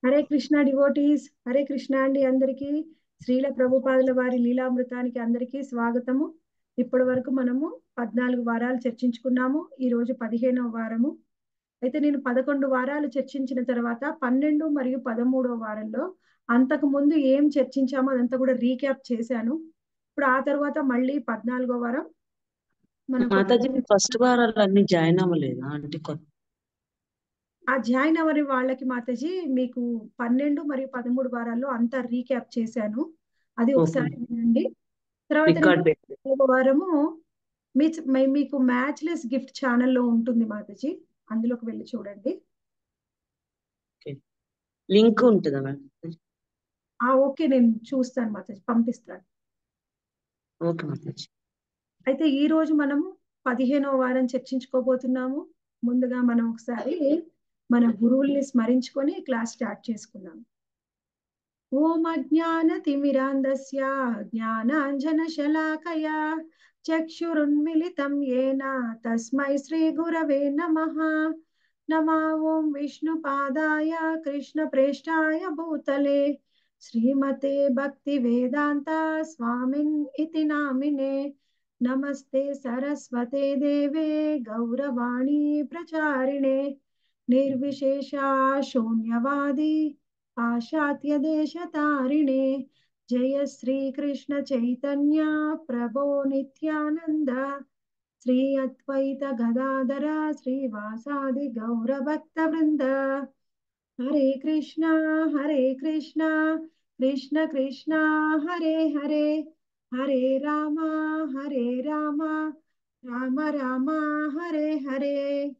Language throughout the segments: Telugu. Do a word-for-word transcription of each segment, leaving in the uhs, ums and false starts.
హరే కృష్ణ డివోటీస్, హరే కృష్ణ అండి అందరికీ. శ్రీల ప్రభుపాదుల వారి లీలామృతానికి అందరికీ స్వాగతము. ఇప్పటి వరకు మనము పద్నాలుగు వారాలు చర్చించుకున్నాము. ఈ రోజు పదిహేనవ వారము. అయితే నేను పదకొండు వారాలు చర్చించిన తర్వాత పన్నెండు మరియు పదమూడవ వారంలో అంతకు ముందు ఏం చర్చించామో అదంతా కూడా రీక్యాప్ చేశాను. ఇప్పుడు ఆ తర్వాత మళ్ళీ పద్నాలుగో వారం మనం మాతాజీ ఫస్ట్ వారాలు అన్ని జాయిన్ అవ్వలేదా అంటే కొత్త ఆ జాయిన్ అవని వాళ్ళకి మాతాజీ మీకు పన్నెండు మరియు పదమూడు వారాల్లో అంతా రీక్యాప్ చేశాను. అది ఒకసారి వినండి. తర్వాత నేను రికార్డ్ పెట్టి ఒక వారము మీ మీ- మీకు మ్యాచ్లెస్ గిఫ్ట్ ఛానల్లో ఉంటుంది మాతాజీ, అందులోకి వెళ్ళి చూడండి. లింక్ ఉంటుందా మేడం? ఆ ఓకే, నేను చూస్తాను మాతాజీ, పంపిస్తాను. ఓకే మాతాజీ. అయితే ఈ రోజు మనము పదిహేనవ వారం చర్చించుకోబోతున్నాము. ముందుగా మనం ఒకసారి మన గురువుల్ని స్మరించుకొని క్లాస్ స్టార్ట్ చేసుకున్నాము. ఓం అజ్ఞానతిమిరాంధస్య జ్ఞానాంజనశలాకయా చక్షురున్మిళితం యేన తస్మై శ్రీగురవే నమః. నమో ఓం విష్ణుపాదాయ కృష్ణప్రేష్ఠాయ భూతలే శ్రీమతే భక్తివేదాంత స్వామిన్ ఇతి నామినే. నమస్తే సరస్వతే దేవే గౌరవాణి ప్రచారిణే నిర్విశేష శూన్యవాది పాశ్చాత్య దేశతారిణే. జయ శ్రీ కృష్ణ చైతన్య ప్రభో నిత్యానంద శ్రీ అద్వైత గదాధర శ్రీవాసాది గౌరభక్త వృంద. హరే కృష్ణ హరే కృష్ణ కృష్ణ కృష్ణ హరే హరే హరే రామ హరే రామ రామ రామ హరే హరే.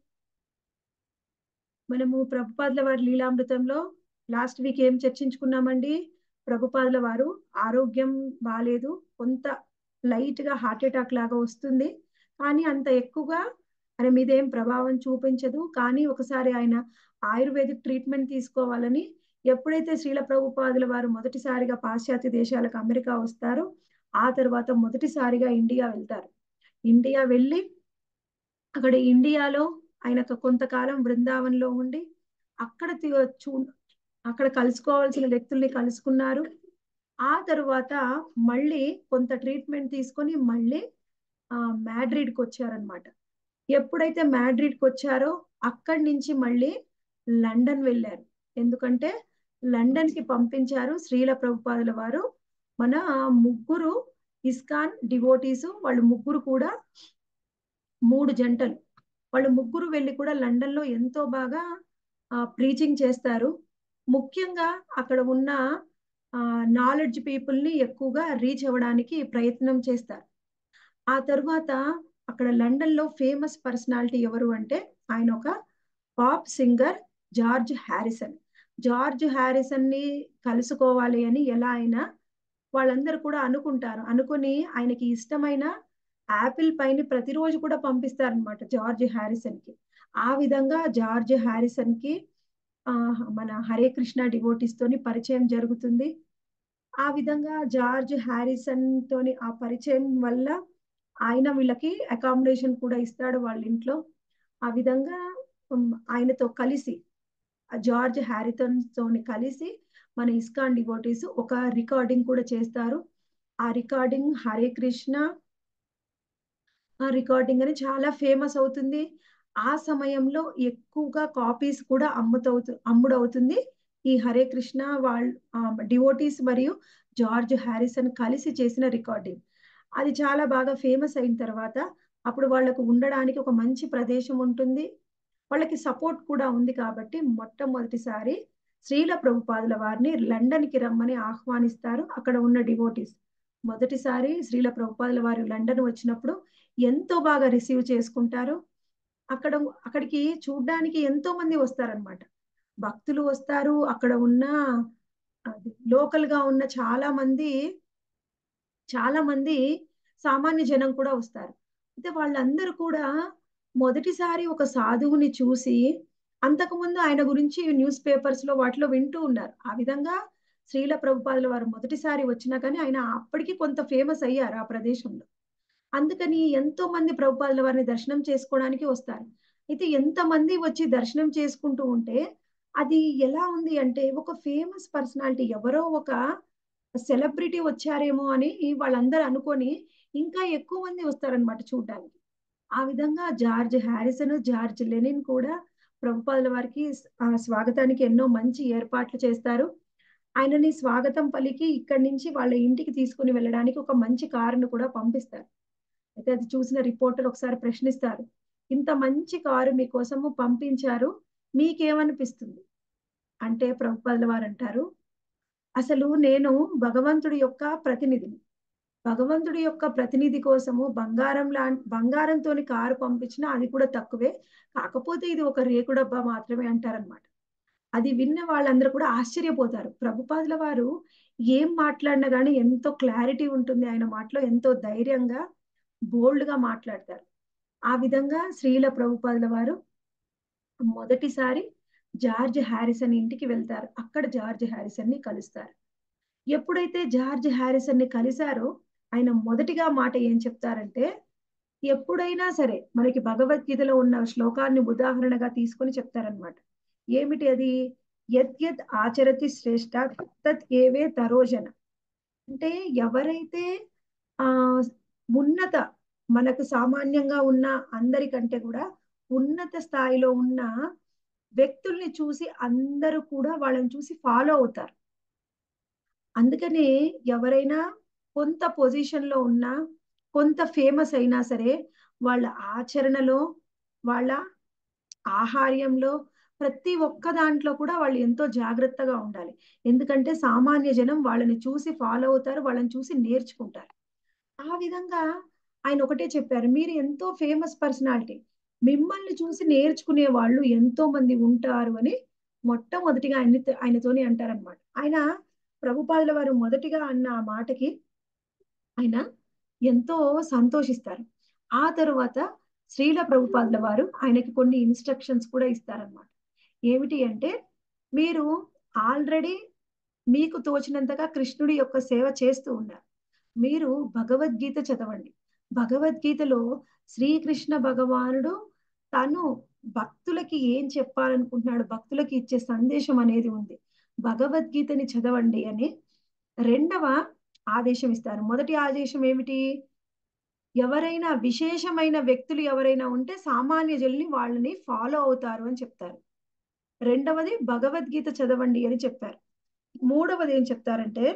మనము ప్రభుపాదుల వారి లీలామృతంలో లాస్ట్ వీక్ ఏం చర్చించుకున్నామండి? ప్రభుపాదుల వారు ఆరోగ్యం బాగాలేదు, కొంత లైట్ గా హార్ట్ అటాక్ లాగా వస్తుంది, కానీ అంత ఎక్కువగా ఆయన మీద ఏం ప్రభావం చూపించదు. కానీ ఒకసారి ఆయన ఆయుర్వేదిక్ ట్రీట్మెంట్ తీసుకోవాలని, ఎప్పుడైతే శ్రీల ప్రభుపాదుల వారు మొదటిసారిగా పాశ్చాత్య దేశాలకు అమెరికా వస్తారో ఆ తర్వాత మొదటిసారిగా ఇండియా వెళ్తారు. ఇండియా వెళ్ళి అక్కడ ఇండియాలో ఆయన కొంతకాలం బృందావనంలో ఉండి అక్కడ చూ అక్కడ కలుసుకోవాల్సిన వ్యక్తుల్ని కలుసుకున్నారు. ఆ తరువాత మళ్ళీ కొంత ట్రీట్మెంట్ తీసుకొని మళ్ళీ ఆ మ్యాడ్రిడ్కి వచ్చారనమాట. ఎప్పుడైతే మ్యాడ్రిడ్కి వచ్చారో అక్కడి నుంచి మళ్ళీ లండన్ వెళ్ళారు. ఎందుకంటే లండన్ కి పంపించారు శ్రీల ప్రభుపాదుల వారు. మన ముగ్గురు ఇస్కాన్ డివోటీస్, వాళ్ళు ముగ్గురు కూడా మూడు జంటలు, వాళ్ళు ముగ్గురు వెళ్ళి కూడా లండన్ లో ఎంతో బాగా ప్రీచింగ్ చేస్తారు. ముఖ్యంగా అక్కడ ఉన్న నాలెడ్జ్ పీపుల్ ని ఎక్కువగా రీచ్ అవ్వడానికి ప్రయత్నం చేస్తారు. ఆ తరువాత అక్కడ లండన్ లో ఫేమస్ పర్సనాలిటీ ఎవరు అంటే ఆయన ఒక pop singer George Harrison. George Harrison ని కలుసుకోవాలి అని ఎలా అయినా వాళ్ళందరూ కూడా అనుకుంటారు. అనుకుని ఆయనకి ఇష్టమైన యాపిల్ పైని ప్రతిరోజు కూడా పంపిస్తారనమాట జార్జ్ హ్యారిసన్ కి. ఆ విధంగా జార్జ్ హ్యారిసన్ కి ఆ మన హరే కృష్ణ డివోటీస్ తోని పరిచయం జరుగుతుంది. ఆ విధంగా జార్జ్ హ్యారిసన్ తోని ఆ పరిచయం వల్ల ఆయన వీళ్ళకి అకామిడేషన్ కూడా ఇస్తాడు వాళ్ళ ఇంట్లో. ఆ విధంగా ఆయనతో కలిసి జార్జ్ హ్యారిసన్ తోని కలిసి మన ఇస్కాన్ డివోటీస్ ఒక రికార్డింగ్ కూడా చేస్తారు. ఆ రికార్డింగ్ హరే కృష్ణ ఆ రికార్డింగ్ అని చాలా ఫేమస్ అవుతుంది. ఆ సమయంలో ఎక్కువగా కాపీస్ కూడా అమ్ముతవుతు అమ్ముడవుతుంది ఈ హరే కృష్ణ వాళ్ళ డివోటీస్ మరియు జార్జ్ హ్యారిసన్ కలిసి చేసిన రికార్డింగ్. అది చాలా బాగా ఫేమస్ అయిన తర్వాత అప్పుడు వాళ్ళకు ఉండడానికి ఒక మంచి ప్రదేశం ఉంటుంది, వాళ్ళకి సపోర్ట్ కూడా ఉంది. కాబట్టి మొట్టమొదటిసారి శ్రీల ప్రభుపాదుల వారిని లండన్ కి రమ్మని ఆహ్వానిస్తారు అక్కడ ఉన్న డివోటీస్. మొదటిసారి శ్రీల ప్రభుపాదుల వారు లండన్ వచ్చినప్పుడు ఎంతో బాగా రిసీవ్ చేసుకుంటారు. అక్కడ అక్కడికి చూడ్డానికి ఎంతో మంది వస్తారనమాట, భక్తులు వస్తారు. అక్కడ ఉన్న లోకల్ గా ఉన్న చాలా మంది చాలా మంది సామాన్య జనం కూడా వస్తారు. అయితే వాళ్ళందరూ కూడా మొదటిసారి ఒక సాధువుని చూసి అంతకుముందు ఆయన గురించి న్యూస్ పేపర్స్ లో వాటిలో వింటూ ఉన్నారు. ఆ విధంగా శ్రీల ప్రభుపాదుల వారు మొదటిసారి వచ్చినా కానీ ఆయన అప్పటికి కొంత ఫేమస్ అయ్యారు ఆ ప్రదేశంలో. అందుకని ఎంతో మంది ప్రభుపాదుల వారిని దర్శనం చేసుకోవడానికి వస్తారు. అయితే ఎంత మంది వచ్చి దర్శనం చేసుకుంటూ ఉంటే అది ఎలా ఉంది అంటే ఒక ఫేమస్ పర్సనాలిటీ ఎవరో ఒక సెలబ్రిటీ వచ్చారేమో అని వాళ్ళందరూ అనుకొని ఇంకా ఎక్కువ మంది వస్తారనమాట చూడడానికి. ఆ విధంగా జార్జ్ హారిసన్, జార్జ్ లెనిన్ కూడా ప్రభుపాదుల వారికి ఆ స్వాగతానికి ఎన్నో మంచి ఏర్పాట్లు చేస్తారు. ఆయనని స్వాగతం పలికి ఇక్కడి నుంచి వాళ్ళ ఇంటికి తీసుకొని వెళ్ళడానికి ఒక మంచి కారును కూడా పంపిస్తారు. అయితే అది చూసిన రిపోర్టర్ ఒకసారి ప్రశ్నిస్తారు. ఇంత మంచి కారు మీకోసము పంపించారు. మీకేమనిపిస్తుంది? అంటే ప్రభుపాదుల వారంటారు, అసలు నేను భగవంతుడి యొక్క ప్రతినిధిని. భగవంతుడి యొక్క ప్రతినిధి కోసము బంగారం లా బంగారంతోని కారు పంపించినా అది కూడా తక్కువే. కాకపోతే ఇది ఒక రేకు డబ్బా మాత్రమే అంటారనమాట. అది విన్న వాళ్ళందరూ కూడా ఆశ్చర్యపోతారు. ప్రభుపాదుల వారు ఏం మాట్లాడినా గాని ఎంతో క్లారిటీ ఉంటుంది ఆయన మాటలో. ఎంతో ధైర్యంగా, బోల్డ్‌గా మాట్లాడతారు. ఆ విధంగా శ్రీల ప్రభుపాదుల వారు మొదటిసారి జార్జ్ హారిసన్ ఇంటికి వెళ్తారు. అక్కడ జార్జ్ హారిసన్‌ని కలుస్తారు. ఎప్పుడైతే జార్జ్ హారిసన్‌ని కలిసారో ఆయన మొదటిగా మాట ఏం చెప్తారంటే, ఎప్పుడైనా సరే మనకి భగవద్గీతలో ఉన్న శ్లోకాన్ని ఉదాహరణగా తీసుకొని చెప్తారనమాట. ఏమిటి అది? యత్ యత్ ఆచరతి శ్రేష్ఠ తత్ ఏవే తరోజన. అంటే ఎవరైతే ఆహ్, ఉన్నత మనకు సామాన్యంగా ఉన్న అందరికంటే కూడా ఉన్నత స్థాయిలో ఉన్న వ్యక్తుల్ని చూసి అందరూ కూడా వాళ్ళని చూసి ఫాలో అవుతారు. అందుకనే ఎవరైనా కొంత పొజిషన్‌లో ఉన్నా, కొంత ఫేమస్ అయినా సరే, వాళ్ళ ఆచరణలో, వాళ్ళ ఆహార్యంలో, ప్రతి ఒక్క దాంట్లో కూడా వాళ్ళు ఎంతో జాగ్రత్తగా ఉండాలి. ఎందుకంటే సామాన్య జనం వాళ్ళని చూసి ఫాలో అవుతారు. వాళ్ళని చూసి నేర్చుకుంటారు. ఆ విధంగా ఆయన ఒకటే చెప్పారు. మీరు ఎంతో ఫేమస్ పర్సనాలిటీ. మిమ్మల్ని చూసి నేర్చుకునే వాళ్ళు ఎంతో మంది ఉంటారు అని మొట్టమొదటిగా ఆయనతో ఆయనతోని అంటారనమాట. ఆయన ప్రభుపాదుల వారు మొదటిగా అన్న ఆ మాటకి ఆయన ఎంతో సంతోషిస్తారు. ఆ తరువాత శ్రీల ప్రభుపాదుల వారు ఆయనకి కొన్ని ఇన్‌స్ట్రక్షన్స్ కూడా ఇస్తారనమాట. ఏమిటి అంటే, మీరు ఆల్రెడీ మీకు తోచినంతగా కృష్ణుడి యొక్క సేవ చేస్తూ ఉన్నారు. మీరు భగవద్గీత చదవండి. భగవద్గీతలో శ్రీకృష్ణ భగవానుడు తను భక్తులకి ఏం చెప్పాలనుకుంటున్నాడు, భక్తులకి ఇచ్చే సందేశం అనేది ఉంది. భగవద్గీతని చదవండి అని రెండవ ఆదేశం ఇస్తారు. మొదటి ఆదేశం ఏమిటి? ఎవరైనా విశేషమైన వ్యక్తులు ఎవరైనా ఉంటే సామాన్య జనుల్ని వాళ్ళని ఫాలో అవుతారు అని చెప్తారు. రెండవది భగవద్గీత చదవండి అని చెప్పారు. మూడవది ఏం చెప్తారంటే,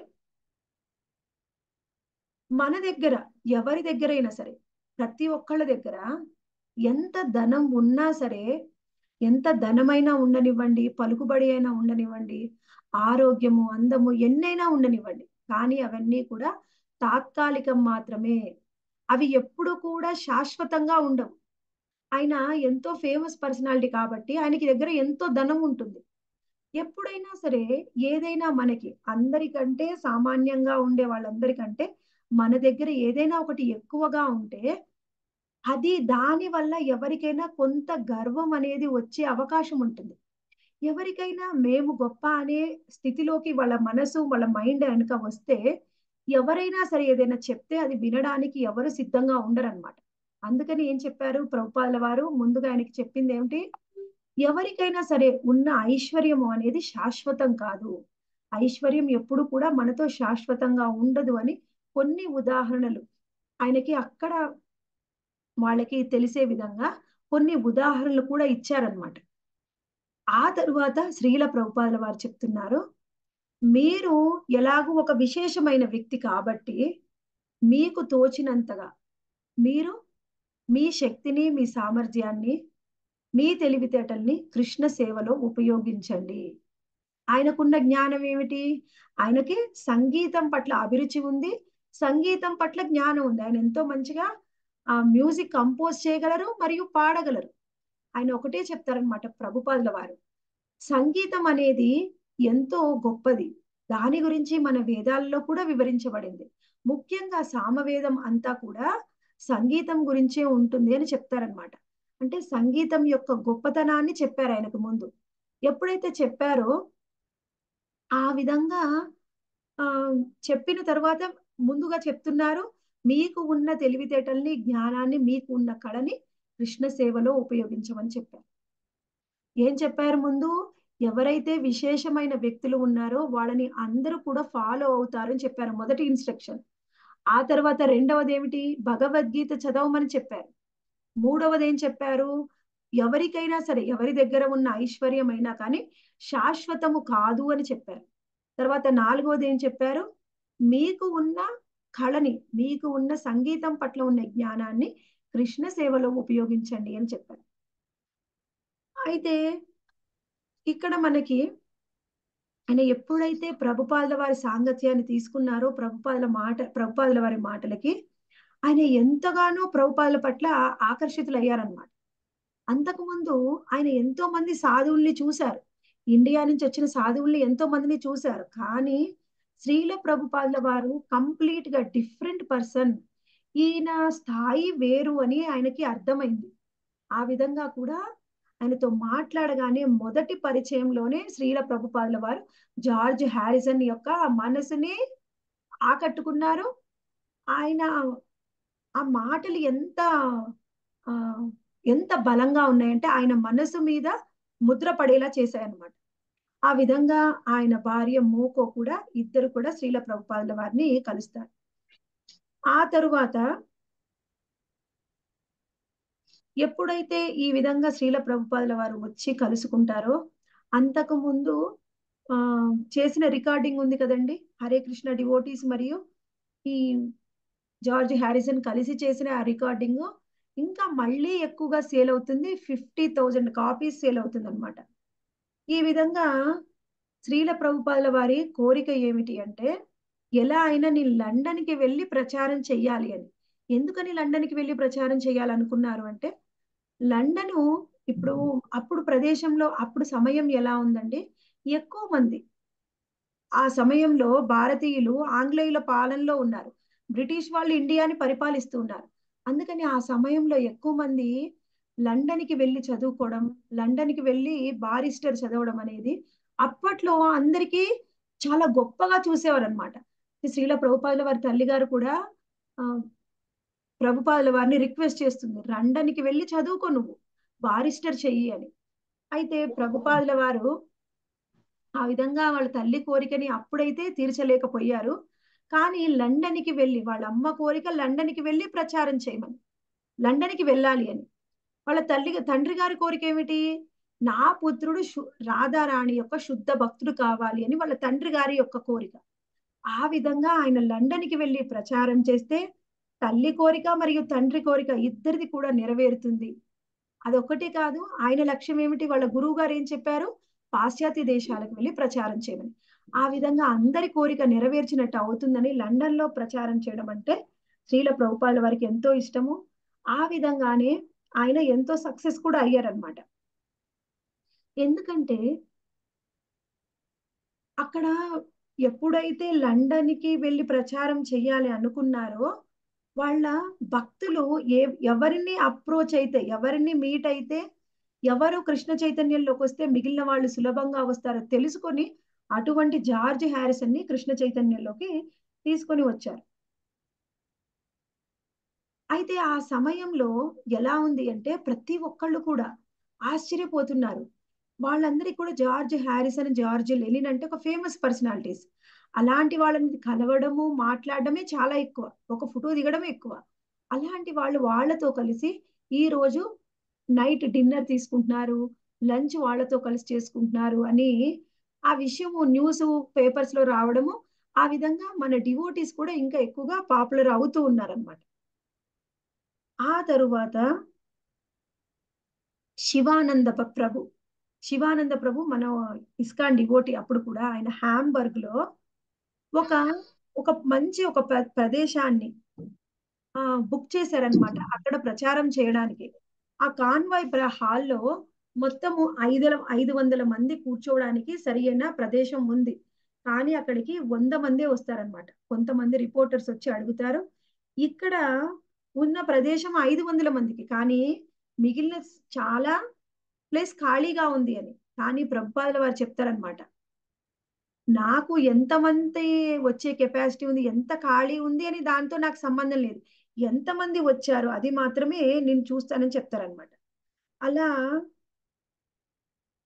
మన దగ్గర ఎవరి దగ్గరైనా సరే, ప్రతి ఒక్కళ్ళ దగ్గర ఎంత ధనం ఉన్నా సరే, ఎంత ధనమైనా ఉండనివ్వండి, పలుకుబడి అయినా ఉండనివ్వండి, ఆరోగ్యము, అందము ఎన్నైనా ఉండనివ్వండి. కానీ అవన్నీ కూడా తాత్కాలికం మాత్రమే. అవి ఎప్పుడు కూడా శాశ్వతంగా ఉండవు. ఆయన ఎంతో ఫేమస్ పర్సనాలిటీ కాబట్టి ఆయనకి దగ్గర ఎంతో ధనం ఉంటుంది. ఎప్పుడైనా సరే ఏదైనా మనకి అందరికంటే సామాన్యంగా ఉండే వాళ్ళందరికంటే మన దగ్గర ఏదైనా ఒకటి ఎక్కువగా ఉంటే అది దాని వల్ల ఎవరికైనా కొంత గర్వం అనేది వచ్చే అవకాశం ఉంటుంది. ఎవరికైనా మేము గొప్ప అనే స్థితిలోకి వాళ్ళ మనసు, వాళ్ళ మైండ్ గనక వస్తే ఎవరైనా సరే ఏదైనా చెప్తే అది వినడానికి ఎవరు సిద్ధంగా ఉండరనమాట. అందుకని ఏం చెప్పారు ప్రభుపాదుల వారు ముందుగా ఆయనకి చెప్పిందేమిటి? ఎవరికైనా సరే ఉన్న ఐశ్వర్యము అనేది శాశ్వతం కాదు. ఐశ్వర్యం ఎప్పుడు కూడా మనతో శాశ్వతంగా ఉండదు అని కొన్ని ఉదాహరణలు ఆయనకి అక్కడ వాళ్ళకి తెలిసే విధంగా కొన్ని ఉదాహరణలు కూడా ఇచ్చారనమాట. ఆ తరువాత శ్రీల ప్రభుపాదుల వారు చెప్తున్నారు, మీరు ఎలాగూ ఒక విశేషమైన వ్యక్తి కాబట్టి మీకు తోచినంతగా మీరు మీ శక్తిని, మీ సామర్థ్యాన్ని, మీ తెలివితేటల్ని కృష్ణ సేవలో ఉపయోగించండి. ఆయనకున్న జ్ఞానం ఏమిటి? ఆయనకి సంగీతం పట్ల అభిరుచి ఉంది. సంగీతం పట్ల జ్ఞానం ఉంది. ఆయన ఎంతో మంచిగా ఆహ్, మ్యూజిక్ కంపోజ్ చేయగలరు మరియు పాడగలరు. ఆయన ఒకటే చెప్తారనమాట ప్రభుపాదుల వారు. సంగీతం అనేది ఎంతో గొప్పది. దాని గురించి మన వేదాల్లో కూడా వివరించబడింది. ముఖ్యంగా సామవేదం అంతా కూడా సంగీతం గురించే ఉంటుంది అని చెప్తారనమాట. అంటే సంగీతం యొక్క గొప్పతనాన్ని చెప్పారు ఆయనకు ముందు. ఎప్పుడైతే చెప్పారో ఆ విధంగా ఆహ్, చెప్పిన తర్వాత ముందుగా చెప్తున్నారు, మీకు ఉన్న తెలివితేటల్ని, జ్ఞానాన్ని, మీకు ఉన్న కళని కృష్ణ సేవలో ఉపయోగించమని చెప్పారు. ఏం చెప్పారు ముందు? ఎవరైతే విశేషమైన వ్యక్తులు ఉన్నారో వాళ్ళని అందరూ కూడా ఫాలో అవుతారు అని చెప్పారు మొదటి ఇన్స్ట్రక్షన్. ఆ తర్వాత రెండవది ఏమిటి? భగవద్గీత చదవమని చెప్పారు. మూడవది ఏం చెప్పారు? ఎవరికైనా సరే ఎవరి దగ్గర ఉన్న ఐశ్వర్యమైనా కానీ శాశ్వతము కాదు అని చెప్పారు. తర్వాత నాలుగవది ఏం చెప్పారు? మీకు ఉన్న కళని, మీకు ఉన్న సంగీతం పట్ల ఉన్న జ్ఞానాన్ని కృష్ణ సేవలో ఉపయోగించండి అని చెప్పారు. అయితే ఇక్కడ మనకి ఆయన ఎప్పుడైతే ప్రభుపాదుల వారి సాంగత్యాన్ని తీసుకున్నారో ప్రభుపాదుల మాట ప్రభుపాదుల వారి మాటలకి ఆయన ఎంతగానో ప్రభుపాదుల పట్ల ఆకర్షితులయ్యారన్నమాట. అంతకుముందు ఆయన ఎంతో మంది సాధువుల్ని చూశారు. ఇండియా నుంచి వచ్చిన సాధువుల్ని ఎంతో మందిని చూశారు. కానీ శ్రీల ప్రభుపాదుల వారు కంప్లీట్ గా డిఫరెంట్ పర్సన్. ఈయన స్థాయి వేరు అని ఆయనకి అర్థమైంది. ఆ విధంగా కూడా ఆయనతో మాట్లాడగానే మొదటి పరిచయంలోనే శ్రీల ప్రభుపాదుల వారు జార్జ్ హ్యారిసన్ యొక్క మనసుని ఆకట్టుకున్నారు. ఆయన ఆ మాటలు ఎంత ఆ ఎంత బలంగా ఉన్నాయంటే ఆయన మనసు మీద ముద్ర పడేలా చేశాయన్నమాట. ఆ విధంగా ఆయన భార్య మోకో కూడా ఇద్దరు కూడా శ్రీల ప్రభుపాదుల వారిని కలుస్తారు. ఆ తరువాత ఎప్పుడైతే ఈ విధంగా శ్రీల ప్రభుపాదుల వారు వచ్చి కలుసుకుంటారో అంతకు ముందు ఆ చేసిన రికార్డింగ్ ఉంది కదండి, హరే కృష్ణ డివోటీస్ మరియు ఈ జార్జ్ హ్యారిసన్ కలిసి చేసిన ఆ రికార్డింగ్ ఇంకా మళ్ళీ ఎక్కువగా సేల్ అవుతుంది. ఫిఫ్టీ థౌజండ్ కాపీస్ సేల్ అవుతుంది అనమాట. ఈ విధంగా శ్రీల ప్రభుపాదుల వారి కోరిక ఏమిటి అంటే ఎలా అయినా నేను లండన్కి వెళ్ళి ప్రచారం చెయ్యాలి అని. ఎందుకని లండన్కి వెళ్ళి ప్రచారం చేయాలనుకున్నారు అంటే లండను ఇప్పుడు అప్పుడు ప్రదేశంలో అప్పుడు సమయం ఎలా ఉందండి, ఎక్కువ మంది ఆ సమయంలో భారతీయులు ఆంగ్లేయుల పాలనలో ఉన్నారు. బ్రిటిష్ వాళ్ళు ఇండియాని పరిపాలిస్తూ ఉన్నారు. అందుకని ఆ సమయంలో ఎక్కువ మంది లండన్కి వెళ్ళి చదువుకోవడం, లండన్కి వెళ్ళి బారిస్టర్ చదవడం అనేది అప్పట్లో అందరికీ చాలా గొప్పగా చూసేవారు అనమాట. శ్రీల ప్రభుపాదుల వారి తల్లిగారు కూడా ఆ, ప్రభుపాదుల వారిని రిక్వెస్ట్ చేస్తుంది, లండన్కి వెళ్ళి చదువుకో నువ్వు, బారిస్టర్ చెయ్యి అని. అయితే ప్రభుపాదుల వారు ఆ విధంగా వాళ్ళ తల్లి కోరికని అప్పుడైతే తీర్చలేకపోయారు. కానీ లండన్కి వెళ్ళి వాళ్ళ అమ్మ కోరిక లండన్కి వెళ్ళి ప్రచారం చేయమని, లండన్కి వెళ్ళాలి అని. వాళ్ళ తల్లి తండ్రి గారి కోరిక ఏమిటి? నా పుత్రుడు శు రాధారాణి యొక్క శుద్ధ భక్తుడు కావాలి అని వాళ్ళ తండ్రి గారి యొక్క కోరిక. ఆ విధంగా ఆయన లండన్కి వెళ్ళి ప్రచారం చేస్తే తల్లి కోరిక మరియు తండ్రి కోరిక ఇద్దరిది కూడా నెరవేరుతుంది. అదొక్కటే కాదు, ఆయన లక్ష్యం ఏమిటి? వాళ్ళ గురువు గారు ఏం చెప్పారు? పాశ్చాత్య దేశాలకు వెళ్ళి ప్రచారం చేయమని. ఆ విధంగా అందరి కోరిక నెరవేర్చినట్టు అవుతుందని లండన్ లో ప్రచారం చేయడం అంటే శ్రీల ప్రభుపాదుల వారికి ఎంతో ఇష్టము. ఆ విధంగానే ఆయన ఎంతో సక్సెస్ కూడా అయ్యారనమాట. ఎందుకంటే అక్కడ ఎప్పుడైతే లండన్కి వెళ్ళి ప్రచారం చెయ్యాలి అనుకున్నారో వాళ్ళ భక్తులు ఏ ఎవరిని అప్రోచ్ అయితే, ఎవరిని మీట్ అయితే, ఎవరు కృష్ణ చైతన్యంలోకి వస్తే మిగిలిన వాళ్ళు సులభంగా వస్తారో తెలుసుకొని అటువంటి జార్జ్ హ్యారిసన్ ని కృష్ణ చైతన్యంలోకి తీసుకొని వచ్చారు. అయితే ఆ సమయంలో ఎలా ఉంది అంటే ప్రతి ఒక్కళ్ళు కూడా ఆశ్చర్యపోతున్నారు. వాళ్ళందరికీ కూడా జార్జ్ హ్యారిసన్, జార్జ్ లెనిన్ అంటే ఒక ఫేమస్ పర్సనాలిటీస్. అలాంటి వాళ్ళని కలవడము, మాట్లాడడమే చాలా ఎక్కువ. ఒక ఫోటో దిగడమే ఎక్కువ. అలాంటి వాళ్ళు వాళ్ళతో కలిసి ఈ రోజు నైట్ డిన్నర్ తీసుకుంటున్నారు, లంచ్ వాళ్ళతో కలిసి చేసుకుంటున్నారు అని ఆ విషయము న్యూస్ పేపర్స్ లో రావడము, ఆ విధంగా మన డివోటీస్ కూడా ఇంకా ఎక్కువగా పాపులర్ అవుతూ ఉన్నారనమాట. ఆ తరువాత శివానంద ప- ప్రభు శివానంద ప్రభు మన ఇస్కాన్ డివోటీ. అప్పుడు కూడా ఆయన హాంబర్గ్ లో ఒక ఒక మంచి ఒక ప్ర- ప్రదేశాన్ని ఆ బుక్ చేశారనమాట అక్కడ ప్రచారం చేయడానికి. ఆ కాన్వాయ్ హాల్లో మొత్తము ఐదు ఐదు వందల మంది కూర్చోవడానికి సరి అయిన ప్రదేశం ఉంది. కానీ అక్కడికి వంద మందే వస్తారనమాట. కొంతమంది రిపోర్టర్స్ వచ్చి అడుగుతారు, ఇక్కడ ఉన్న ప్రదేశం ఐదు వందల మందికి, కానీ మిగిలిన చాలా ప్లేస్ ఖాళీగా ఉంది అని. కానీ ప్రభుపాదుల వారు చెప్తారనమాట, నాకు ఎంతమంది వచ్చే కెపాసిటీ ఉంది, ఎంత ఖాళీ ఉంది అని దాంతో నాకు సంబంధం లేదు, ఎంతమంది వచ్చారు అది మాత్రమే నేను చూస్తానని చెప్తారనమాట. అలా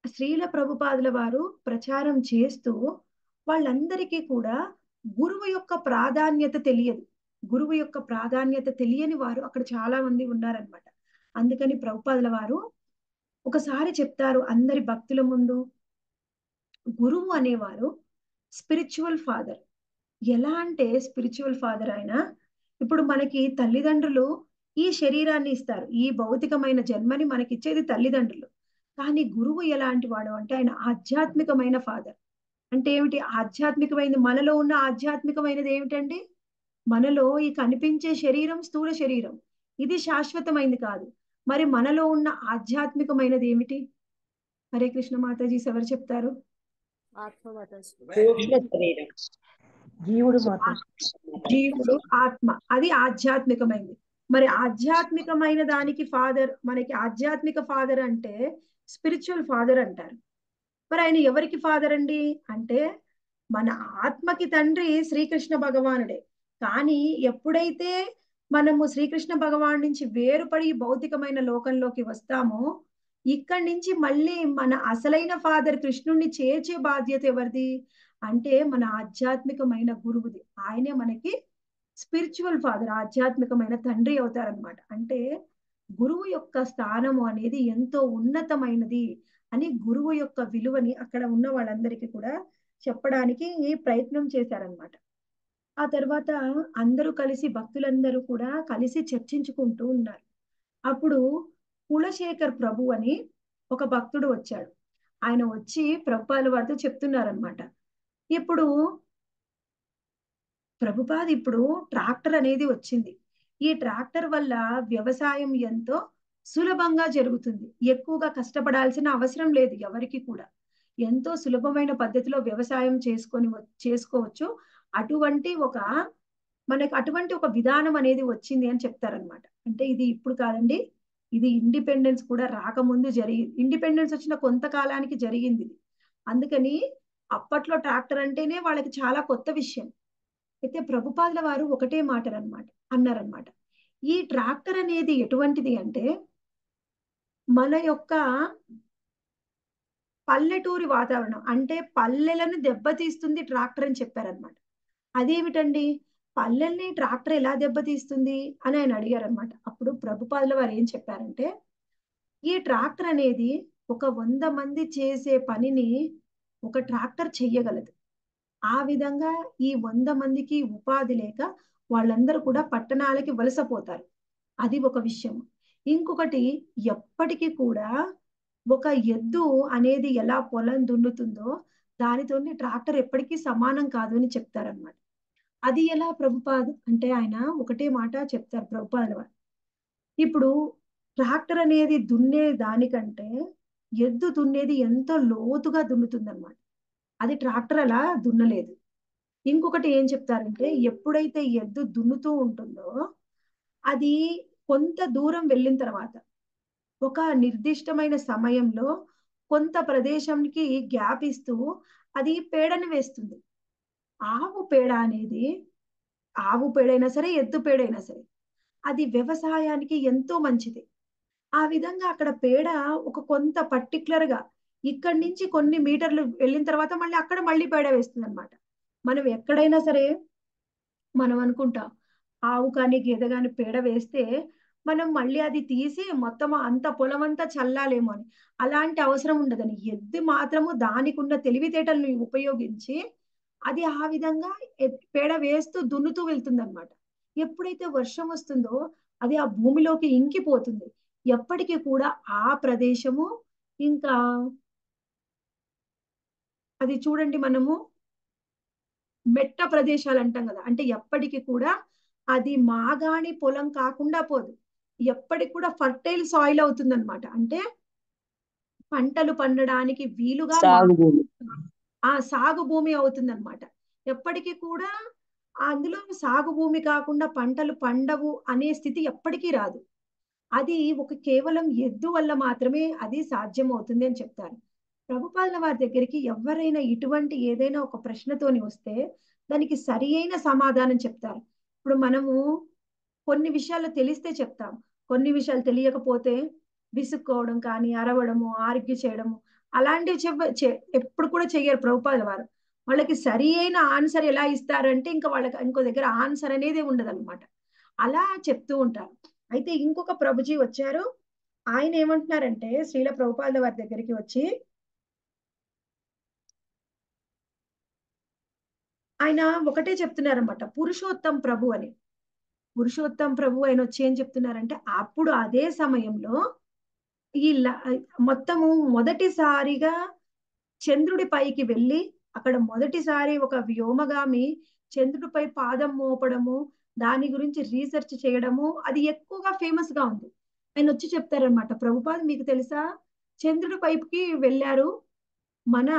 శ్రీల ప్రభుపాదుల వారు ప్రచారం చేస్తూ వాళ్ళందరికీ కూడా గురువు యొక్క ప్రాధాన్యత తెలియదు. గురువు యొక్క ప్రాధాన్యత తెలియని వారు అక్కడ చాలా మంది ఉన్నారనమాట. అందుకని ప్రభుపాదుల వారు ఒకసారి చెప్తారు అందరి భక్తుల ముందు, గురువు అనేవారు స్పిరిచువల్ ఫాదర్. ఎలా అంటే స్పిరిచువల్ ఫాదర్ ఆయన, ఇప్పుడు మనకి తల్లిదండ్రులు ఈ శరీరాన్ని ఇస్తారు, ఈ భౌతికమైన జన్మని మనకిచ్చేది తల్లిదండ్రులు. కానీ గురువు ఎలాంటి వాడు అంటే ఆయన ఆధ్యాత్మికమైన ఫాదర్. అంటే ఏమిటి ఆధ్యాత్మికమైనది? మనలో ఉన్న ఆధ్యాత్మికమైనది ఏమిటండి? మనలో ఈ కనిపించే శరీరం స్థూల శరీరం, ఇది శాశ్వతమైనది కాదు. మరి మనలో ఉన్న ఆధ్యాత్మికమైనది ఏమిటి? హరే కృష్ణ మాతాజీ ఎవరు చెప్తారు? సూక్ష్మ శరీరం, జీవుడు మాత్రం. జీవుడు ఆత్మ, అది ఆధ్యాత్మికమైనది. మరి ఆధ్యాత్మికమైన దానికి ఫాదర్, మనకి ఆధ్యాత్మిక ఫాదర్ అంటే స్పిరిచువల్ ఫాదర్ అంటారు. మరి ఆయన ఎవరికి ఫాదర్ అండి అంటే మన ఆత్మకి తండ్రి శ్రీకృష్ణ భగవానుడే. కానీ ఎప్పుడైతే మనము శ్రీకృష్ణ భగవాన్ నుంచి వేరుపడి భౌతికమైన లోకంలోకి వస్తామో, ఇక్కడి నుంచి మళ్ళీ మన అసలైన ఫాదర్ కృష్ణుణ్ణి చేర్చే బాధ్యత ఎవరిది అంటే మన ఆధ్యాత్మికమైన గురువుది. ఆయనే మనకి స్పిరిచువల్ ఫాదర్, ఆధ్యాత్మికమైన తండ్రి అవుతారనమాట. అంటే గురువు యొక్క స్థానము అనేది ఎంతో ఉన్నతమైనది అని గురువు యొక్క విలువని అక్కడ ఉన్న వాళ్ళందరికీ కూడా చెప్పడానికి ప్రయత్నం చేశారనమాట. ఆ తర్వాత అందరూ కలిసి, భక్తులందరూ కూడా కలిసి చర్చించుకుంటూ ఉన్నారు. అప్పుడు కులశేఖర్ ప్రభు అని ఒక భక్తుడు వచ్చాడు. ఆయన వచ్చి ప్రభుపాదుల వారితో చెప్తున్నారనమాట, ఇప్పుడు ప్రభుపాద ఇప్పుడు ట్రాక్టర్ అనేది వచ్చింది. ఈ ట్రాక్టర్ వల్ల వ్యవసాయం ఎంతో సులభంగా జరుగుతుంది. ఎక్కువగా కష్టపడాల్సిన అవసరం లేదు ఎవరికి కూడా. ఎంతో సులభమైన పద్ధతిలో వ్యవసాయం చేసుకొని చేసుకోవచ్చు. అటువంటి ఒక మనకి అటువంటి ఒక విధానం అనేది వచ్చింది అని చెప్తారనమాట. అంటే ఇది ఇప్పుడు కాదండి, ఇది ఇండిపెండెన్స్ కూడా రాకముందు జరిగింది. ఇండిపెండెన్స్ వచ్చిన కొంతకాలానికి జరిగింది ఇది. అందుకని అప్పట్లో ట్రాక్టర్ అంటేనే వాళ్ళకి చాలా కొత్త విషయం. అయితే ప్రభుపాదుల వారు ఒకటే మాట అన్నమాట అన్నారనమాట, ఈ ట్రాక్టర్ అనేది ఎటువంటిది అంటే మన యొక్క పల్లెటూరి వాతావరణం, అంటే పల్లెలను దెబ్బతీస్తుంది ట్రాక్టర్ అని చెప్పారనమాట. అదేమిటండి, పల్లెల్ని ట్రాక్టర్ ఎలా దెబ్బతీస్తుంది అని ఆయన అడిగారనమాట. అప్పుడు ప్రభుపాదుల వారు ఏం చెప్పారంటే, ఈ ట్రాక్టర్ అనేది ఒక వంద మంది చేసే పనిని ఒక ట్రాక్టర్ చెయ్యగలదు. ఆ విధంగా ఈ వంద మందికి ఉపాధి లేక వాళ్ళందరూ కూడా పట్టణాలకి వలసపోతారు. అది ఒక విషయం. ఇంకొకటి, ఎప్పటికీ కూడా ఒక ఎద్దు అనేది ఎలా పొలం దున్నుతుందో దానితోని ట్రాక్టర్ ఎప్పటికీ సమానం కాదు అని చెప్తారనమాట. అది ఎలా ప్రభుపాద్ అంటే ఆయన ఒకటే మాట చెప్తారు ప్రభుపాదుల వారు, ఇప్పుడు ట్రాక్టర్ అనేది దున్నే దానికంటే ఎద్దు దున్నేది ఎంతో లోతుగా దున్నుతుంది అనమాట. అది ట్రాక్టర్ అలా దున్నలేదు. ఇంకొకటి ఏం చెప్తారంటే, ఎప్పుడైతే ఎద్దు దున్నుతూ ఉంటుందో అది కొంత దూరం వెళ్ళిన తర్వాత ఒక నిర్దిష్టమైన సమయంలో కొంత ప్రదేశానికి గ్యాప్ ఇస్తూ అది పేడని వేస్తుంది. ఆవు పేడ అనేది, ఆవు పేడైనా సరే ఎద్దు పేడైనా సరే, అది వ్యవసాయానికి ఎంతో మంచిది. ఆ విధంగా అక్కడ పేడ ఒక కొంత పర్టికులర్ గా ఇక్కడి నుంచి కొన్ని మీటర్లు వెళ్ళిన తర్వాత మళ్ళీ అక్కడ మళ్ళీ పేడ వేస్తుంది అనమాట. మనం ఎక్కడైనా సరే మనం అనుకుంటాం ఆవు కానీ గేదె కానీ పేడ వేస్తే మనం మళ్ళీ అది తీసి మొత్తం అంత పొలం అంతా చల్లాలేమో అని. అలాంటి అవసరం ఉండదని ఎద్దు మాత్రము దానికి ఉన్న తెలివితేటలను ఉపయోగించి అది ఆ విధంగా పేడ వేస్తూ దున్నుతూ వెళ్తుంది అనమాట. ఎప్పుడైతే వర్షం వస్తుందో అది ఆ భూమిలోకి ఇంకిపోతుంది. ఎప్పటికీ కూడా ఆ ప్రదేశము ఇంకా అది చూడండి, మనము మెట్ట ప్రదేశాలు అంటాం కదా, అంటే ఎప్పటికీ కూడా అది మాగాణి పొలం కాకుండా పోదు. ఎప్పటికి కూడా ఫర్టైల్ సాయిల్ అవుతుంది అనమాట. అంటే పంటలు పండడానికి వీలుగా ఆ సాగు భూమి అవుతుంది అనమాట. ఎప్పటికీ కూడా అందులో సాగు భూమి కాకుండా పంటలు పండవు అనే స్థితి ఎప్పటికీ రాదు. అది ఒక కేవలం ఎద్దు వల్ల మాత్రమే అది సాధ్యం అవుతుంది అని చెప్తారు. ప్రభుపాదుల వారి దగ్గరికి ఎవరైనా ఇటువంటి ఏదైనా ఒక ప్రశ్నతోని వస్తే దానికి సరి అయిన సమాధానం చెప్తారు. ఇప్పుడు మనము కొన్ని విషయాలు తెలిస్తే చెప్తాం, కొన్ని విషయాలు తెలియకపోతే విసుక్కోవడం కానీ, అరవడము, ఆర్గ్యూ చేయడము, అలాంటివి చెప్ప చె- ఎప్పుడు కూడా చెయ్యరు ప్రభుపాదుల వారు. వాళ్ళకి సరి అయిన ఆన్సర్ ఎలా ఇస్తారంటే ఇంకా వాళ్ళకి ఇంకో దగ్గర ఆన్సర్ అనేది ఉండదు అనమాట. అలా చెప్తూ ఉంటారు. అయితే ఇంకొక ప్రభుజీ వచ్చారు. ఆయన ఏమంటున్నారంటే శ్రీల ప్రభుపాదుల వారి దగ్గరికి వచ్చి ఆయన ఒకటే చెప్తున్నారన్నమాట, పురుషోత్తం ప్రభు అని. పురుషోత్తం ప్రభు ఆయన వచ్చి ఏం చెప్తున్నారంటే అప్పుడు అదే సమయంలో ఈ ల- మొత్తము మొదటిసారిగా చంద్రుడి పైకి వెళ్ళి అక్కడ మొదటిసారి ఒక వ్యోమగామి చంద్రుడిపై పాదం మోపడము, దాని గురించి రీసెర్చ్ చేయడము అది ఎక్కువగా ఫేమస్ గా ఉంది. ఆయన వచ్చి చెప్తారనమాట, ప్రభుపాద్ మీకు తెలుసా, చంద్రుడి పైకి వెళ్ళారు మన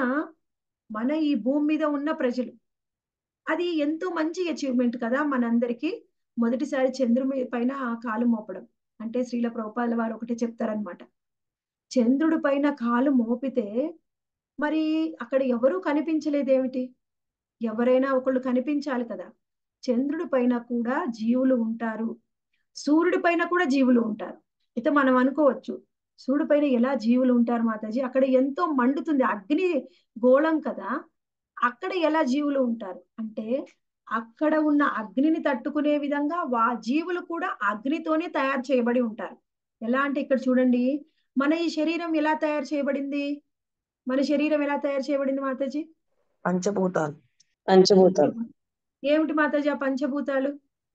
మన ఈ భూమి మీద ఉన్న ప్రజలు. అది ఎంతో మంచి అచీవ్మెంట్ కదా మనందరికీ, మొదటిసారి చంద్రుడి పైన కాలు మోపడం. అంటే శ్రీల ప్రభుపాదుల వారు ఒకటే చెప్తారనమాట, చంద్రుడి పైన కాలు మోపితే మరి అక్కడ ఎవరూ కనిపించలేదేమిటి, ఎవరైనా ఒకళ్ళు కనిపించాలి కదా. చంద్రుడి పైన కూడా జీవులు ఉంటారు, సూర్యుడి పైన కూడా జీవులు ఉంటారు. అయితే మనం అనుకోవచ్చు సూర్యుడి పైన ఎలా జీవులు ఉంటారు మాతాజీ, అక్కడ ఎంతో మండుతుంది, అగ్ని గోళం కదా, అక్కడ ఎలా జీవులు ఉంటారు అంటే అక్కడ ఉన్న అగ్నిని తట్టుకునే విధంగా వా జీవులు కూడా అగ్నితోనే తయారు చేయబడి ఉంటారు. ఎలా అంటే ఇక్కడ చూడండి, మన ఈ శరీరం ఎలా తయారు చేయబడింది, మన శరీరం ఎలా తయారు చేయబడింది మాతాజీ? పంచభూతాలు. పంచభూతాలు. ఏమిటి మాతాజీ ఆ పంచభూతాలు?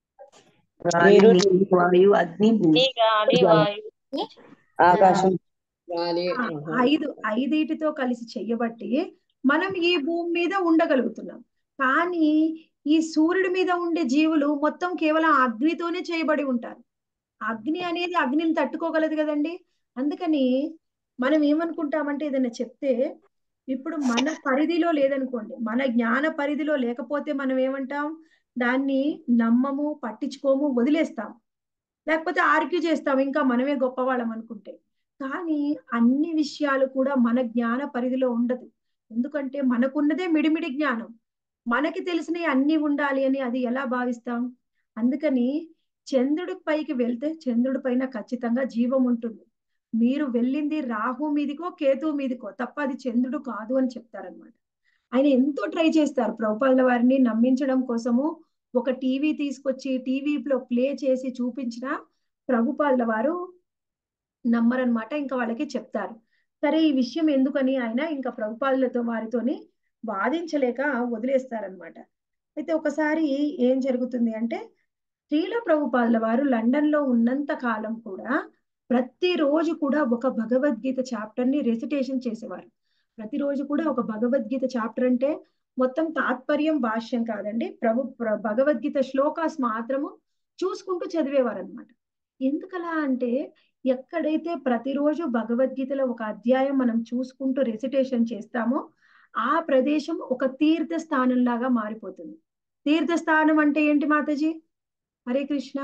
గాలి, నీరు, నీరు, వాయువు, అగ్ని, భూమి. గాలి, జలం. వాయువు, ఆకాశం. గాలి. ఆ, ఐదు ఐదిటితో కలిసి చెయ్యబట్టి మనం ఈ భూమి మీద ఉండగలుగుతున్నాం. కానీ ఈ సూర్యుడి మీద ఉండే జీవులు మొత్తం కేవలం అగ్నితోనే చేయబడి ఉంటారు. అగ్ని అనేది అగ్నిని తట్టుకోగలదు కదండి. అందుకని మనం ఏమనుకుంటామంటే ఏదైనా చెప్తే ఇప్పుడు మన పరిధిలో లేదనుకోండి, మన జ్ఞాన పరిధిలో లేకపోతే మనం ఏమంటాం, దాన్ని నమ్మము, పట్టించుకోము, వదిలేస్తాం, లేకపోతే ఆర్గ్యూ చేస్తాం ఇంకా మనమే గొప్పవాళ్ళం అనుకుంటే. కానీ అన్ని విషయాలు కూడా మన జ్ఞాన పరిధిలో ఉండదు. ఎందుకంటే మనకున్నదే మిడిమిడి జ్ఞానం, మనకి తెలిసినవి అన్ని ఉండాలి అని అది ఎలా భావిస్తాం. అందుకని చంద్రుడి పైకి వెళ్తే చంద్రుడి పైన ఖచ్చితంగా జీవం ఉంటుంది. మీరు వెళ్ళింది రాహు మీదికో కేతు మీదికో తప్ప అది చంద్రుడు కాదు అని చెప్తారనమాట. ఆయన ఎంతో ట్రై చేస్తారు ప్రభుపాదుల వారిని నమ్మించడం కోసము. ఒక టీవీ తీసుకొచ్చి టీవీలో ప్లే చేసి చూపించిన ప్రభుపాదుల వారు నమ్మరనమాట, ఇంకా వాళ్ళకి చెప్తారు. సరే ఈ విషయం ఎందుకని ఆయన ఇంకా ప్రభుపాదులతో వారితోని వాదించలేక వదిలేస్తారనమాట. అయితే ఒకసారి ఏం జరుగుతుంది అంటే శ్రీల ప్రభుపాదుల వారు లండన్ లో ఉన్నంత కాలం కూడా ప్రతిరోజు కూడా ఒక భగవద్గీత చాప్టర్ ని రెసిటేషన్ చేసేవారు. ప్రతిరోజు కూడా ఒక భగవద్గీత చాప్టర్ అంటే మొత్తం తాత్పర్యం భాష్యం కాదండి, ప్రభు ప్ర- భగవద్గీత శ్లోకాస్ మాత్రము చూసుకుంటూ చదివేవారు అనమాట. ఎందుకలా అంటే ఎక్కడైతే ప్రతిరోజు భగవద్గీతలో ఒక అధ్యాయం మనం చూసుకుంటూ రెసిటేషన్ చేస్తామో ఆ ప్రదేశం ఒక తీర్థ స్థానం లాగా మారిపోతుంది. తీర్థ స్థానం అంటే ఏంటి మాతాజీ? హరే కృష్ణ.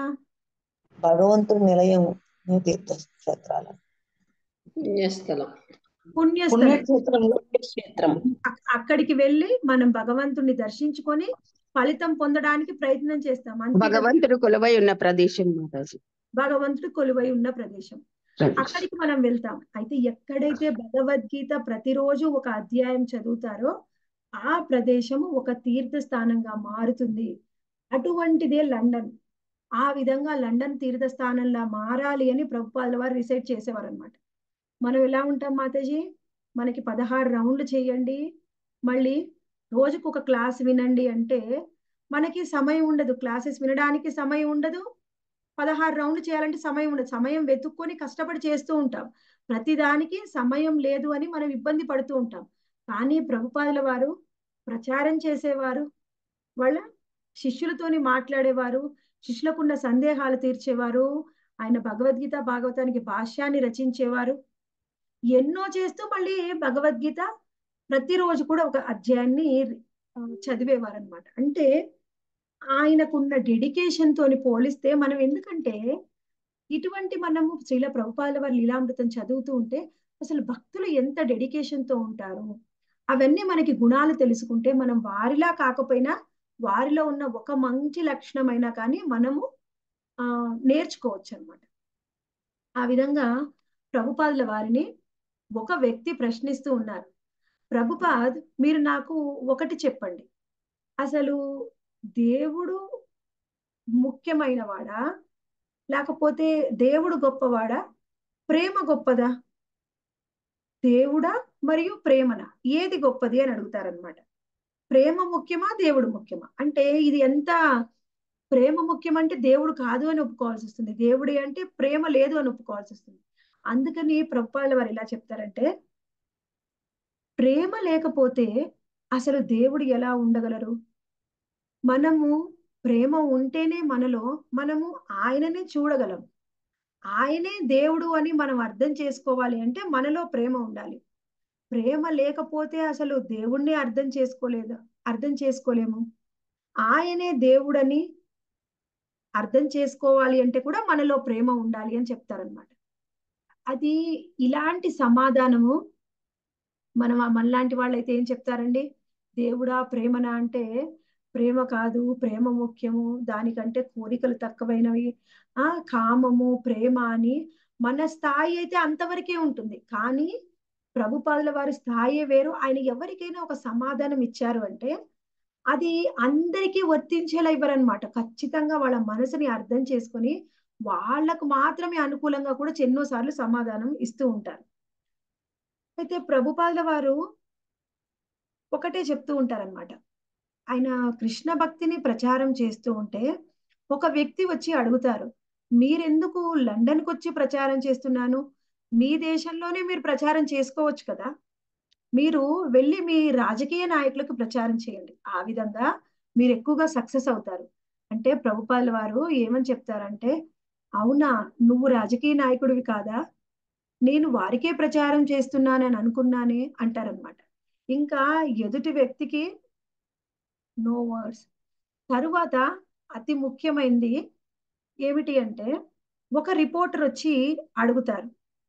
భగవంతుడి నిలయం తీర్థ క్షేత్రాల. పుణ్యస్థలం. పుణ్యస్థలం. పుణ్యక్షేత్రంలో క్షేత్రం. అక్- అక్కడికి వెళ్ళి మనం భగవంతుణ్ణి దర్శించుకొని ఫలితం పొందడానికి ప్రయత్నం చేస్తాం. అంతే కదా? భగవంతుడు కొలువై ఉన్న ప్రదేశం మాతాజీ. భగవంతుడు కొలువై ఉన్న ప్రదేశం, అక్కడికి మనం వెళ్తాం. అయితే ఎక్కడైతే భగవద్గీత ప్రతిరోజు ఒక అధ్యాయం చదువుతారో ఆ ప్రదేశము ఒక తీర్థ స్థానంగా మారుతుంది. అటువంటిదే లండన్. ఆ విధంగా లండన్ తీర్థ స్థానంలా మారాలి అని ప్రభుపాదుల వారు రిసైడ్ చేసేవారు అనమాట. మనం ఎలా ఉంటాం మాతాజీ, మనకి పదహారు రౌండ్లు చేయండి, మళ్ళీ రోజుకు ఒక క్లాస్ వినండి అంటే మనకి సమయం ఉండదు, క్లాసెస్ వినడానికి సమయం ఉండదు, పదహారు రౌండ్లు చేయాలంటే సమయం ఉండదు. సమయం వెతుక్కొని కష్టపడి చేస్తూ ఉంటాం, ప్రతిదానికి సమయం లేదు అని మనం ఇబ్బంది పడుతూ ఉంటాం. కానీ ప్రభుపాదుల వారు ప్రచారం చేసేవారు, వాళ్ళ శిష్యులతోని మాట్లాడేవారు, శిష్యులకున్న సందేహాలు తీర్చేవారు, ఆయన భగవద్గీత భాగవతానికి భాష్యాన్ని రచించేవారు, ఎన్నో చేస్తూ మళ్ళీ భగవద్గీత ప్రతిరోజు కూడా ఒక అధ్యాయాన్ని ఆ, చదివేవారు అనమాట. అంటే ఆయనకున్న డెడికేషన్ తోని పోలిస్తే మనం, ఎందుకంటే ఇటువంటి మనము శ్రీల ప్రభుపాదుల వారి లీలామృతం చదువుతూ ఉంటే అసలు భక్తులు ఎంత డెడికేషన్ తో ఉంటారు, అవన్నీ మనకి గుణాలు తెలుసుకుంటే మనం వారిలా కాకపోయినా వారిలో ఉన్న ఒక మంచి లక్షణమైనా కానీ మనము ఆ నేర్చుకోవచ్చు అనమాట. ఆ విధంగా ప్రభుపాదుల వారిని ఒక వ్యక్తి ప్రశ్నిస్తూ ఉన్నారు, ప్రభుపాద్ మీరు నాకు ఒకటి చెప్పండి, అసలు దేవుడు ముఖ్యమైన వాడా, లేకపోతే దేవుడు గొప్పవాడా, ప్రేమ గొప్పదా, దేవుడా మరియు ప్రేమనా, ఏది గొప్పది అని అడుగుతారనమాట. ప్రేమ ముఖ్యమా దేవుడు ముఖ్యమా అంటే ఇది ఎంత, ప్రేమ ముఖ్యం అంటే దేవుడు కాదు అని ఒప్పుకోవాల్సి వస్తుంది, దేవుడి అంటే ప్రేమ లేదు అని ఒప్పుకోవాల్సి వస్తుంది. అందుకని ప్రభుపాదుల వారు ఎలా చెప్తారంటే, ప్రేమ లేకపోతే అసలు దేవుడు ఎలా ఉండగలరు, మనము ప్రేమ ఉంటేనే మనలో మనము ఆయననే చూడగలం, ఆయనే దేవుడు అని మనం అర్థం చేసుకోవాలి అంటే మనలో ప్రేమ ఉండాలి. ప్రేమ లేకపోతే అసలు దేవుణ్ణి అర్థం చేసుకోలేదు, అర్థం చేసుకోలేము. ఆయనే దేవుడని అర్థం చేసుకోవాలి అంటే కూడా మనలో ప్రేమ ఉండాలి అని చెప్తారనమాట. అది ఇలాంటి సమాధానము మనం మనలాంటి వాళ్ళైతే ఏం చెప్తారండి, దేవుడా ప్రేమనా అంటే ప్రేమ కాదు, ప్రేమ ముఖ్యము, దానికంటే కోరికలు తక్కువైనవి, ఆ కామము ప్రేమ అని మన స్థాయి అయితే అంతవరకే ఉంటుంది. కానీ ప్రభుపాదుల వారి స్థాయి వేరు. ఆయన ఎవరికైనా ఒక సమాధానం ఇచ్చారు అంటే అది అందరికీ వర్తించేలా ఇవ్వరనమాట. ఖచ్చితంగా వాళ్ళ మనసుని అర్థం చేసుకొని వాళ్ళకు మాత్రమే అనుకూలంగా కూడా ఎన్నోసార్లు సమాధానం ఇస్తూ ఉంటారు. అయితే ప్రభుపాదుల వారు ఒకటే చెప్తూ ఉంటారనమాట. ఆయన కృష్ణ భక్తిని ప్రచారం చేస్తూ ఉంటే ఒక వ్యక్తి వచ్చి అడుగుతారు, మీరెందుకు లండన్కి వచ్చి ప్రచారం చేస్తున్నాను, మీ దేశంలోనే మీరు ప్రచారం చేసుకోవచ్చు కదా, మీరు వెళ్ళి మీ రాజకీయ నాయకులకు ప్రచారం చేయండి, ఆ విధంగా మీరు ఎక్కువగా సక్సెస్ అవుతారు. అంటే ప్రభుపాదుల వారు ఏమని చెప్తారంటే, అవునా నువ్వు రాజకీయ నాయకుడివి కాదా, నేను వారికే ప్రచారం చేస్తున్నానని అనుకున్నానే అంటారనమాట. ఇంకా ఎదుటి వ్యక్తికి నో వర్డ్స్. తరువాత అతి ముఖ్యమైనది ఏమిటి అంటే, ఒక రిపోర్టర్ వచ్చి అడుగుతారు,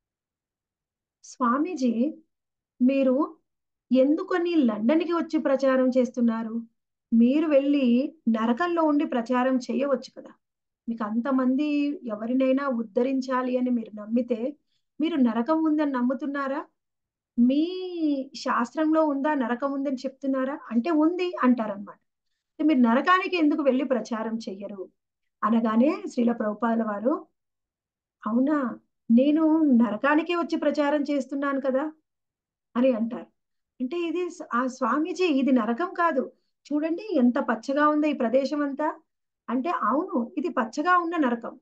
స్వామీజీ మీరు ఎందుకని లండన్కి వచ్చి ప్రచారం చేస్తున్నారు, మీరు వెళ్ళి నరకంలో ఉండి ప్రచారం చేయవచ్చు కదా, మీకు అంతమంది ఎవరినైనా ఉద్ధరించాలి అని మీరు నమ్మితే మీరు నరకం ఉందని నమ్ముతున్నారా, మీ శాస్త్రంలో ఉందా నరకం ఉందని చెప్తున్నారా అంటే ఉంది అంటారనమాట. మీరు నరకానికి ఎందుకు వెళ్ళి ప్రచారం చెయ్యరు అనగానే శ్రీల ప్రభుపాదుల వారు, అవునా నేను నరకానికే వచ్చి ప్రచారం చేస్తున్నాను కదా అని అంటారు. అంటే ఇది ఆ స్వామీజీ ఇది నరకం కాదు, చూడండి ఎంత పచ్చగా ఉందో ఈ ప్రదేశం అంతా అంటే, అవును ఇది పచ్చగా ఉన్న నరకం,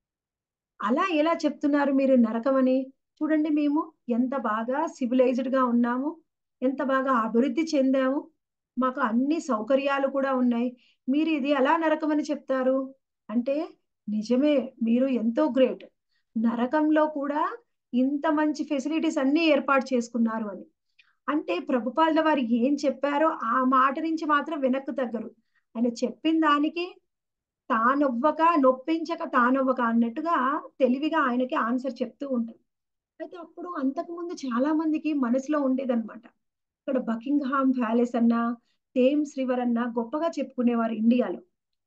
అలా ఎలా చెప్తున్నారు మీరు నరకం అని, చూడండి మేము ఎంత బాగా సివిలైజ్డ్ గా ఉన్నాము, ఎంత బాగా అభివృద్ధి చెందాము, మాకు అన్ని సౌకర్యాలు కూడా ఉన్నాయి, మీరు ఇది ఎలా నరకం అని చెప్తారు అంటే, నిజమే మీరు ఎంతో గ్రేట్, నరకంలో కూడా ఇంత మంచి ఫెసిలిటీస్ అన్ని ఏర్పాటు చేసుకున్నారు అని. అంటే ప్రభుపాదుల వారు ఏం చెప్పారో ఆ మాట నుంచి మాత్రం వెనక్కు తగ్గరు, ఆయన చెప్పిన దానికి తానొవ్వక నొప్పించక తానొవ్వక అన్నట్టుగా తెలివిగా ఆయనకి ఆన్సర్ చెప్తూ ఉంటారు. అయితే అప్పుడు అంతకుముందు చాలా మందికి మనసులో ఉండేదన్నమాట, ఇక్కడ బకింగ్హామ్ ప్యాలెస్ అన్నా థేమ్స్ రివర్ అన్నా గొప్పగా చెప్పుకునేవారు ఇండియాలో,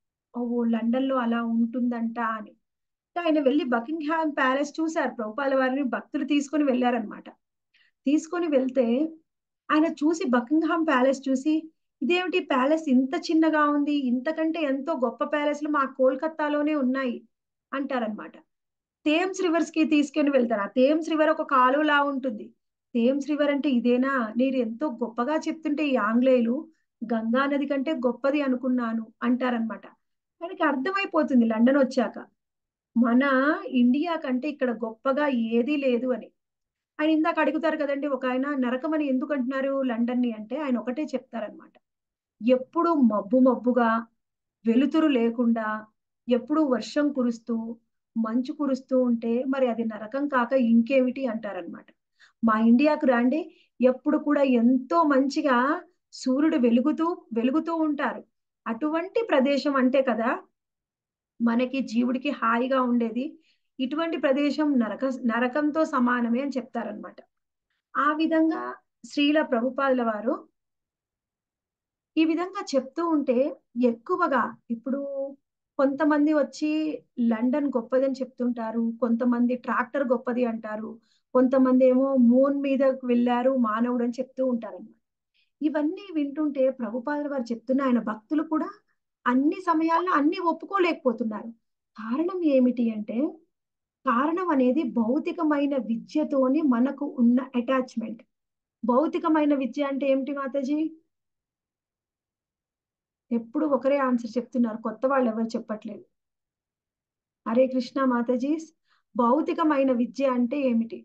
ఓ లండన్ లో అలా ఉంటుందంట అని. ఆయన వెళ్ళి బకింగ్హామ్ ప్యాలెస్ చూశారు, ప్రభుపాదుల వారిని భక్తులు తీసుకొని వెళ్ళారనమాట. తీసుకొని వెళ్తే ఆయన చూసి బకింగ్హామ్ ప్యాలెస్ చూసి, ఇదేమిటి ప్యాలెస్ ఇంత చిన్నగా ఉంది, ఇంతకంటే ఎంతో గొప్ప ప్యాలెస్లు మా కోల్కత్తాలోనే ఉన్నాయి అంటారనమాట. థేమ్స్ రివర్స్ కి తీసుకొని వెళ్తారు, ఆ థేమ్స్ రివర్ ఒక కాలువలా ఉంటుంది, థేమ్స్ రివర్ అంటే ఇదేనా, నేను ఎంతో గొప్పగా చెప్తుంటే ఈ ఆంగ్లేయులు గంగా నది కంటే గొప్పది అనుకున్నాను అంటారనమాట. ఆయనకి అర్థమైపోతుంది లండన్ వచ్చాక మన ఇండియా కంటే ఇక్కడ గొప్పగా ఏదీ లేదు అని. ఆయన ఇందాక అడుగుతారు కదండి ఒక ఆయన, నరకం అని ఎందుకు అంటున్నారు లండన్ ని అంటే, ఆయన ఒకటే చెప్తారనమాట, ఎప్పుడు మబ్బు మబ్బుగా వెలుతురు లేకుండా ఎప్పుడు వర్షం కురుస్తూ మంచు కురుస్తూ ఉంటే మరి అది నరకం కాక ఇంకేమిటి అంటారనమాట. మా ఇండియాకు రండి, ఎప్పుడు కూడా ఎంతో మంచిగా సూర్యుడు వెలుగుతూ వెలుగుతూ ఉంటారు, అటువంటి ప్రదేశం అంటే కదా మనకి జీవుడికి హాయిగా ఉండేది, ఇటువంటి ప్రదేశం నరక నరకంతో సమానమే అని చెప్తారనమాట. ఆ విధంగా శ్రీల ప్రభుపాదుల వారు ఈ విధంగా చెప్తూ ఉంటే ఎక్కువగా ఇప్పుడు కొంతమంది వచ్చి లండన్ గొప్పదని చెప్తుంటారు, కొంతమంది ట్రాక్టర్ గొప్పది అంటారు, కొంతమంది ఏమో మూన్ మీదకు వెళ్ళారు మానవుడు అని చెప్తూ ఉంటారన్నమాట. ఇవన్నీ వింటుంటే ప్రభుపాదుల వారు చెప్తున్న ఆయన భక్తులు కూడా అన్ని సమయాల్లో అన్ని ఒప్పుకోలేకపోతున్నారు. కారణం ఏమిటి అంటే, కారణం అనేది భౌతికమైన విద్యతోని మనకు ఉన్న అటాచ్మెంట్. భౌతికమైన విద్య అంటే ఏమిటి మాతాజీ? ఎప్పుడు ఒకరే ఆన్సర్ చెప్తున్నారు, కొత్త వాళ్ళు ఎవరు చెప్పట్లేదు. హరే కృష్ణ మాతాజీ. భౌతికమైన విద్య అంటే ఏమిటి?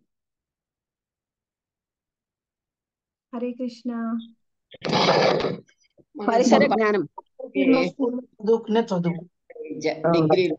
హరే కృష్ణ. మన పరిసర సంపా- జ్ఞానం. చదువుకునే చదువు విద్య, డిగ్రీలు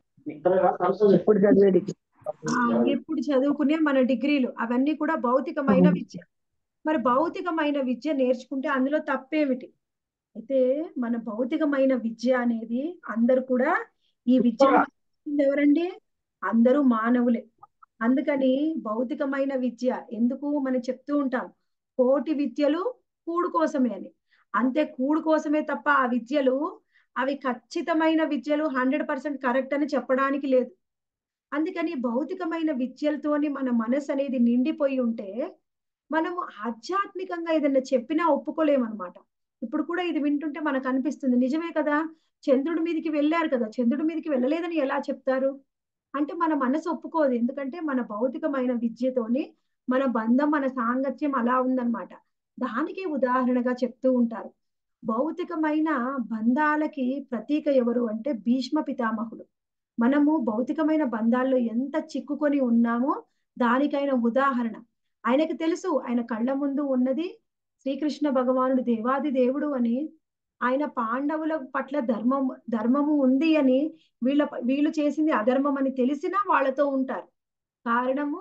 ఇప్పుడు చదివే డిగ్రీ. ఆ, ఇప్పుడు చదువుకునే మన డిగ్రీలు అవన్నీ కూడా భౌతికమైన విద్య. మరి భౌతికమైన విద్య నేర్చుకుంటే అందులో తప్పేమిటి? అయితే మన భౌతికమైన విద్య అనేది అందరు కూడా ఈ విద్య ఎవరండి? అందరూ మానవులే. అందుకని భౌతికమైన విద్య ఎందుకు మనం చెప్తూ ఉంటాం, కోటి విద్యలు కూడు కోసమే అని. అంతే, కూడు కోసమే తప్ప ఆ విద్యలు అవి ఖచ్చితమైన విద్యలు హండ్రెడ్ పర్సెంట్ కరెక్ట్ అని చెప్పడానికి లేదు. అందుకని భౌతికమైన విద్యలతోని మన మనసు అనేది నిండిపోయి ఉంటే మనము ఆధ్యాత్మికంగా ఏదైనా చెప్పినా ఒప్పుకోలేమన్నమాట. ఇప్పుడు కూడా ఇది వింటుంటే మనకు అనిపిస్తుంది, నిజమే కదా, చంద్రుడి మీదకి వెళ్ళారు కదా, చంద్రుడి మీదకి వెళ్ళలేదని ఎలా చెప్తారు అంటే మన మనసు ఒప్పుకోదు. ఎందుకంటే మన భౌతికమైన విద్యతోని మన బంధం, మన సాంగత్యం అలా ఉందన్నమాట. దానికి ఉదాహరణగా చెప్తూ ఉంటారు. భౌతికమైన బంధాలకి ప్రతీక ఎవరు అంటే భీష్మ పితామహుడు. మనము భౌతికమైన బంధాల్లో ఎంత చిక్కుకొని ఉన్నామో దానికైన ఉదాహరణ. ఆయనకు తెలుసు ఆయన కళ్ళ ముందు ఉన్నది శ్రీకృష్ణ భగవానుడు దేవాది దేవుడు అని, ఆయన పాండవుల పట్ల ధర్మం ధర్మము ఉంది అని, వీళ్ళ వీళ్ళు చేసింది అధర్మం అని తెలిసినా వాళ్ళతో ఉంటారు. కారణము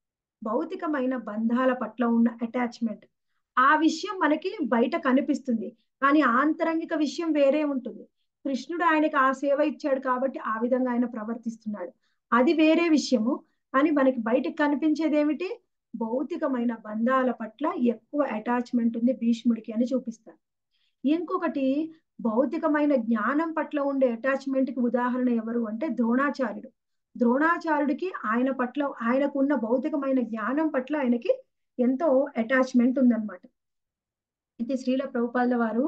భౌతికమైన బంధాల పట్ల ఉన్న అటాచ్మెంట్. ఆ విషయం మనకి బయట కనిపిస్తుంది, కానీ ఆంతరంగిక విషయం వేరే ఉంటుంది. కృష్ణుడు ఆయనకి ఆ సేవ ఇచ్చాడు కాబట్టి ఆ విధంగా ఆయన ప్రవర్తిస్తున్నాడు, అది వేరే విషయము. కానీ మనకి బయటకు కనిపించేది ఏమిటి? భౌతికమైన బంధాల పట్ల ఎక్కువ అటాచ్మెంట్ ఉంది భీష్ముడికి అని చూపిస్తారు. ఇంకొకటి, భౌతికమైన జ్ఞానం పట్ల ఉండే అటాచ్మెంట్ కి ఉదాహరణ ఎవరు అంటే ద్రోణాచార్యుడు. ద్రోణాచార్యుడికి ఆయన పట్ల ఆయనకు ఉన్న భౌతికమైన జ్ఞానం పట్ల ఆయనకి ఎంతో అటాచ్మెంట్ ఉందన్నమాట. అయితే శ్రీల ప్రభుపాదుల వారు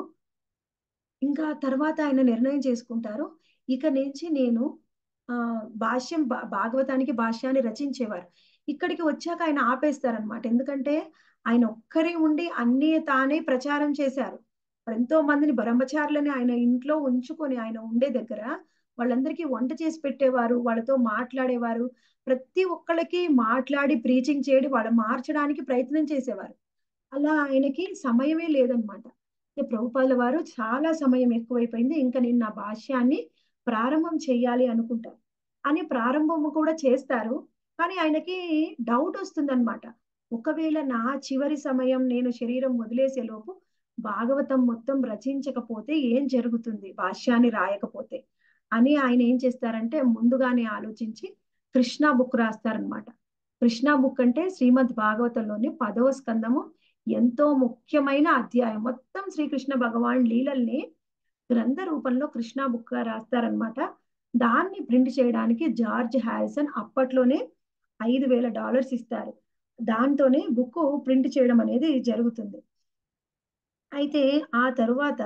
ఇంకా తర్వాత ఆయన నిర్ణయం చేసుకుంటారు, ఇక నుంచి నేను ఆ భాష్యం భా- భాగవతానికి భాష్యాన్ని రచించేవారు. ఇక్కడికి వచ్చాక ఆయన ఆపేస్తారనమాట. ఎందుకంటే ఆయన ఒక్కరే ఉండి అన్ని తానే ప్రచారం చేశారు. ఎంతో మందిని బ్రహ్మచారులని ఆయన ఇంట్లో ఉంచుకొని ఆయన ఉండే దగ్గర వాళ్ళందరికీ వంట చేసి పెట్టేవారు, వాళ్ళతో మాట్లాడేవారు, ప్రతి ఒక్కళ్ళకి మాట్లాడి ప్రీచింగ్ చేయడం, వాళ్ళ మార్చడానికి ప్రయత్నం చేసేవారు. అలా ఆయనకి సమయమే లేదనమాట. ప్రభుపాదుల వారు చాలా సమయం ఎక్కువైపోయింది, ఇంకా నేను నా భాష్యాన్ని ప్రారంభం చేయాలి అనుకుంటారు అని ప్రారంభం కూడా చేస్తారు. కానీ ఆయనకి డౌట్ వస్తుందన్నమాట, ఒకవేళ నా చివరి సమయం నేను శరీరం వదిలేసే లోపు భాగవతం మొత్తం రచించకపోతే ఏం జరుగుతుంది, భాష్యాన్ని రాయకపోతే అని ఆయన ఏం చేస్తారంటే ముందుగానే ఆలోచించి కృష్ణ బుక్ రాస్తారనమాట. కృష్ణ బుక్ అంటే శ్రీమద్ భాగవతంలోని పదవ స్కందము ఎంతో ముఖ్యమైన అధ్యాయం. మొత్తం శ్రీకృష్ణ భగవాన్ లీలల్ని గ్రంథ రూపంలో కృష్ణ బుక్ గా రాస్తారనమాట. దాన్ని ప్రింట్ చేయడానికి జార్జ్ హారిసన్ అప్పట్లోనే ఐదు వేల డాలర్స్ ఇస్తారు. దాంతోనే బుక్ ప్రింట్ చేయడం అనేది జరుగుతుంది. అయితే ఆ తరువాత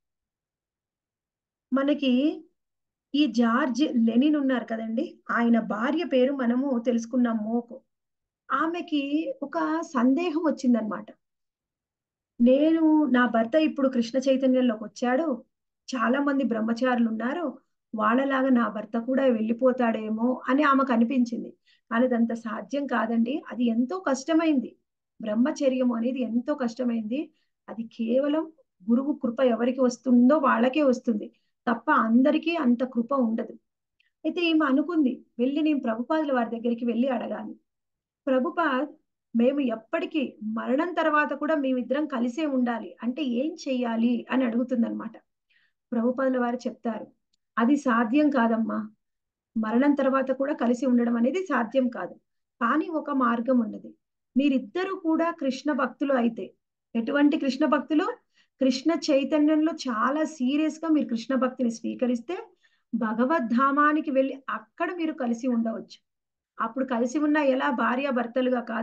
మనకి ఈ జార్జ్ లెనిన్ ఉన్నారు కదండి, ఆయన భార్య పేరు మనము తెలుసుకున్నాం, మోకో. ఆమెకి ఒక సందేహం వచ్చిందనమాట. నేను నా భర్త ఇప్పుడు కృష్ణ చైతన్యంలోకి వచ్చాడు, చాలా మంది బ్రహ్మచారులు ఉన్నారు, వాళ్ళలాగా నా భర్త కూడా వెళ్ళిపోతాడేమో అని ఆమెకు అనిపించింది. కానీ అదంత సాధ్యం కాదండి, అది ఎంతో కష్టమైంది. బ్రహ్మచర్యం అనేది ఎంతో కష్టమైంది. అది కేవలం గురువు కృప ఎవరికి వస్తుందో వాళ్ళకే వస్తుంది తప్ప అందరికీ అంత కృప ఉండదు. అయితే ఈమె అనుకుంది, వెళ్ళి నేను ప్రభుపాదుల వారి దగ్గరికి వెళ్ళి అడగాలి. ప్రభుపాద్, మేము ఎప్పటికీ మరణం తర్వాత కూడా మేమిద్దరం కలిసే ఉండాలి అంటే ఏం చెయ్యాలి అని అడుగుతుందన్నమాట. ప్రభుపాదుల వారు చెప్తారు, అది సాధ్యం కాదమ్మా, మరణం తర్వాత కూడా కలిసి ఉండడం అనేది సాధ్యం కాదు. కానీ ఒక మార్గం ఉన్నది. మీరిద్దరూ కూడా కృష్ణ భక్తులు అయితే, ఎటువంటి కృష్ణ భక్తులు? కృష్ణ చైతన్యంలో చాలా సీరియస్ గా మీరు కృష్ణ భక్తిని స్వీకరిస్తే భగవద్ధామానికి వెళ్ళి అక్కడ మీరు కలిసి ఉండవచ్చు. అప్పుడు కలిసి ఉన్న ఎలా భార్య భర్తలుగా కాదు,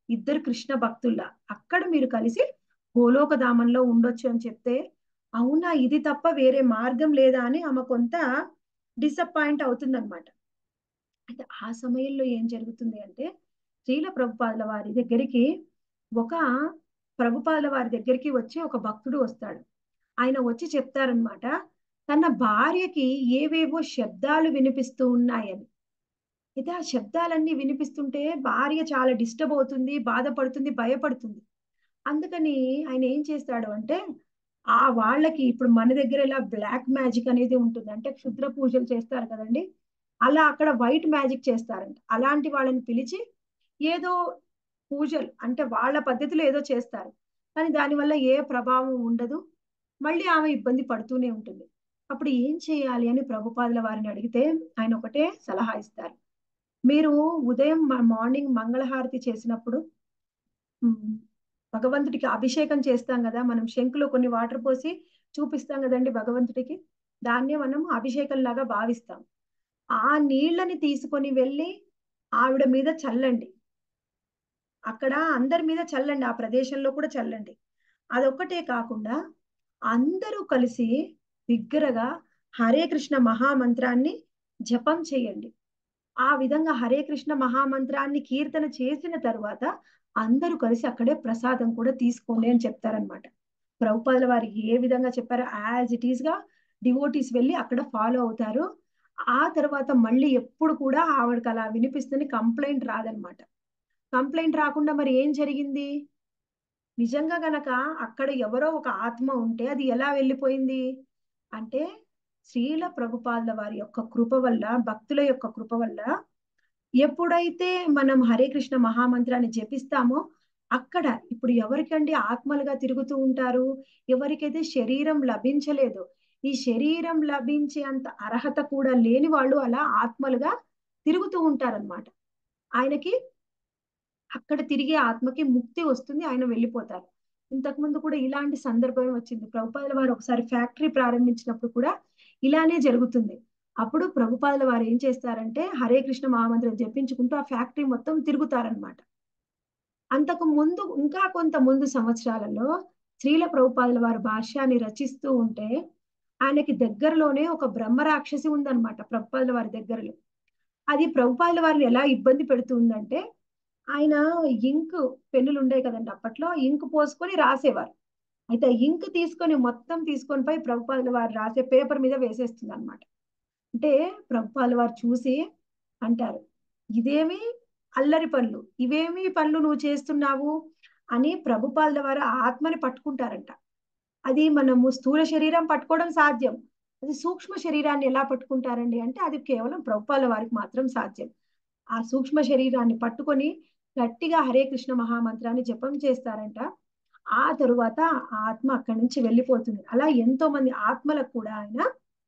ఇద్దరు కృష్ణ భక్తుల్లా అక్కడ మీరు కలిసి గోలోక ధామంలో ఉండొచ్చు అని చెప్తే, అవునా ఇది తప్ప వేరే మార్గం లేదా అని ఆమె కొంత డిసప్పాయింట్ అవుతుందన్నమాట. అయితే ఆ సమయంలో ఏం జరుగుతుంది అంటే శ్రీల ప్రభుపాదుల వారి దగ్గరికి ఒక ప్రభుపాదుల వారి దగ్గరికి వచ్చి ఒక భక్తుడు వస్తాడు. ఆయన వచ్చి చెప్తారనమాట, తన భార్యకి ఏవేవో శబ్దాలు వినిపిస్తూ ఉన్నాయని. అయితే ఆ శబ్దాలన్నీ వినిపిస్తుంటే భార్య చాలా డిస్టర్బ్ అవుతుంది, బాధపడుతుంది, భయపడుతుంది. అందుకని ఆయన ఏం చేస్తాడు అంటే, ఆ వాళ్ళకి ఇప్పుడు మన దగ్గర ఇలా బ్లాక్ మ్యాజిక్ అనేది ఉంటుంది. అంటే క్షుద్ర పూజలు చేస్తారు కదండి, అలా అక్కడ వైట్ మ్యాజిక్ చేస్తారంట. అలాంటి వాళ్ళని పిలిచి ఏదో పూజలు అంటే వాళ్ళ పద్ధతిలో ఏదో చేస్తారు. కానీ దానివల్ల ఏ ప్రభావం ఉండదు. మళ్ళీ ఆమె ఇబ్బంది పడుతూనే ఉంటుంది. అప్పుడు ఏం చేయాలి అని ప్రభుపాదుల వారిని అడిగితే ఆయన ఒకటే సలహా ఇస్తారు. మీరు ఉదయం మార్నింగ్ మంగళహారతి చేసినప్పుడు ఉమ్, భగవంతుడికి అభిషేకం చేస్తాం కదా, మనం శంకులో కొన్ని వాటర్ పోసి చూపిస్తాం కదండి భగవంతుడికి. దాన్నే మనం అభిషేకం లాగా భావిస్తాం. ఆ నీళ్ళని తీసుకొని వెళ్ళి ఆవిడ మీద చల్లండి. అక్కడ అందరి మీద చల్లండి, ఆ ప్రదేశంలో కూడా చల్లండి. అదొక్కటే కాకుండా అందరూ కలిసి బిగ్గరగా హరే కృష్ణ మహామంత్రాన్ని జపం చేయండి. ఆ విధంగా హరే కృష్ణ మహామంత్రాన్ని కీర్తన చేసిన తరువాత అందరూ కలిసి అక్కడే ప్రసాదం కూడా తీసుకోండి అని చెప్తారనమాట. ప్రభుపాదుల వారు ఏ విధంగా చెప్పారో యాజ్ ఇట్ ఈస్ గా డివోటీస్ వెళ్ళి అక్కడ ఫాలో అవుతారు. ఆ తర్వాత మళ్ళీ ఎప్పుడు కూడా ఆవిడకి అలా వినిపిస్తుంది, కంప్లైంట్ రాదనమాట. కంప్లైంట్ రాకుండా మరి ఏం జరిగింది? నిజంగా గనక అక్కడ ఎవరో ఒక ఆత్మ ఉంటే అది ఎలా వెళ్ళిపోయింది అంటే, శ్రీల ప్రభుపాదుల వారి యొక్క కృప వల్ల, భక్తుల యొక్క కృప వల్ల ఎప్పుడైతే మనం హరే కృష్ణ మహామంత్రాన్ని జపిస్తామో అక్కడ ఇప్పుడు ఎవరికండి ఆత్మలుగా తిరుగుతూ ఉంటారు? ఎవరికైతే శరీరం లభించలేదు, ఈ శరీరం లభించే అంత అర్హత కూడా లేని వాళ్ళు అలా ఆత్మలుగా తిరుగుతూ ఉంటారన్నమాట. ఆయనకి అక్కడ తిరిగే ఆత్మకి ముక్తి వస్తుంది, ఆయన వెళ్ళిపోతారు. ఇంతకు ముందు కూడా ఇలాంటి సందర్భం వచ్చింది. ప్రభుపాదుల వారు ఒకసారి ఫ్యాక్టరీ ప్రారంభించినప్పుడు కూడా ఇలానే జరుగుతుంది. అప్పుడు ప్రభుపాదుల వారు ఏం చేస్తారంటే హరే కృష్ణ మహామంత్రం జపించుకుంటూ ఆ ఫ్యాక్టరీ మొత్తం తిరుగుతారనమాట. అంతకు ముందు ఇంకా కొంత ముందు సంవత్సరాలలో శ్రీల ప్రభుపాదుల వారు భాష్యాన్ని రచిస్తూ ఉంటే ఆయనకి దగ్గరలోనే ఒక బ్రహ్మ రాక్షసి ఉందన్నమాట ప్రభుపాదుల వారి దగ్గరలో. అది ప్రభుపాదుల వారిని ఎలా ఇబ్బంది పెడుతుందంటే, ఆయన ఇంక్ పెన్నులు ఉండే కదండి అప్పట్లో, ఇంక్ పోసుకొని రాసేవారు. అయితే ఇంక్ తీసుకొని మొత్తం తీసుకొని పోయి ప్రభుపాదుల వారు రాసే పేపర్ మీద వేసేస్తుంది అనమాట. అంటే ప్రభుపాదుల వారు చూసి అంటారు, ఇదేమి అల్లరి పనులు, ఇవేమి పనులు నువ్వు చేస్తున్నావు అని ప్రభుపాదుల వారు ఆత్మని పట్టుకుంటారంట. అది మనము స్థూల శరీరం పట్టుకోవడం సాధ్యం, అది సూక్ష్మ శరీరాన్ని ఎలా పట్టుకుంటారండి అంటే అది కేవలం ప్రభుపాదుల వారికి మాత్రం సాధ్యం. ఆ సూక్ష్మ శరీరాన్ని పట్టుకొని గట్టిగా హరే కృష్ణ మహామంత్రాన్ని జపం చేస్తారంట. ఆ తరువాత ఆ ఆత్మ అక్కడి నుంచి వెళ్ళిపోతుంది. అలా ఎంతో మంది ఆత్మలకు కూడా ఆయన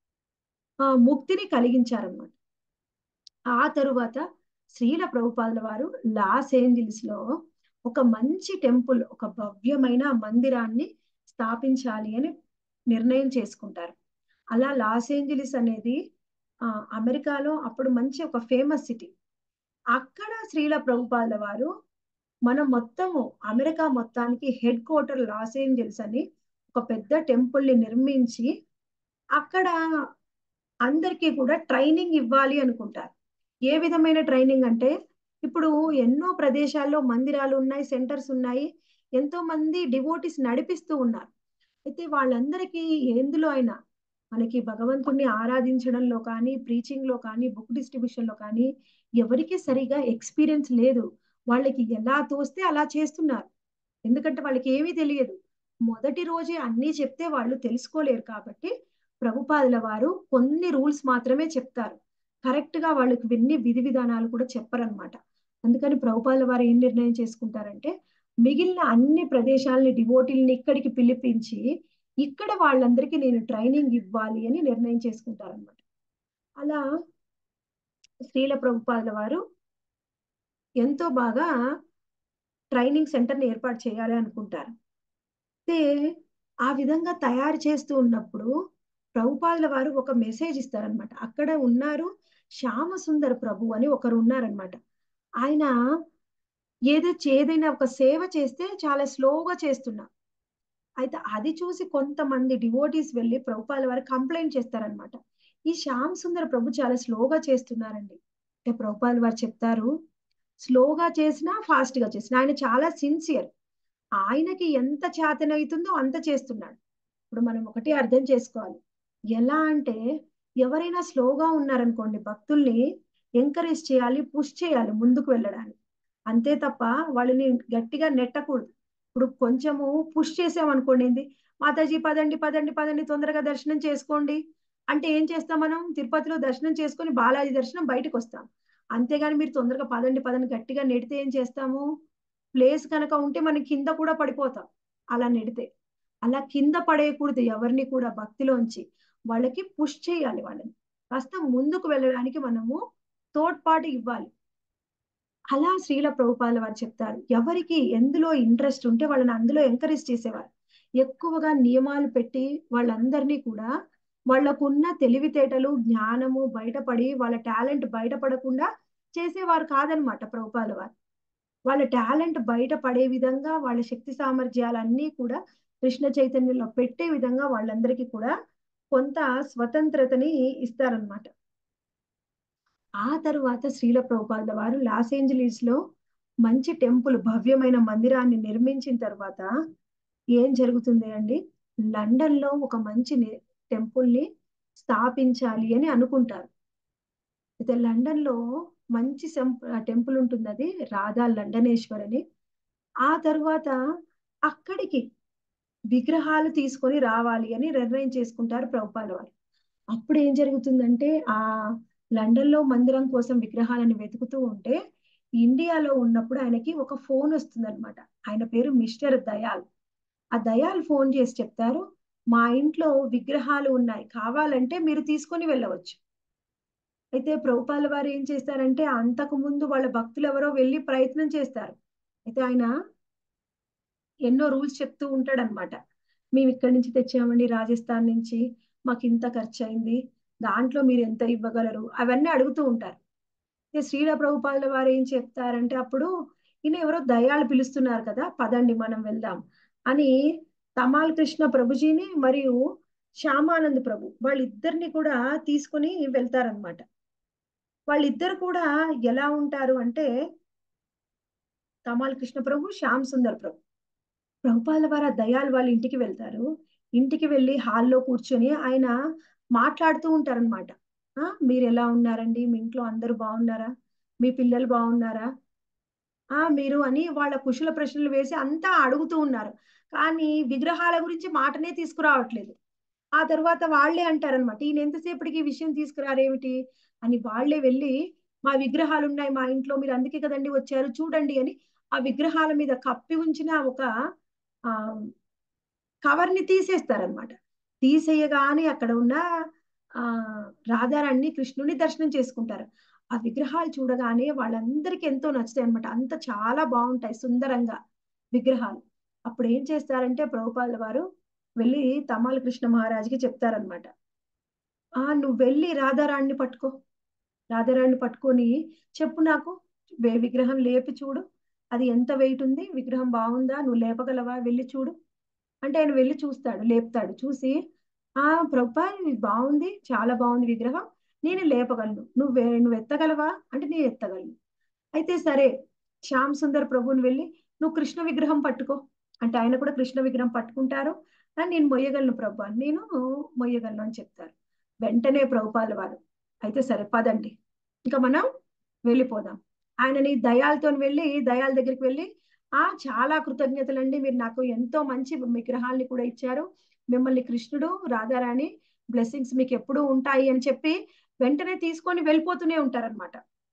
ఆ ముక్తిని కలిగించారన్నమాట. ఆ తరువాత శ్రీల ప్రభుపాదుల వారు లాస్ ఏంజల్స్ లో ఒక మంచి టెంపుల్, ఒక భవ్యమైన మందిరాన్ని స్థాపించాలి అని నిర్ణయం చేసుకుంటారు. అలా లాస్ ఏంజలిస్ అనేది ఆ అమెరికాలో అప్పుడు మంచి ఒక ఫేమస్ సిటీ. అక్కడ శ్రీల ప్రభుపాదుల వారు మనం మొత్తము అమెరికా మొత్తానికి హెడ్ క్వార్టర్ లాస్ ఏంజల్స్ అని ఒక పెద్ద టెంపుల్ ని నిర్మించి అక్కడ అందరికీ కూడా ట్రైనింగ్ ఇవ్వాలి అనుకుంటారు. ఏ విధమైన ట్రైనింగ్ అంటే, ఇప్పుడు ఎన్నో ప్రదేశాల్లో మందిరాలు ఉన్నాయి, సెంటర్స్ ఉన్నాయి, ఎంతో మంది డివోటీస్ నడిపిస్తూ ఉన్నారు. అయితే వాళ్ళందరికీ ఎందులో అయినా మనకి భగవంతుణ్ణి ఆరాధించడంలో కానీ, ప్రీచింగ్ లో కానీ, బుక్ డిస్ట్రిబ్యూషన్ లో కానీ ఎవరికి సరిగా ఎక్స్పీరియన్స్ లేదు. వాళ్ళకి ఎలా తోస్తే అలా చేస్తున్నారు. ఎందుకంటే వాళ్ళకి ఏమీ తెలియదు. మొదటి రోజే అన్నీ చెప్తే వాళ్ళు తెలుసుకోలేరు. కాబట్టి ప్రభుపాదుల వారు కొన్ని రూల్స్ మాత్రమే చెప్తారు, కరెక్ట్ గా వాళ్ళకి విన్ని విధి విధానాలు కూడా చెప్పరన్నమాట. అందుకని ప్రభుపాదుల వారు ఏం నిర్ణయం చేసుకుంటారంటే, మిగిలిన అన్ని ప్రదేశాలని డివోటీల్ని ఇక్కడికి పిలిపించి ఇక్కడ వాళ్ళందరికీ నేను ట్రైనింగ్ ఇవ్వాలి అని నిర్ణయం చేసుకుంటారన్నమాట. అలా శ్రీల ప్రభుపాదుల వారు ఎంతో బాగా ట్రైనింగ్ సెంటర్ని ఏర్పాటు చేయాలి అనుకుంటారు. అయితే ఆ విధంగా తయారు చేస్తూ ఉన్నప్పుడు ప్రభుపాదుల వారు ఒక మెసేజ్ ఇస్తారనమాట. అక్కడ ఉన్నారు శ్యామ సుందర ప్రభు అని ఒకరు ఉన్నారనమాట. ఆయన ఏదో ఏదైనా ఒక సేవ చేస్తే చాలా స్లోగా చేస్తున్నా. అయితే అది చూసి కొంతమంది డివోటీస్ వెళ్ళి ప్రభుపాల వారు కంప్లైంట్ చేస్తారనమాట. ఈ శ్యామ్ సుందర ప్రభు చాలా స్లోగా చేస్తున్నారండి. అంటే ప్రభుపాల వారు చెప్తారు, స్లోగా చేసినా ఫాస్ట్ గా చేసినా ఆయన చాలా సిన్సియర్. ఆయనకి ఎంత చేతనవుతుందో అంత చేస్తున్నాడు. ఇప్పుడు మనం ఒకటి అర్థం చేసుకోవాలి. ఎలా అంటే ఎవరైనా స్లోగా ఉన్నారనుకోండి, భక్తుల్ని ఎంకరేజ్ చేయాలి, పుష్ చేయాలి ముందుకు వెళ్ళడానికి. అంతే తప్ప వాళ్ళని గట్టిగా నెట్టకూడదు. ఇప్పుడు కొంచెము పుష్ చేసామనుకోండి, ఏంది మాతాజీ పదండి పదండి పదండి తొందరగా దర్శనం చేసుకోండి అంటే ఏం చేస్తాం మనం? తిరుపతిలో దర్శనం చేసుకొని బాలాజీ దర్శనం బయటకు వస్తాం. అంతేగాని మీరు తొందరగా పదండి పదండి గట్టిగా నెడితే ఏం చేస్తాము? ప్లేస్ కనుక ఉంటే మనం కింద కూడా పడిపోతాం అలా నెడితే. అలా కింద పడేయకూడదు ఎవరిని కూడా భక్తిలోంచి. వాళ్ళకి పుష్ చేయాలి, వాళ్ళని కాస్త ముందుకు వెళ్ళడానికి మనము తోడ్పాటు ఇవ్వాలి. అలా శ్రీల ప్రభుపాదుల వారు చెప్తారు, ఎవరికి ఎందులో ఇంట్రెస్ట్ ఉంటే వాళ్ళని అందులో ఎంకరేజ్ చేసేవారు. ఎక్కువగా నియమాలు పెట్టి వాళ్ళందరినీ కూడా వాళ్ళకున్న తెలివితేటలు జ్ఞానము బయటపడి వాళ్ళ టాలెంట్ బయటపడకుండా చేసేవారు కాదనమాట ప్రభుపాదుల వారు. వాళ్ళ టాలెంట్ బయట పడే విధంగా వాళ్ళ శక్తి సామర్థ్యాలన్నీ కూడా కృష్ణ చైతన్యంలో పెట్టే విధంగా వాళ్ళందరికీ కూడా కొంత స్వతంత్రతని ఇస్తారనమాట. ఆ తరువాత శ్రీల ప్రభుపాదుల వారు లాస్ ఏంజలీస్ లో మంచి టెంపుల్ భవ్యమైన మందిరాన్ని నిర్మించిన తర్వాత ఏం జరుగుతుంది అండి, లండన్ లో ఒక మంచి టెంపుల్ ని స్థాపించాలి అని అనుకుంటారు. అయితే లండన్ లో మంచి టెంపుల్ ఉంటుంది, అది రాధా లండనేశ్వర్ అని. ఆ తరువాత అక్కడికి విగ్రహాలు తీసుకొని రావాలి అని నిర్ణయం చేసుకుంటారు ప్రభుపాదుల వారు. అప్పుడు ఏం జరుగుతుందంటే ఆ లండన్ లో మందిరం కోసం విగ్రహాలను వెతుకుతూ ఉంటే ఇండియాలో ఉన్నప్పుడు ఆయనకి ఒక ఫోన్ వస్తుంది అనమాట. ఆయన పేరు మిస్టర్ దయాల్. ఆ దయాల్ ఫోన్ చేసి చెప్తారు, మా ఇంట్లో విగ్రహాలు ఉన్నాయి, కావాలంటే మీరు తీసుకొని వెళ్ళవచ్చు. అయితే ప్రభుపాదుల వారు ఏం చేస్తారంటే అంతకు ముందు వాళ్ళ భక్తులు ఎవరో వెళ్ళి ప్రయత్నం చేస్తారు. అయితే ఆయన ఎన్నో రూల్స్ చెప్తూ ఉంటాడనమాట. మేము ఇక్కడి నుంచి తెచ్చామండి రాజస్థాన్ నుంచి, మాకు ఇంత ఖర్చు అయింది, దాంట్లో మీరు ఎంత ఇవ్వగలరు అవన్నీ అడుగుతూ ఉంటారు. శ్రీల ప్రభుపాదుల వారు ఏం చెప్తారంటే అప్పుడు ఈయన ఎవరో దయాలు పిలుస్తున్నారు కదా, పదండి మనం వెళ్దాం అని తమాల్ కృష్ణ ప్రభుజీని మరియు శ్యామానంద్ ప్రభు వాళ్ళిద్దరిని కూడా తీసుకుని వెళ్తారనమాట. వాళ్ళిద్దరు కూడా ఎలా ఉంటారు అంటే తమాల్ కృష్ణ ప్రభు, శ్యామ్ సుందర్ ప్రభు. ప్రభుపాదుల వారు దయాలు వాళ్ళ ఇంటికి వెళ్తారు. ఇంటికి వెళ్ళి హాల్లో కూర్చొని ఆయన మాట్లాడుతూ ఉంటారనమాట. ఆ మీరు ఎలా ఉన్నారండి, మీ ఇంట్లో అందరూ బాగున్నారా, మీ పిల్లలు బాగున్నారా, ఆ మీరు అని వాళ్ళ కుశల ప్రశ్నలు వేసి అంతా అడుగుతూ ఉన్నారు. కానీ విగ్రహాల గురించి మాటనే తీసుకురావట్లేదు. ఆ తర్వాత వాళ్ళే అంటారనమాట, ఈయన ఎంతసేపటికి ఈ విషయం తీసుకురారేమిటి అని. వాళ్ళే వెళ్ళి మా విగ్రహాలు ఉన్నాయి మా ఇంట్లో, మీరు అందుకే కదండి వచ్చారు చూడండి అని ఆ విగ్రహాల మీద కప్పి ఉంచిన ఒక ఆ కవర్ ని తీసేస్తారనమాట. తీసేయగానే అక్కడ ఉన్న ఆ రాధారాణి కృష్ణుని దర్శనం చేసుకుంటారు. ఆ విగ్రహాలు చూడగానే వాళ్ళందరికీ ఎంతో నచ్చుతాయి అనమాట. అంత చాలా బాగుంటాయి సుందరంగా విగ్రహాలు. అప్పుడు ఏం చేస్తారంటే ప్రభుపాదుల వారు వెళ్ళి తమాల్ కృష్ణ మహారాజుకి చెప్తారనమాట, ఆ నువ్వు వెళ్ళి రాధారాణిని పట్టుకో, రాధారాణిని పట్టుకొని చెప్పు నాకు, విగ్రహం లేపి చూడు, అది ఎంత వెయిట్ ఉంది, విగ్రహం బాగుందా, నువ్వు లేపగలవా, వెళ్ళి చూడు అంటే ఆయన వెళ్ళి చూస్తాడు, లేపుతాడు. చూసి ఆ ప్రభుపా ఇది బాగుంది, చాలా బాగుంది విగ్రహం, నేను లేపగలను, నువ్వు నువ్వు ఎత్తగలవా అంటే నేను ఎత్తగలను. అయితే సరే శ్యామ్ సుందర్ ప్రభుని వెళ్ళి నువ్వు కృష్ణ విగ్రహం పట్టుకో అంటే ఆయన కూడా కృష్ణ విగ్రహం పట్టుకుంటారు. నేను మొయ్యగలను ప్రభు, నేను మొయ్యగలను అని చెప్తారు. వెంటనే ప్రభుపాదుల వారు అయితే సరే పదండి ఇంకా మనం వెళ్ళిపోదాం. ఆయనని దయాలతో వెళ్ళి దయాల దగ్గరికి వెళ్ళి ఆ చాలా కృతజ్ఞతలండి, మీరు నాకు ఎంతో మంచి విగ్రహాల్ని కూడా ఇచ్చారు, మిమ్మల్ని కృష్ణుడు రాధారాణి బ్లెస్సింగ్స్ మీకు ఎప్పుడూ ఉంటాయి అని చెప్పి వెంటనే తీసుకొని వెళ్ళిపోతూనే ఉంటారనమాట.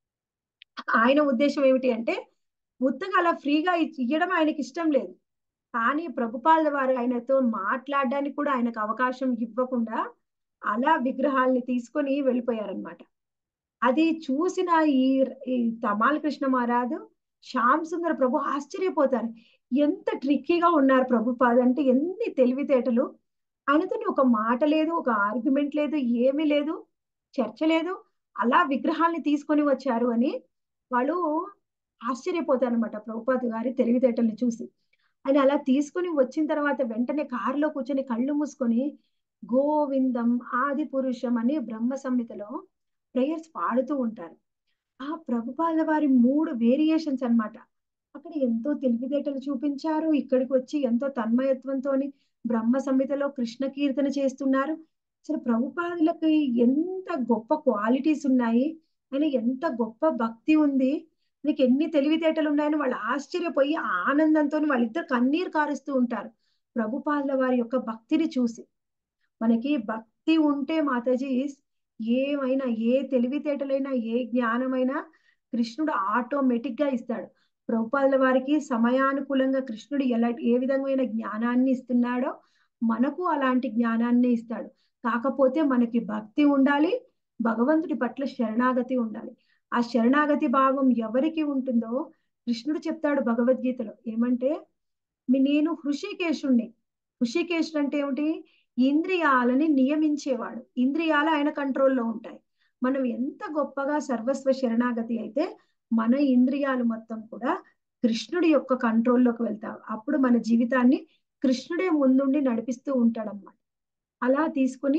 ఆయన ఉద్దేశం ఏమిటి అంటే ఉత్తగా అలా ఫ్రీగా ఇయ్యడం ఆయనకి ఇష్టం లేదు. కానీ ప్రభుపాదుల వారు ఆయనతో మాట్లాడడానికి కూడా ఆయనకు అవకాశం ఇవ్వకుండా అలా విగ్రహాల్ని తీసుకొని వెళ్ళిపోయారనమాట. అది చూసిన ఈ ఈ తమాల్ కృష్ణ మహారాజు శ్యామ్ సుందర్ ప్రభు ఆశ్చర్యపోతారు, ఎంత ట్రిక్కీగా ఉన్నారు ప్రభుపాద అంటే, ఎన్ని తెలివితేటలు, ఆయనతో ఒక మాట లేదు, ఒక ఆర్గ్యుమెంట్ లేదు, ఏమీ లేదు, చర్చ లేదు, అలా విగ్రహాల్ని తీసుకొని వచ్చారు అని వాళ్ళు ఆశ్చర్యపోతారనమాట ప్రభుపాద గారి తెలివితేటల్ని చూసి. ఆయన అలా తీసుకొని వచ్చిన తర్వాత వెంటనే కారులో కూర్చొని కళ్ళు మూసుకొని గోవిందం ఆది పురుషం అని బ్రహ్మ సంహితలో ప్రేయర్స్ పాడుతూ ఉంటారు. ఆ ప్రభుపాద వారి మూడు వేరియేషన్స్ అన్నమాట. అక్కడ ఎంతో తెలివితేటలు చూపించారు. ఇక్కడికి వచ్చి ఎంతో తన్మయత్వంతోని బ్రహ్మ సంహితలో కృష్ణ కీర్తన చేస్తున్నారు. అసలు ప్రభుపాదులకి ఎంత గొప్ప క్వాలిటీస్ ఉన్నాయి. ఆయన ఎంత గొప్ప భక్తి ఉంది. నీకు ఎన్ని తెలివితేటలు ఉన్నాయని వాళ్ళు ఆశ్చర్యపోయి ఆనందంతో వాళ్ళిద్దరు కన్నీరు కారుస్తూ ఉంటారు ప్రభుపాదుల వారి యొక్క భక్తిని చూసి. మనకి భక్తి ఉంటే మాతాజీ ఏమైనా ఏ తెలివితేటలైనా ఏ జ్ఞానమైనా కృష్ణుడు ఆటోమేటిక్ గా ఇస్తాడు. ప్రభుపాదుల వారికి సమయానుకూలంగా కృష్ణుడు ఎలా ఏ విధమైన జ్ఞానాన్ని ఇస్తున్నాడో మనకు అలాంటి జ్ఞానాన్ని ఇస్తాడు. కాకపోతే మనకి భక్తి ఉండాలి, భగవంతుడి పట్ల శరణాగతి ఉండాలి. ఆ శరణాగతి భావం ఎవరికి ఉంటుందో కృష్ణుడు చెప్తాడు భగవద్గీతలో ఏమంటే, నేను హృషికేశుణ్ణి. హృషికేశుడు అంటే ఏమిటి? ఇంద్రియాలని నియమించేవాడు. ఇంద్రియాలు ఆయన కంట్రోల్లో ఉంటాయి. మనం ఎంత గొప్పగా సర్వస్వ శరణాగతి అయితే మన ఇంద్రియాలు మొత్తం కూడా కృష్ణుడి యొక్క కంట్రోల్లోకి వెళ్తాం. అప్పుడు మన జీవితాన్ని కృష్ణుడే ముందుండి నడిపిస్తూ ఉంటాడన్నమాట. అలా తీసుకుని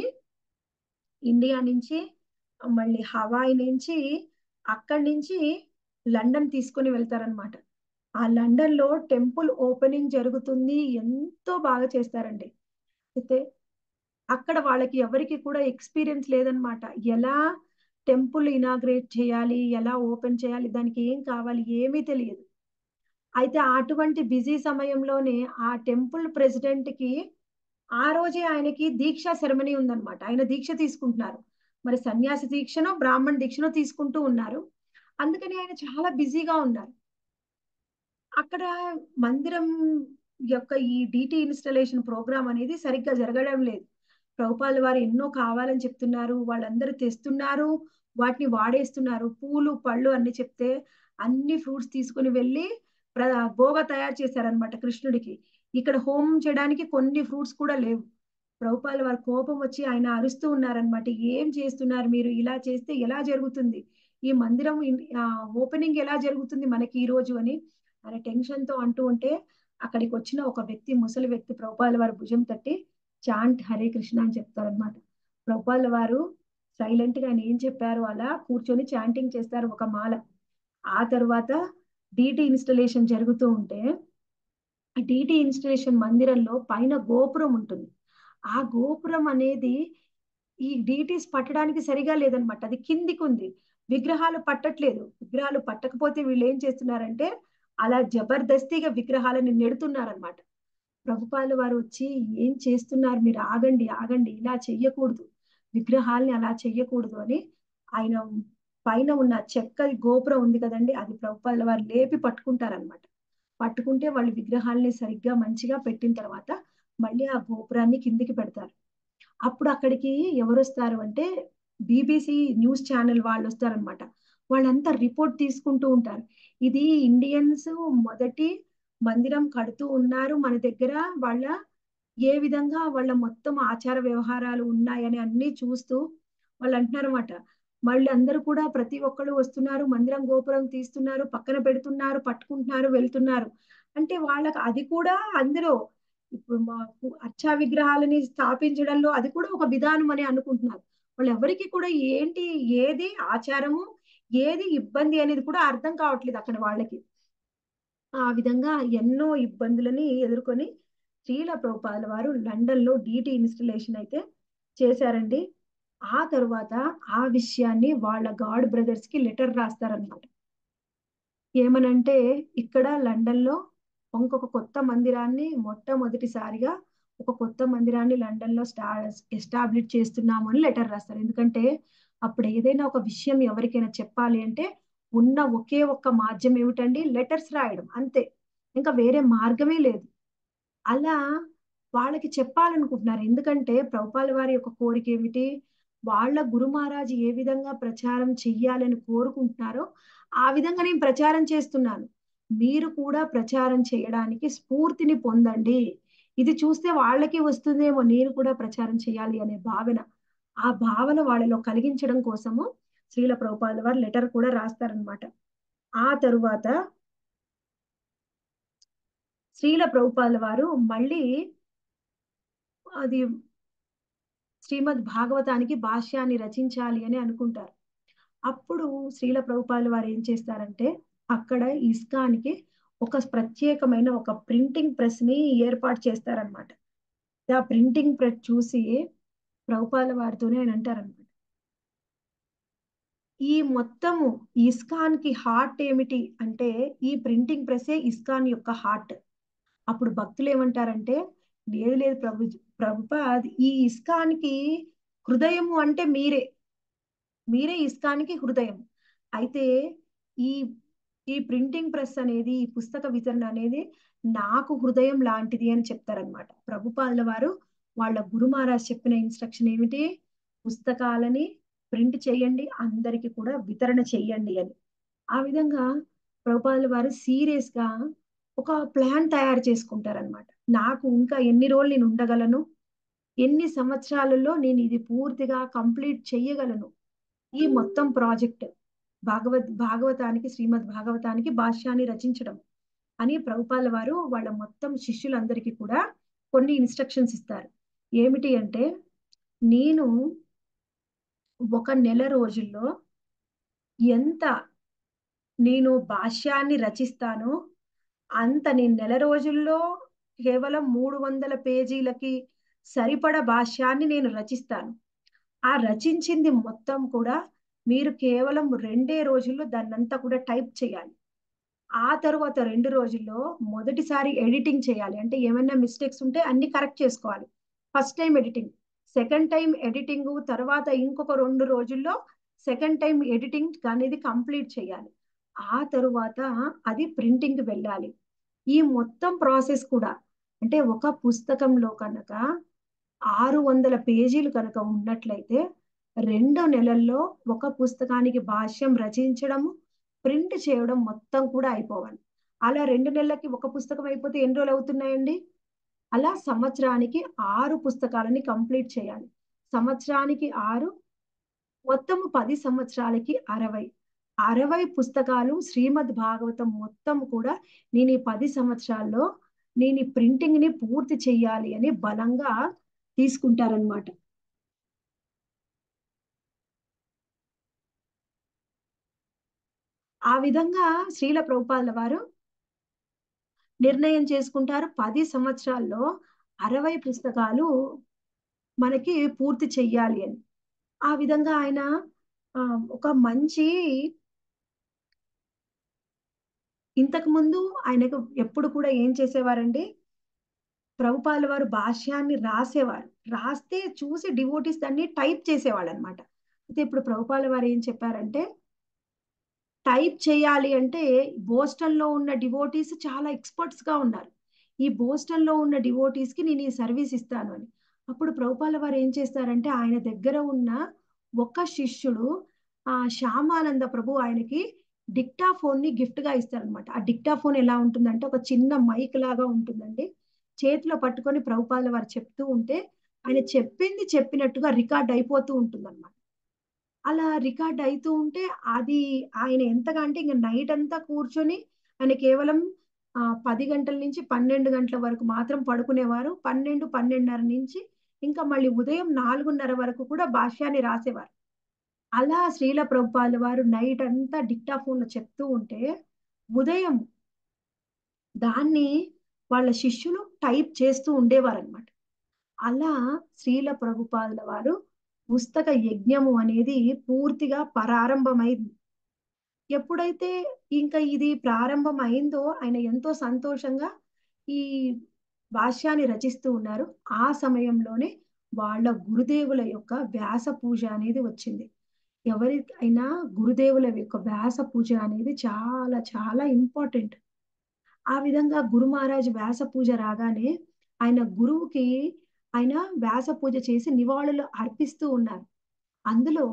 ఇండియా నుంచి మళ్ళీ హవాయి నుంచి అక్కడి నుంచి లండన్ తీసుకుని వెళ్తారనమాట. ఆ లండన్ లో టెంపుల్ ఓపెనింగ్ జరుగుతుంది. ఎంతో బాగా చేస్తారండి. అయితే అక్కడ వాళ్ళకి ఎవరికి కూడా ఎక్స్పీరియన్స్ లేదనమాట. ఎలా టెంపుల్ ఇనాగ్రేట్ చేయాలి, ఎలా ఓపెన్ చేయాలి, దానికి ఏం కావాలి ఏమీ తెలియదు. అయితే అటువంటి బిజీ సమయంలోనే ఆ టెంపుల్ ప్రెసిడెంట్ కి ఆ రోజే ఆయనకి దీక్షా సెరమనీ ఉందన్నమాట. ఆయన దీక్ష తీసుకుంటున్నారు. మరి సన్యాసి దీక్షనో బ్రాహ్మణ దీక్షనో తీసుకుంటూ ఉన్నారు. అందుకని ఆయన చాలా బిజీగా ఉన్నారు. అక్కడ మందిరం యొక్క ఈ డిటి ఇన్స్టలేషన్ ప్రోగ్రామ్ అనేది సరిగ్గా జరగడం లేదు. ప్రభుపాదుల వారు ఎన్నో కావాలని చెప్తున్నారు, వాళ్ళందరూ తెస్తున్నారు, వాటిని వాడేస్తున్నారు. పూలు పళ్ళు అన్ని చెప్తే అన్ని ఫ్రూట్స్ తీసుకుని వెళ్ళి భోగ తయారు చేశారనమాట కృష్ణుడికి. ఇక్కడ హోమం చేయడానికి కొన్ని ఫ్రూట్స్ కూడా లేవు. ప్రభుపాదుల వారి కోపం వచ్చి ఆయన అరుస్తూ ఉన్నారనమాట. ఏం చేస్తున్నారు మీరు? ఇలా చేస్తే ఎలా జరుగుతుంది? ఈ మందిరం ఓపెనింగ్ ఎలా జరుగుతుంది మనకి ఈ రోజు అని ఆయన టెన్షన్ తో అంటూ ఉంటే అక్కడికి వచ్చిన ఒక వ్యక్తి, ముసలి వ్యక్తి ప్రభుపాదుల వారి భుజం తట్టి చాంట్ హరే కృష్ణ అని చెప్తారనమాట. ప్రభుపాదుల వారు సైలెంట్ గా ఆయన ఏం చెప్పారు అలా కూర్చొని చాంటింగ్ చేస్తారు ఒక మాల. ఆ తర్వాత డిటి ఇన్స్టలేషన్ జరుగుతూ ఉంటే డిటి ఇన్స్టలేషన్ మందిరంలో పైన గోపురం ఉంటుంది. ఆ గోపురం అనేది ఈ డిటీస్ పట్టడానికి సరిగా లేదనమాట. అది కిందికి ఉంది. విగ్రహాలు పట్టట్లేదు. విగ్రహాలు పట్టకపోతే వీళ్ళు ఏం చేస్తున్నారంటే అలా జబర్దస్తిగా విగ్రహాలను నెడుతున్నారనమాట. ప్రభుపాదుల వారు వచ్చి ఏం చేస్తున్నారు మీరు? ఆగండి ఆగండి, ఇలా చెయ్యకూడదు, విగ్రహాల్ని అలా చెయ్యకూడదు అని ఆయన పైన ఉన్న చెక్క గోపురం ఉంది కదండి, అది ప్రభుపాదుల వారు లేపి పట్టుకుంటారనమాట. పట్టుకుంటే వాళ్ళు విగ్రహాల్ని సరిగ్గా మంచిగా పెట్టిన తర్వాత మళ్ళీ ఆ గోపురాన్ని కిందికి పెడతారు. అప్పుడు అక్కడికి ఎవరు వస్తారు అంటే బీబీసీ న్యూస్ ఛానల్ వాళ్ళు వస్తారనమాట. వాళ్ళంతా రిపోర్ట్ తీసుకుంటూ ఉంటారు. ఇది ఇండియన్స్ మొదటి మందిరం కడుతూ ఉన్నారు మన దగ్గర, వాళ్ళ ఏ విధంగా వాళ్ళ మొత్తం ఆచార వ్యవహారాలు ఉన్నాయని అన్ని చూస్తూ వాళ్ళు అంటున్నారు అన్నమాట. మళ్ళీ అందరూ కూడా ప్రతి ఒక్కళ్ళు వస్తున్నారు, మందిరం గోపురం తీస్తున్నారు, పక్కన పెడుతున్నారు, పట్టుకుంటున్నారు, వెళ్తున్నారు. అంటే వాళ్ళకి అది కూడా అందులో ఇప్పుడు మాకు అర్చా విగ్రహాలని స్థాపించడంలో అది కూడా ఒక విధానం అని అనుకుంటున్నారు. వాళ్ళు ఎవరికి కూడా ఏంటి ఏది ఆచారము ఏది ఇబ్బంది అనేది కూడా అర్థం కావట్లేదు అక్కడ వాళ్ళకి. ఆ విధంగా ఎన్నో ఇబ్బందులని ఎదుర్కొని శ్రీల ప్రభుపాదుల వారు లండన్ లో డిటి ఇన్స్టలేషన్ అయితే చేశారండి. ఆ తరువాత ఆ విషయాన్ని వాళ్ళ గాడ్ బ్రదర్స్ కి లెటర్ రాస్తారనమాట. ఏమనంటే ఇక్కడ లండన్ లో ఇంకొక కొత్త మందిరాన్ని మొట్టమొదటిసారిగా ఒక కొత్త మందిరాన్ని లండన్ లో స్టా ఎస్టాబ్లిష్ చేస్తున్నాము అని లెటర్ రాస్తారు. ఎందుకంటే అప్పుడు ఏదైనా ఒక విషయం ఎవరికైనా చెప్పాలి అంటే ఉన్న ఒకే ఒక్క మాధ్యమం ఏమిటండి? లెటర్స్ రాయడం, అంతే. ఇంకా వేరే మార్గమే లేదు. అలా వాళ్ళకి చెప్పాలనుకుంటున్నారు. ఎందుకంటే ప్రభుపాదుల వారి యొక్క కోరిక ఏమిటి? వాళ్ళ గురు మహారాజు ఏ విధంగా ప్రచారం చెయ్యాలని కోరుకుంటున్నారో ఆ విధంగా నేను ప్రచారం చేస్తున్నాను, మీరు కూడా ప్రచారం చేయడానికి స్ఫూర్తిని పొందండి. ఇది చూస్తే వాళ్ళకి వస్తుందేమో, నేను కూడా ప్రచారం చేయాలి అనే భావన, ఆ భావన వాళ్ళలో కలిగించడం కోసము శ్రీల ప్రభుపాదుల వారు లెటర్ కూడా రాస్తారనమాట. ఆ తరువాత శ్రీల ప్రభుపాదుల వారు మళ్ళీ అది శ్రీమద్ భాగవతానికి భాష్యాన్ని రచించాలి అని అనుకుంటారు. అప్పుడు శ్రీల ప్రభుపాదుల వారు ఏం చేస్తారంటే అక్కడ ఇస్కాన్కి ఒక ప్రత్యేకమైన ఒక ప్రింటింగ్ ప్రెస్ ని ఏర్పాటు చేస్తారనమాట. ఆ ప్రింటింగ్ ప్రెస్ చూసి ప్రభుపాదుల వారితోనే ఆయన అంటారనమాట, ఈ మొత్తము ఇస్కాన్ కి హార్ట్ ఏమిటి అంటే ఈ ప్రింటింగ్ ప్రెస్సే ఇస్కాన్ యొక్క హార్ట్. అప్పుడు భక్తులు ఏమంటారంటే, లేదు లేదు ప్రభు ప్రభుపాద్ ఈ ఇస్కాన్ కి హృదయము అంటే మీరే మీరే ఇస్కాన్కి హృదయం. అయితే ఈ ఈ ప్రింటింగ్ ప్రెస్ అనేది ఈ పుస్తక వితరణ అనేది నాకు హృదయం లాంటిది అని చెప్తారనమాట. ప్రభుపాదుల వారు వాళ్ళ గురు మహారాజ్ చెప్పిన ఇన్స్ట్రక్షన్ ఏమిటి, పుస్తకాలని ప్రింట్ చేయండి, అందరికి కూడా వితరణ చెయ్యండి అని. ఆ విధంగా ప్రభుపాదుల వారు సీరియస్ గా ఒక ప్లాన్ తయారు చేసుకుంటారనమాట. నాకు ఇంకా ఎన్ని రోజులు నేను ఉండగలను, ఎన్ని సంవత్సరాలలో నేను ఇది పూర్తిగా కంప్లీట్ చెయ్యగలను, ఈ మొత్తం ప్రాజెక్ట్ భాగవత్ భాగవతానికి శ్రీమద్ భాగవతానికి భాష్యాన్ని రచించడం అని ప్రభుపాదుల వారు వాళ్ళ మొత్తం శిష్యులందరికీ కూడా కొన్ని ఇన్స్ట్రక్షన్స్ ఇస్తారు. ఏమిటి అంటే, నేను ఒక నెల రోజుల్లో ఎంత నేను భాష్యాన్ని రచిస్తానో అంత నేను నెల రోజుల్లో కేవలం మూడు వందల పేజీలకి సరిపడ భాష్యాన్ని నేను రచిస్తాను. ఆ రచించింది మొత్తం కూడా మీరు కేవలం రెండే రోజుల్లో దాన్నంతా కూడా టైప్ చేయాలి. ఆ తర్వాత రెండు రోజుల్లో మొదటిసారి ఎడిటింగ్ చేయాలి. అంటే ఏమైనా మిస్టేక్స్ ఉంటే అన్ని కరెక్ట్ చేసుకోవాలి. First time editing, second time editing, తర్వాత ఇంకొక రెండు రోజుల్లో సెకండ్ టైం ఎడిటింగ్ అనేది కంప్లీట్ చేయాలి. ఆ తరువాత అది ప్రింటింగ్ వెళ్ళాలి. ఈ మొత్తం ప్రాసెస్ కూడా అంటే ఒక పుస్తకంలో కనుక ఆరు వందల పేజీలు కనుక ఉన్నట్లయితే రెండు నెలల్లో ఒక పుస్తకానికి భాష్యం రచించడము, ప్రింట్ చేయడం మొత్తం కూడా అయిపోవాలి. అలా రెండు నెలలకి ఒక పుస్తకం అయిపోతే ఎన్ని రోజులు అవుతున్నాయండి? అలా సంవత్సరానికి ఆరు పుస్తకాలని కంప్లీట్ చేయాలి. సంవత్సరానికి ఆరు, మొత్తం పది సంవత్సరాలకి అరవై అరవై పుస్తకాలు శ్రీమద్ భాగవతం మొత్తం కూడా నేను ఈ పది సంవత్సరాల్లో నేను ఈ ప్రింటింగ్ ని పూర్తి చెయ్యాలి అని బలంగా తీసుకుంటారనమాట. ఆ విధంగా శ్రీల ప్రభుపాదుల వారు నిర్ణయం చేసుకుంటారు, పది సంవత్సరాల్లో అరవై పుస్తకాలు మనకి పూర్తి చెయ్యాలి అని. ఆ విధంగా ఆయన ఆ, ఒక మంచి ఇంతకు ముందు ఆయనకు ఎప్పుడు కూడా ఏం చేసేవారండి, ప్రభుపాదుల వారు భాష్యాన్ని రాసేవారు, రాస్తే చూసి డివోటీస్ దాన్ని టైప్ చేసేవాళ్ళు అనమాట. అయితే ఇప్పుడు ప్రభుపాదుల వారు ఏం చెప్పారంటే, టైప్ చేయాలి అంటే బోస్టన్ లో ఉన్న డివోటీస్ చాలా ఎక్స్పర్ట్స్ గా ఉన్నారు, ఈ బోస్టన్ లో ఉన్న డివోటీస్ కి నేను ఈ సర్వీస్ ఇస్తాను అని. అప్పుడు ప్రభుపాదుల వారు ఏం చేస్తారంటే ఆయన దగ్గర ఉన్న ఒక శిష్యుడు ఆ శ్యామానంద ప్రభు ఆయనకి డిక్టాఫోన్ ని గిఫ్ట్ గా ఇస్తారనమాట. ఆ డిక్టాఫోన్ ఎలా ఉంటుందంటే ఒక చిన్న మైక్ లాగా ఉంటుందండి. చేతిలో పట్టుకొని ప్రభుపాదుల వారు చెప్తూ ఉంటే ఆయన చెప్పింది చెప్పినట్టుగా రికార్డ్ అయిపోతూ ఉంటుంది అనమాట. అలా రికార్డ్ అవుతూ ఉంటే అది ఆయన ఎంతగా అంటే ఇంకా నైట్ అంతా కూర్చొని ఆయన కేవలం ఆ పది గంటల నుంచి పన్నెండు గంటల వరకు మాత్రం పడుకునేవారు. పన్నెండు పన్నెండున్నర నుంచి ఇంకా మళ్ళీ ఉదయం నాలుగున్నర వరకు కూడా భాష్యాన్ని రాసేవారు. అలా శ్రీల ప్రభుపాదుల వారు నైట్ అంతా డిక్టాఫోన్ లో చెప్తూ ఉంటే ఉదయం దాన్ని వాళ్ళ శిష్యులు టైప్ చేస్తూ ఉండేవారు అనమాట. అలా శ్రీల ప్రభుపాదుల వారు పుస్తక యజ్ఞము అనేది పూర్తిగా ప్రారంభమైంది. ఎప్పుడైతే ఇంకా ఇది ప్రారంభం అయిందో ఆయన ఎంతో సంతోషంగా ఈ భాష్యాన్ని రచిస్తూ ఉన్నారు. ఆ సమయంలోనే వాళ్ళ గురుదేవుల యొక్క వ్యాస పూజ అనేది వచ్చింది. ఎవరికైనా గురుదేవుల యొక్క వ్యాస పూజ అనేది చాలా చాలా ఇంపార్టెంట్. ఆ విధంగా గురు మహారాజ్ వ్యాస పూజ రాగానే ఆయన గురువుకి ఆయన వ్యాస పూజ చేసి నివాళులు అర్పిస్తూ ఉన్నారు. అందులో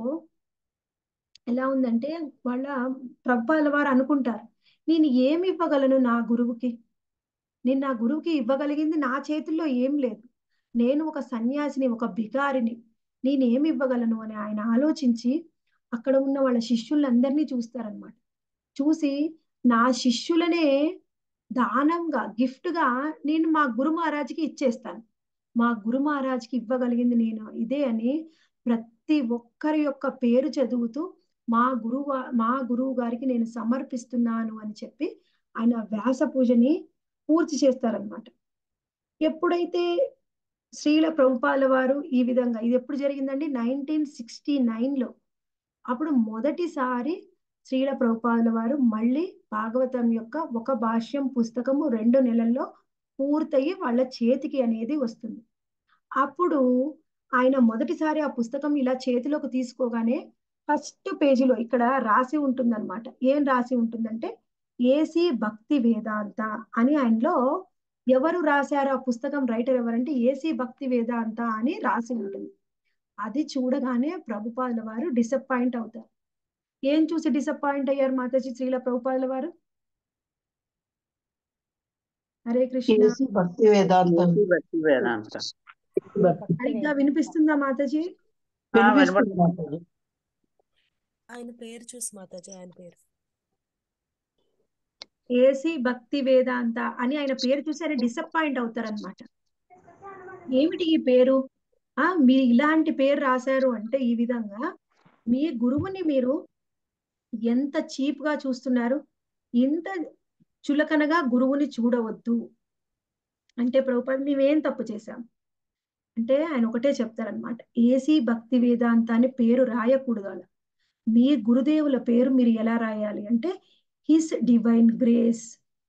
ఎలా ఉందంటే వాళ్ళ ప్రభుపాదుల వారు అనుకుంటారు, నేను ఏమి ఇవ్వగలను నా గురువుకి, నేను నా గురువుకి ఇవ్వగలిగింది నా చేతుల్లో ఏం లేదు, నేను ఒక సన్యాసిని, ఒక బికారిని, నేను ఏమి ఇవ్వగలను అని ఆయన ఆలోచించి అక్కడ ఉన్న వాళ్ళ శిష్యులందరినీ చూస్తారనమాట. చూసి నా శిష్యులనే దానంగా gift గా నేను మా గురు మహారాజ్కి ఇచ్చేస్తాను. మా గురు మహారాజ్కి ఇవ్వగలిగింది నేను ఇదే అని ప్రతి ఒక్కరి యొక్క పేరు చదువుతూ మా గురువు మా గురువు గారికి నేను సమర్పిస్తున్నాను అని చెప్పి ఆయన వ్యాస పూజని పూర్తి చేస్తారనమాట. ఎప్పుడైతే శ్రీల ప్రభుపాల వారు ఈ విధంగా, ఇది ఎప్పుడు జరిగిందండి, నైన్టీన్ సిక్స్టీ నైన్ లో అప్పుడు మొదటిసారి శ్రీల ప్రభుపాదుల వారు మళ్ళీ భాగవతం యొక్క ఒక భాష్యం పుస్తకము రెండు నెలల్లో పూర్తయి వాళ్ళ చేతికి అనేది వస్తుంది. అప్పుడు ఆయన మొదటిసారి ఆ పుస్తకం ఇలా చేతిలోకి తీసుకోగానే ఫస్ట్ పేజీలో ఇక్కడ రాసి ఉంటుందన్నమాట. ఏం రాసి ఉంటుందంటే ఏసీ భక్తి వేదాంత అని, ఆయనలో ఎవరు రాశారు ఆ పుస్తకం, రైటర్ ఎవరంటే ఏసీ భక్తి వేదాంత అని రాసి ఉంటుంది. అది చూడగానే ప్రభుపాదుల వారు డిసప్పాయింట్ అవుతారు. ఏం చూసి డిసప్పాయింట్ అయ్యారు మాతాజీ శ్రీల ప్రభుపాదుల వారు? హరే కృష్ణ. ఏసీ భక్తి వేదాంతం. ఏసీ భక్తి వేదాంత. సరిగ్గా వినిపిస్తుందా మాతాజీ? ఆ, వినిపిస్తుంది వినపడుతుంది. మాతాజీ. ఆయన పేరు చూసి మాతాజీ, ఆయన పేరు ఏసీ భక్తి వేదాంత అని ఆయన పేరు చూసి ఆయన డిసప్పాయింట్ అవుతారనమాట. ఏమిటి ఈ పేరు, ఆ మీరు ఇలాంటి పేరు రాశారు అంటే ఈ విధంగా మీ గురువుని మీరు ఎంత చీప్ గా చూస్తున్నారు, ఇంత చులకనగా గురువుని చూడవద్దు అంటే ప్రభుపాద మేమేం తప్పు చేశాం అంటే ఆయన ఒకటే చెప్తారనమాట, ఏసీ భక్తి వేదాంత అని పేరు రాయకూడదు. అలా మీ గురుదేవుల పేరు మీరు ఎలా రాయాలి అంటే హిస్ డివైన్ గ్రేస్,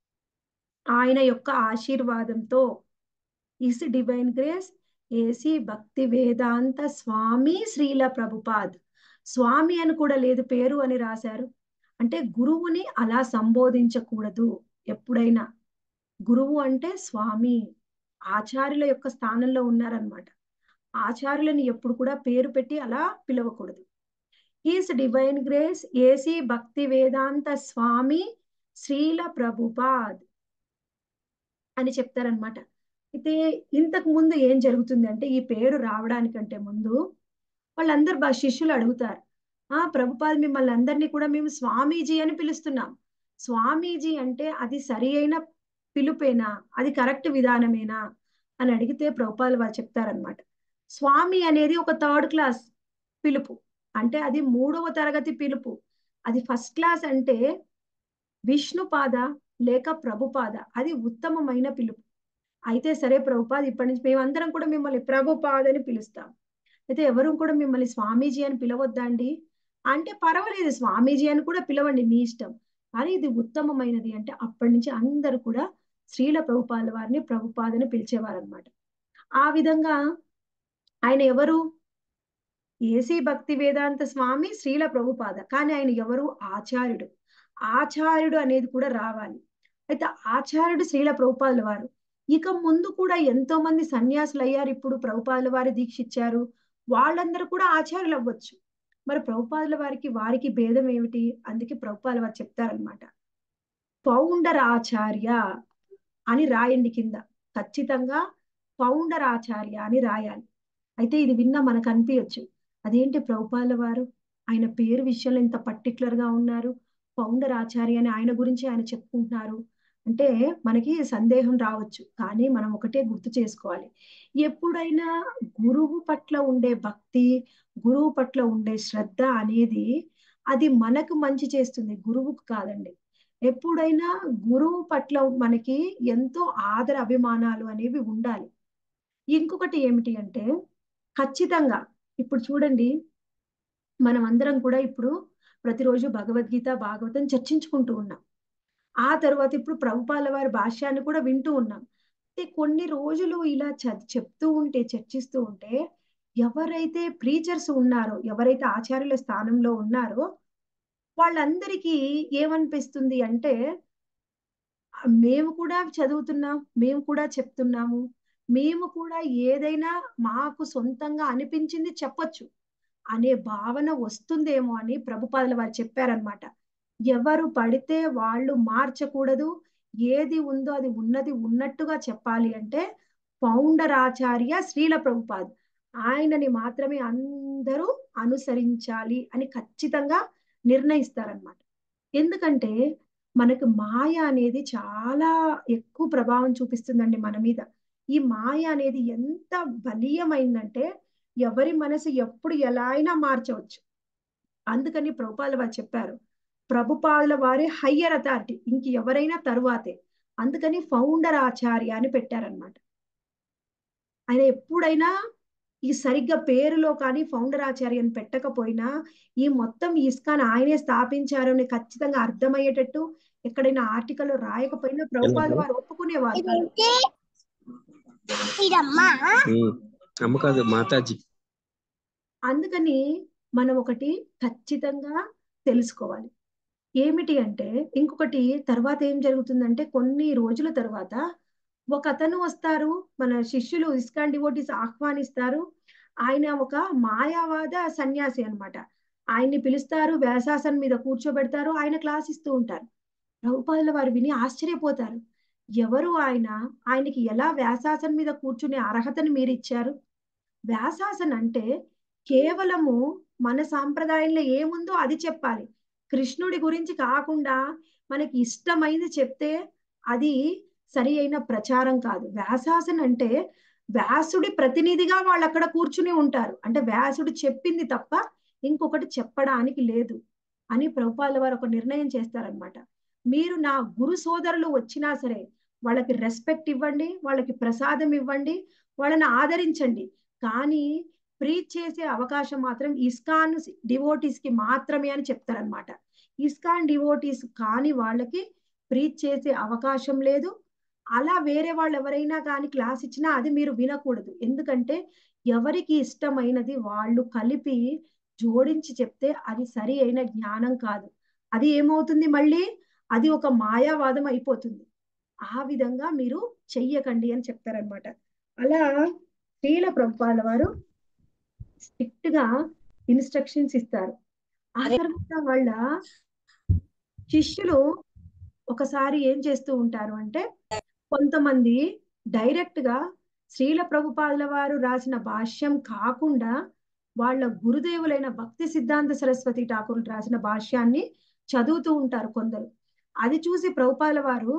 ఆయన యొక్క ఆశీర్వాదంతో, his divine grace A C Bhakti Vedanta స్వామి శ్రీల ప్రభుపాద్. స్వామి అని కూడా లేదు, పేరు అని రాశారు. అంటే గురువుని అలా సంబోధించకూడదు. ఎప్పుడైనా గురువు అంటే స్వామి, ఆచార్యుల యొక్క స్థానంలో ఉన్నారనమాట. ఆచార్యులని ఎప్పుడు కూడా పేరు పెట్టి అలా పిలవకూడదు. His divine grace A C Bhakti Vedanta స్వామి శ్రీల ప్రభుపాద్ అని చెప్తారనమాట. అయితే ఇంతకు ముందు ఏం జరుగుతుంది అంటే ఈ పేరు రావడానికంటే ముందు వాళ్ళందరు బా శిష్యులు అడుగుతారు, ఆ ప్రభుపాద్ మిమ్మల్ని అందరినీ కూడా మేము స్వామీజీ అని పిలుస్తున్నాం, స్వామీజీ అంటే అది సరి అయిన పిలుపేనా, అది కరెక్ట్ విధానమేనా అని అడిగితే ప్రభుపాదులు వారు చెప్తారనమాట, స్వామి అనేది ఒక థర్డ్ క్లాస్ పిలుపు, అంటే అది మూడవ తరగతి పిలుపు. అది ఫస్ట్ క్లాస్ అంటే విష్ణుపాద లేక ప్రభుపాద, అది ఉత్తమమైన పిలుపు. అయితే సరే ప్రభుపాద్ ఇప్పటి నుంచి మేమందరం కూడా మిమ్మల్ని ప్రభుపాద్ అని పిలుస్తాం, అయితే ఎవరు కూడా మిమ్మల్ని స్వామీజీ అని పిలవద్దండి అంటే పర్వాలేదు స్వామీజీ అని కూడా పిలవండి మీ ఇష్టం, కానీ ఇది ఉత్తమమైనది అంటే అప్పటి నుంచి అందరూ కూడా శ్రీల ప్రభుపాదుల వారిని ప్రభుపాదని పిలిచేవారు అనమాట. ఆ విధంగా ఆయన ఎవరు, ఏసీ భక్తి వేదాంత స్వామి శ్రీల ప్రభుపాద, కానీ ఆయన ఎవరు, ఆచార్యుడు. ఆచార్యుడు అనేది కూడా రావాలి. అయితే ఆచార్యుడు శ్రీల ప్రభుపాదుల వారు. ఇక ముందు కూడా ఎంతో మంది సన్యాసులు అయ్యారు, ఇప్పుడు ప్రభుపాదుల వారి దీక్ష ఇచ్చారు, వాళ్ళందరూ కూడా ఆచార్యులు అవ్వచ్చు. మరి ప్రభుపాదుల వారికి వారికి భేదం ఏమిటి? అందుకే ప్రభుపాదుల వారు చెప్తారనమాట, ఫౌండర్ ఆచార్య అని రాయండి కింద, ఖచ్చితంగా ఫౌండర్ ఆచార్య అని రాయాలి. అయితే ఇది విన్నా మనకు అనిపించచ్చు, అదేంటి ప్రభుపాదుల వారు ఆయన పేరు విషయంలో ఇంత పర్టికులర్ గా ఉన్నారు, ఫౌండర్ ఆచార్య అని ఆయన గురించి ఆయన చెప్పుకుంటున్నారు అంటే మనకి సందేహం రావచ్చు. కానీ మనం ఒకటే గుర్తు చేసుకోవాలి, ఎప్పుడైనా గురువు పట్ల ఉండే భక్తి, గురువు పట్ల ఉండే శ్రద్ధ అనేది అది మనకు మంచి చేస్తుంది, గురువుకు కాదండి. ఎప్పుడైనా గురువు పట్ల మనకి ఎంతో ఆదర అభిమానాలు అనేవి ఉండాలి. ఇంకొకటి ఏమిటి అంటే ఖచ్చితంగా ఇప్పుడు చూడండి, మనం అందరం కూడా ఇప్పుడు ప్రతిరోజు భగవద్గీత భాగవతం చర్చించుకుంటూ ఉన్నాం. ఆ తర్వాత ఇప్పుడు ప్రభుపాదుల వారి భాష్యాన్ని కూడా వింటూ ఉన్నాం. అయితే కొన్ని రోజులు ఇలా చెప్తూ ఉంటే, చర్చిస్తూ ఉంటే ఎవరైతే ప్రీచర్స్ ఉన్నారో, ఎవరైతే ఆచార్యుల స్థానంలో ఉన్నారో వాళ్ళందరికీ ఏమనిపిస్తుంది అంటే మేము కూడా చదువుతున్నాం, మేము కూడా చెప్తున్నాము, మేము కూడా ఏదైనా మాకు సొంతంగా అనిపించింది చెప్పొచ్చు అనే భావన వస్తుందేమో అని ప్రభుపాదుల వారు చెప్పారనమాట. ఎవరు పడితే వాళ్ళు మార్చకూడదు, ఏది ఉందో అది ఉన్నది ఉన్నట్టుగా చెప్పాలి అంటే ఫౌండర్ ఆచార్య శ్రీల ప్రభుపాద్, ఆయనని మాత్రమే అందరూ అనుసరించాలి అని ఖచ్చితంగా నిర్ణయిస్తారనమాట. ఎందుకంటే మనకు మాయ అనేది చాలా ఎక్కువ ప్రభావం చూపిస్తుందండి మన మీద. ఈ మాయ అనేది ఎంత బలీయమైందంటే ఎవరి మనసు ఎప్పుడు ఎలా అయినా మార్చవచ్చు. అందుకని ప్రభుపాదుల వారు చెప్పారు, ప్రభుపాదుల వారి హయ్యర్ అథారిటీ, ఇంక ఎవరైనా తరువాతే. అందుకని ఫౌండర్ ఆచార్య అని పెట్టారనమాట. ఆయన ఎప్పుడైనా ఈ సరిగ్గా పేరులో కానీ ఫౌండర్ ఆచార్య అని పెట్టకపోయినా ఈ మొత్తం ఇస్కాన్ ఆయనే స్థాపించారు అని ఖచ్చితంగా అర్థమయ్యేటట్టు ఎక్కడైనా ఆర్టికల్ రాయకపోయినా ప్రభుపాదుల వారు ఒప్పుకునేవారు కాదు. అమ్మ కాదు మాతాజీ. అందుకని మనం ఒకటి ఖచ్చితంగా తెలుసుకోవాలి. ఏమిటి అంటే ఇంకొకటి తర్వాత ఏం జరుగుతుందంటే కొన్ని రోజుల తర్వాత ఒక అతను వస్తారు, మన శిష్యులు ఇస్కాన్ డివోటీస్ ఆహ్వానిస్తారు. ఆయన ఒక మాయావాద సన్యాసి అన్నమాట. ఆయన్ని పిలుస్తారు, వ్యాసాసనం మీద కూర్చోబెడతారు, ఆయన క్లాస్ ఇస్తూ ఉంటారు. ప్రభుపాదుల వారు విని ఆశ్చర్యపోతారు. ఎవరు ఆయన? ఆయనకి ఎలా వ్యాసాసనం మీద కూర్చునే అర్హతను మీరు ఇచ్చారు? వ్యాసాసనం అంటే కేవలము మన సాంప్రదాయంలో ఏముందో అది చెప్పాలి. కృష్ణుడి గురించి కాకుండా మనకి ఇష్టమైంది చెప్తే అది సరి అయిన ప్రచారం కాదు. వ్యాసాసనం అంటే వ్యాసుడి ప్రతినిధిగా వాళ్ళు అక్కడ కూర్చుని ఉంటారు. అంటే వ్యాసుడు చెప్పింది తప్ప ఇంకొకటి చెప్పడానికి లేదు అని ప్రభుపాదుల వారు ఒక నిర్ణయం చేస్తారనమాట. మీరు నా గురు సోదరులు వచ్చినా సరే వాళ్ళకి రెస్పెక్ట్ ఇవ్వండి, వాళ్ళకి ప్రసాదం ఇవ్వండి, వాళ్ళని ఆదరించండి. కానీ ప్రీచ్ చేసే అవకాశం మాత్రం ఇస్కాన్ డివోటీస్ కి మాత్రమే అని చెప్తారనమాట. ఇస్కాన్ డివోటీస్ కాని వాళ్ళకి ప్రీచ్ చేసే అవకాశం లేదు. అలా వేరే వాళ్ళు ఎవరైనా కానీ క్లాస్ ఇచ్చినా అది మీరు వినకూడదు. ఎందుకంటే ఎవరికి ఇష్టమైనది వాళ్ళు కలిపి జోడించి చెప్తే అది సరి అయిన జ్ఞానం కాదు. అది ఏమవుతుంది, మళ్ళీ అది ఒక మాయావాదం అయిపోతుంది. ఆ విధంగా మీరు చెయ్యకండి అని చెప్తారనమాట. అలా శ్రీల ప్రభుపాదుల వారు స్ట్రిక్ట్ గా ఇన్స్ట్రక్షన్స్ ఇస్తారు. ఆ తర్వాత వాళ్ళ శిష్యులు ఒకసారి ఏం చేస్తూ ఉంటారు అంటే కొంతమంది డైరెక్ట్ గా శ్రీల ప్రభుపాదుల వారు రాసిన భాష్యం కాకుండా వాళ్ళ గురుదేవులైన భక్తి సిద్ధాంత సరస్వతి ఠాకూర్ రాసిన భాష్యాన్ని చదువుతూ ఉంటారు కొందరు. అది చూసి ప్రభుపాదుల వారు,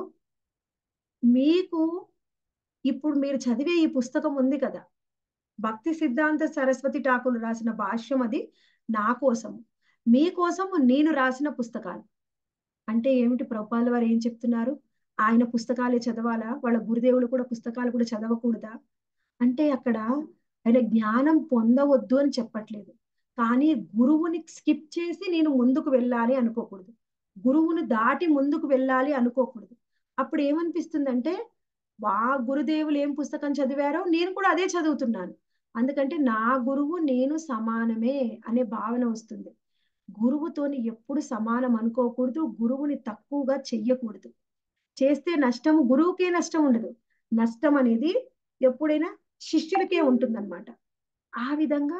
మీకు ఇప్పుడు మీరు చదివే ఈ పుస్తకం ఉంది కదా, భక్తి సిద్ధాంత సరస్వతి ఠాకూర్ రాసిన భాష్యం, అది నా కోసము, మీకోసము నేను రాసిన పుస్తకాలు. అంటే ఏమిటి? ప్రభుపాదుల వారు ఏం చెప్తున్నారు? ఆయన పుస్తకాలే చదవాలా? వాళ్ళ గురుదేవులు కూడా పుస్తకాలు కూడా చదవకూడదా? అంటే అక్కడ ఆయన జ్ఞానం పొందవద్దు అని చెప్పట్లేదు. కానీ గురువుని స్కిప్ చేసి నేను ముందుకు వెళ్ళాలి అనుకోకూడదు, గురువును దాటి ముందుకు వెళ్ళాలి అనుకోకూడదు. అప్పుడు ఏమనిపిస్తుందంటే వా గురుదేవులు ఏం పుస్తకం చదివారో నేను కూడా అదే చదువుతున్నాను, అందుకంటే నా గురువు నేను సమానమే అనే భావన వస్తుంది. గురువుతోని ఎప్పుడు సమానం అనుకోకూడదు, గురువుని తక్కువగా చెయ్యకూడదు. చేస్తే నష్టం గురువుకే నష్టం ఉండదు, నష్టం అనేది ఎప్పుడైనా శిష్యులకే ఉంటుందన్నమాట. ఆ విధంగా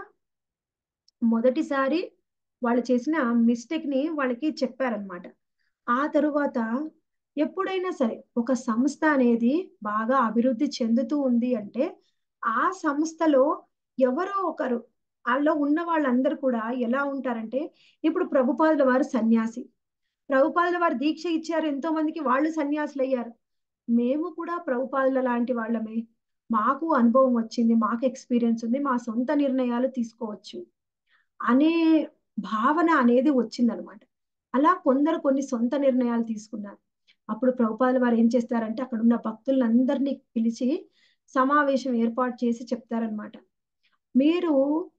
మొదటిసారి వాళ్ళు చేసిన మిస్టేక్ ని వాళ్ళకి చెప్పారనమాట. ఆ తరువాత ఎప్పుడైనా సరే ఒక సంస్థ అనేది బాగా అభివృద్ధి చెందుతూ ఉంది అంటే ఆ సంస్థలో ఎవరో ఒకరు, వాళ్ళలో ఉన్న వాళ్ళందరూ కూడా ఎలా ఉంటారంటే, ఇప్పుడు ప్రభుపాదుల వారు సన్యాసి, ప్రభుపాదుల వారు దీక్ష ఇచ్చారు ఎంతో మందికి, వాళ్ళు సన్యాసులు అయ్యారు. మేము కూడా ప్రభుపాదుల లాంటి వాళ్ళమే, మాకు అనుభవం వచ్చింది, మాకు ఎక్స్పీరియన్స్ ఉంది, మా సొంత నిర్ణయాలు తీసుకోవచ్చు అనే భావన అనేది వచ్చిందనమాట. అలా కొందరు కొన్ని సొంత నిర్ణయాలు తీసుకున్నారు. అప్పుడు ప్రభుపాదుల వారు ఏం చేస్తారంటే అక్కడ ఉన్న భక్తులందరినీ పిలిచి సమావేశం ఏర్పాటు చేసి చెప్తారనమాట. మీరు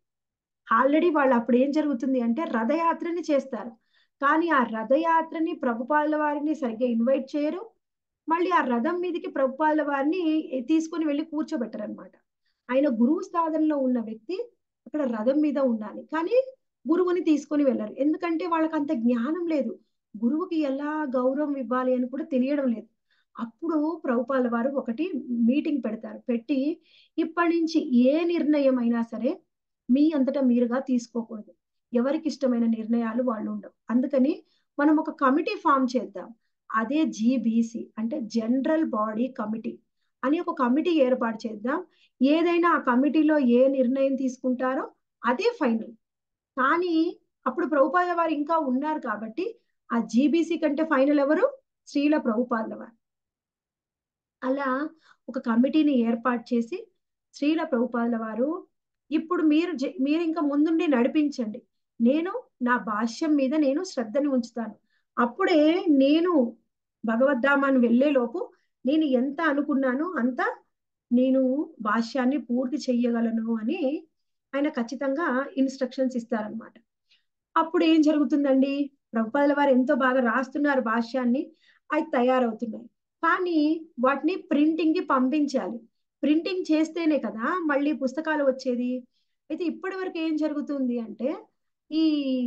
ఆల్రెడీ వాళ్ళు అప్పుడు ఏం జరుగుతుంది అంటే రథయాత్రని చేస్తారు, కానీ ఆ రథయాత్రని ప్రభుపాదుల వారిని సరిగ్గా ఇన్వైట్ చేయరు. మళ్ళీ ఆ రథం మీదకి ప్రభుపాదుల వారిని తీసుకొని వెళ్ళి కూర్చోబెట్టరు అనమాట. ఆయన గురువు స్థానంలో ఉన్న వ్యక్తి అక్కడ రథం మీద ఉండాలి, కానీ గురువుని తీసుకొని వెళ్ళరు. ఎందుకంటే వాళ్ళకి అంత జ్ఞానం లేదు, గురువుకి ఎలా గౌరవం ఇవ్వాలి అని కూడా తెలియడం లేదు. అప్పుడు ప్రభుపాదుల వారు ఒకటి మీటింగ్ పెడతారు, పెట్టి ఇప్పటి నుంచి ఏ నిర్ణయం అయినా సరే మీ అంతటా మీరుగా తీసుకోకూడదు, ఎవరికి ఇష్టమైన నిర్ణయాలు వాళ్ళు ఉండవు. అందుకని మనం ఒక కమిటీ ఫామ్ చేద్దాం, అదే జీబీసీ అంటే జనరల్ బాడీ కమిటీ అని ఒక కమిటీ ఏర్పాటు చేద్దాం. ఏదైనా ఆ కమిటీలో ఏ నిర్ణయం తీసుకుంటారో అదే ఫైనల్. కానీ అప్పుడు ప్రభుపాదుల వారు ఇంకా ఉన్నారు కాబట్టి ఆ జీబీసీ కంటే ఫైనల్ ఎవరు? శ్రీల ప్రభుపాదుల వారు. అలా ఒక కమిటీని ఏర్పాటు చేసి శ్రీల ప్రభుపాదుల వారు ఇప్పుడు మీరు జ- మీరు ఇంకా ముందుండి నడిపించండి, నేను నా భాష్యం మీద నేను శ్రద్ధని ఉంచుతాను, అప్పుడే నేను భగవద్ధామాన్ని వెళ్లే లోపు నేను ఎంత అనుకున్నానో అంత నేను భాష్యాన్ని పూర్తి చెయ్యగలను అని ఆయన ఖచ్చితంగా ఇన్స్ట్రక్షన్స్ ఇస్తారనమాట. అప్పుడు ఏం జరుగుతుందండి? ప్రభుపాదుల వారు ఎంతో బాగా రాస్తున్నారు భాష్యాన్ని, అవి తయారవుతున్నాయి. కానీ వాటిని ప్రింటింగ్ కి పంపించాలి. ప్రింటింగ్ చేస్తేనే కదా మళ్ళీ పుస్తకాలు వచ్చేది. అయితే ఇప్పటి వరకు ఏం జరుగుతుంది అంటే ఈ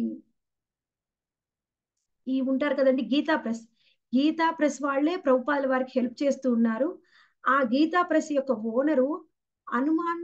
ఈ ఉంటారు కదండి గీతా ప్రెస్, గీతా ప్రెస్ వాళ్ళే ప్రభుపాదుల వారికి హెల్ప్ చేస్తూ ఉన్నారు. ఆ గీతా ప్రెస్ యొక్క ఓనరు హనుమాన్,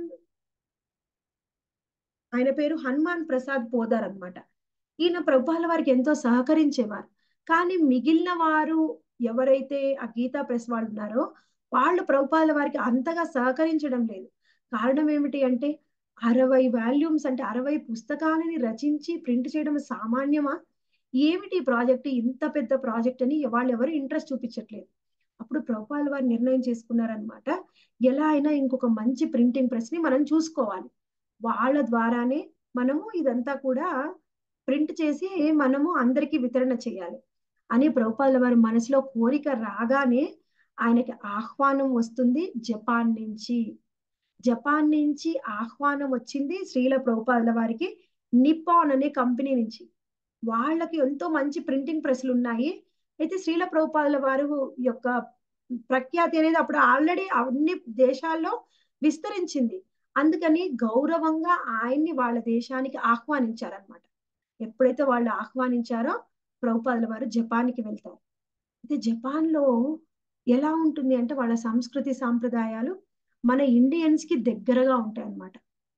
ఆయన పేరు హనుమాన్ ప్రసాద్ పోదార్ అన్నమాట. ఈయన ప్రభుపాదుల వారికి ఎంతో సహకరించేవారు. కానీ మిగిలిన వారు ఎవరైతే ఆ గీతా ప్రెస్ వాళ్ళు ఉన్నారో వాళ్ళు ప్రభుపాదుల వారికి అంతగా సహకరించడం లేదు. కారణం ఏమిటి అంటే అరవై వాల్యూమ్స్ అంటే అరవై పుస్తకాలని రచించి ప్రింట్ చేయడం సామాన్యమా? ఏమిటి ప్రాజెక్ట్, ఇంత పెద్ద ప్రాజెక్ట్ అని వాళ్ళు ఎవరు ఇంట్రెస్ట్ చూపించట్లేదు. అప్పుడు ప్రభుపాదుల వారు నిర్ణయం చేసుకున్నారనమాట, ఎలా అయినా ఇంకొక మంచి ప్రింటింగ్ ప్రెస్ ని మనం చూసుకోవాలి, వాళ్ళ ద్వారానే మనము ఇదంతా కూడా ప్రింట్ చేసి మనము అందరికీ వితరణ చేయాలి అని ప్రభుపాదుల వారి మనసులో కోరిక రాగానే ఆయనకి ఆహ్వానం వస్తుంది జపాన్ నుంచి. జపాన్ నుంచి ఆహ్వానం వచ్చింది శ్రీల ప్రభుపాదుల వారికి నిప్పాన్ అనే కంపెనీ నుంచి. వాళ్ళకి ఎంతో మంచి ప్రింటింగ్ ప్రెస్లు ఉన్నాయి. అయితే శ్రీల ప్రభుపాదుల వారు యొక్క ప్రఖ్యాతి అనేది అప్పుడు ఆల్రెడీ అన్ని దేశాల్లో విస్తరించింది. అందుకని గౌరవంగా ఆయన్ని వాళ్ళ దేశానికి ఆహ్వానించారనమాట. ఎప్పుడైతే వాళ్ళు ఆహ్వానించారో ప్రభుపాదుల వారు జపాన్కి వెళ్తారు. అయితే జపాన్ లో ఎలా ఉంటుంది అంటే వాళ్ళ సంస్కృతి సాంప్రదాయాలు మన ఇండియన్స్ కి దగ్గరగా ఉంటాయి అన్నమాట.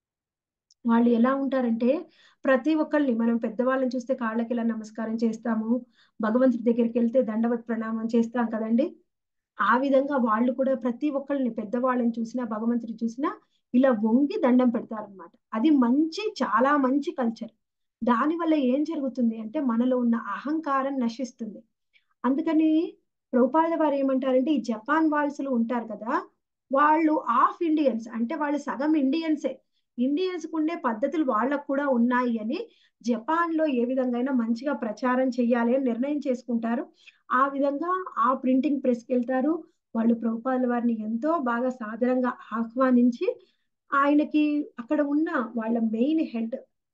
వాళ్ళు ఎలా ఉంటారంటే ప్రతి ఒక్కళ్ళని మనం పెద్దవాళ్ళని చూస్తే కాళ్ళకి ఇలా నమస్కారం చేస్తాము, భగవంతుడి దగ్గరికి వెళ్తే దండవత్ ప్రణామం చేస్తాం కదండి. ఆ విధంగా వాళ్ళు కూడా ప్రతి ఒక్కళ్ళని పెద్దవాళ్ళని చూసినా భగవంతుడి చూసినా ఇలా వంగి దండం పెడతారనమాట. అది మంచి చాలా మంచి కల్చర్. దానివల్ల ఏం జరుగుతుంది అంటే మనలో ఉన్న అహంకారం నశిస్తుంది. అందుకని ప్రభుపాదుల వారు ఏమంటారంటే ఈ జపాన్ వాల్సులు ఉంటారు కదా, వాళ్ళు హాఫ్ ఇండియన్స్ అంటే వాళ్ళు సగం ఇండియన్సే, ఇండియన్స్ కు ఉండే పద్ధతులు వాళ్ళకు కూడా ఉన్నాయి అని జపాన్ లో ఏ విధంగా మంచిగా ప్రచారం చెయ్యాలి అని నిర్ణయం చేసుకుంటారు. ఆ విధంగా ఆ ప్రింటింగ్ ప్రెస్ కి వెళ్తారు. వాళ్ళు ప్రభుపాదుల వారిని ఎంతో బాగా సాదరంగా ఆహ్వానించి ఆయనకి అక్కడ ఉన్న వాళ్ళ మెయిన్ హెడ్,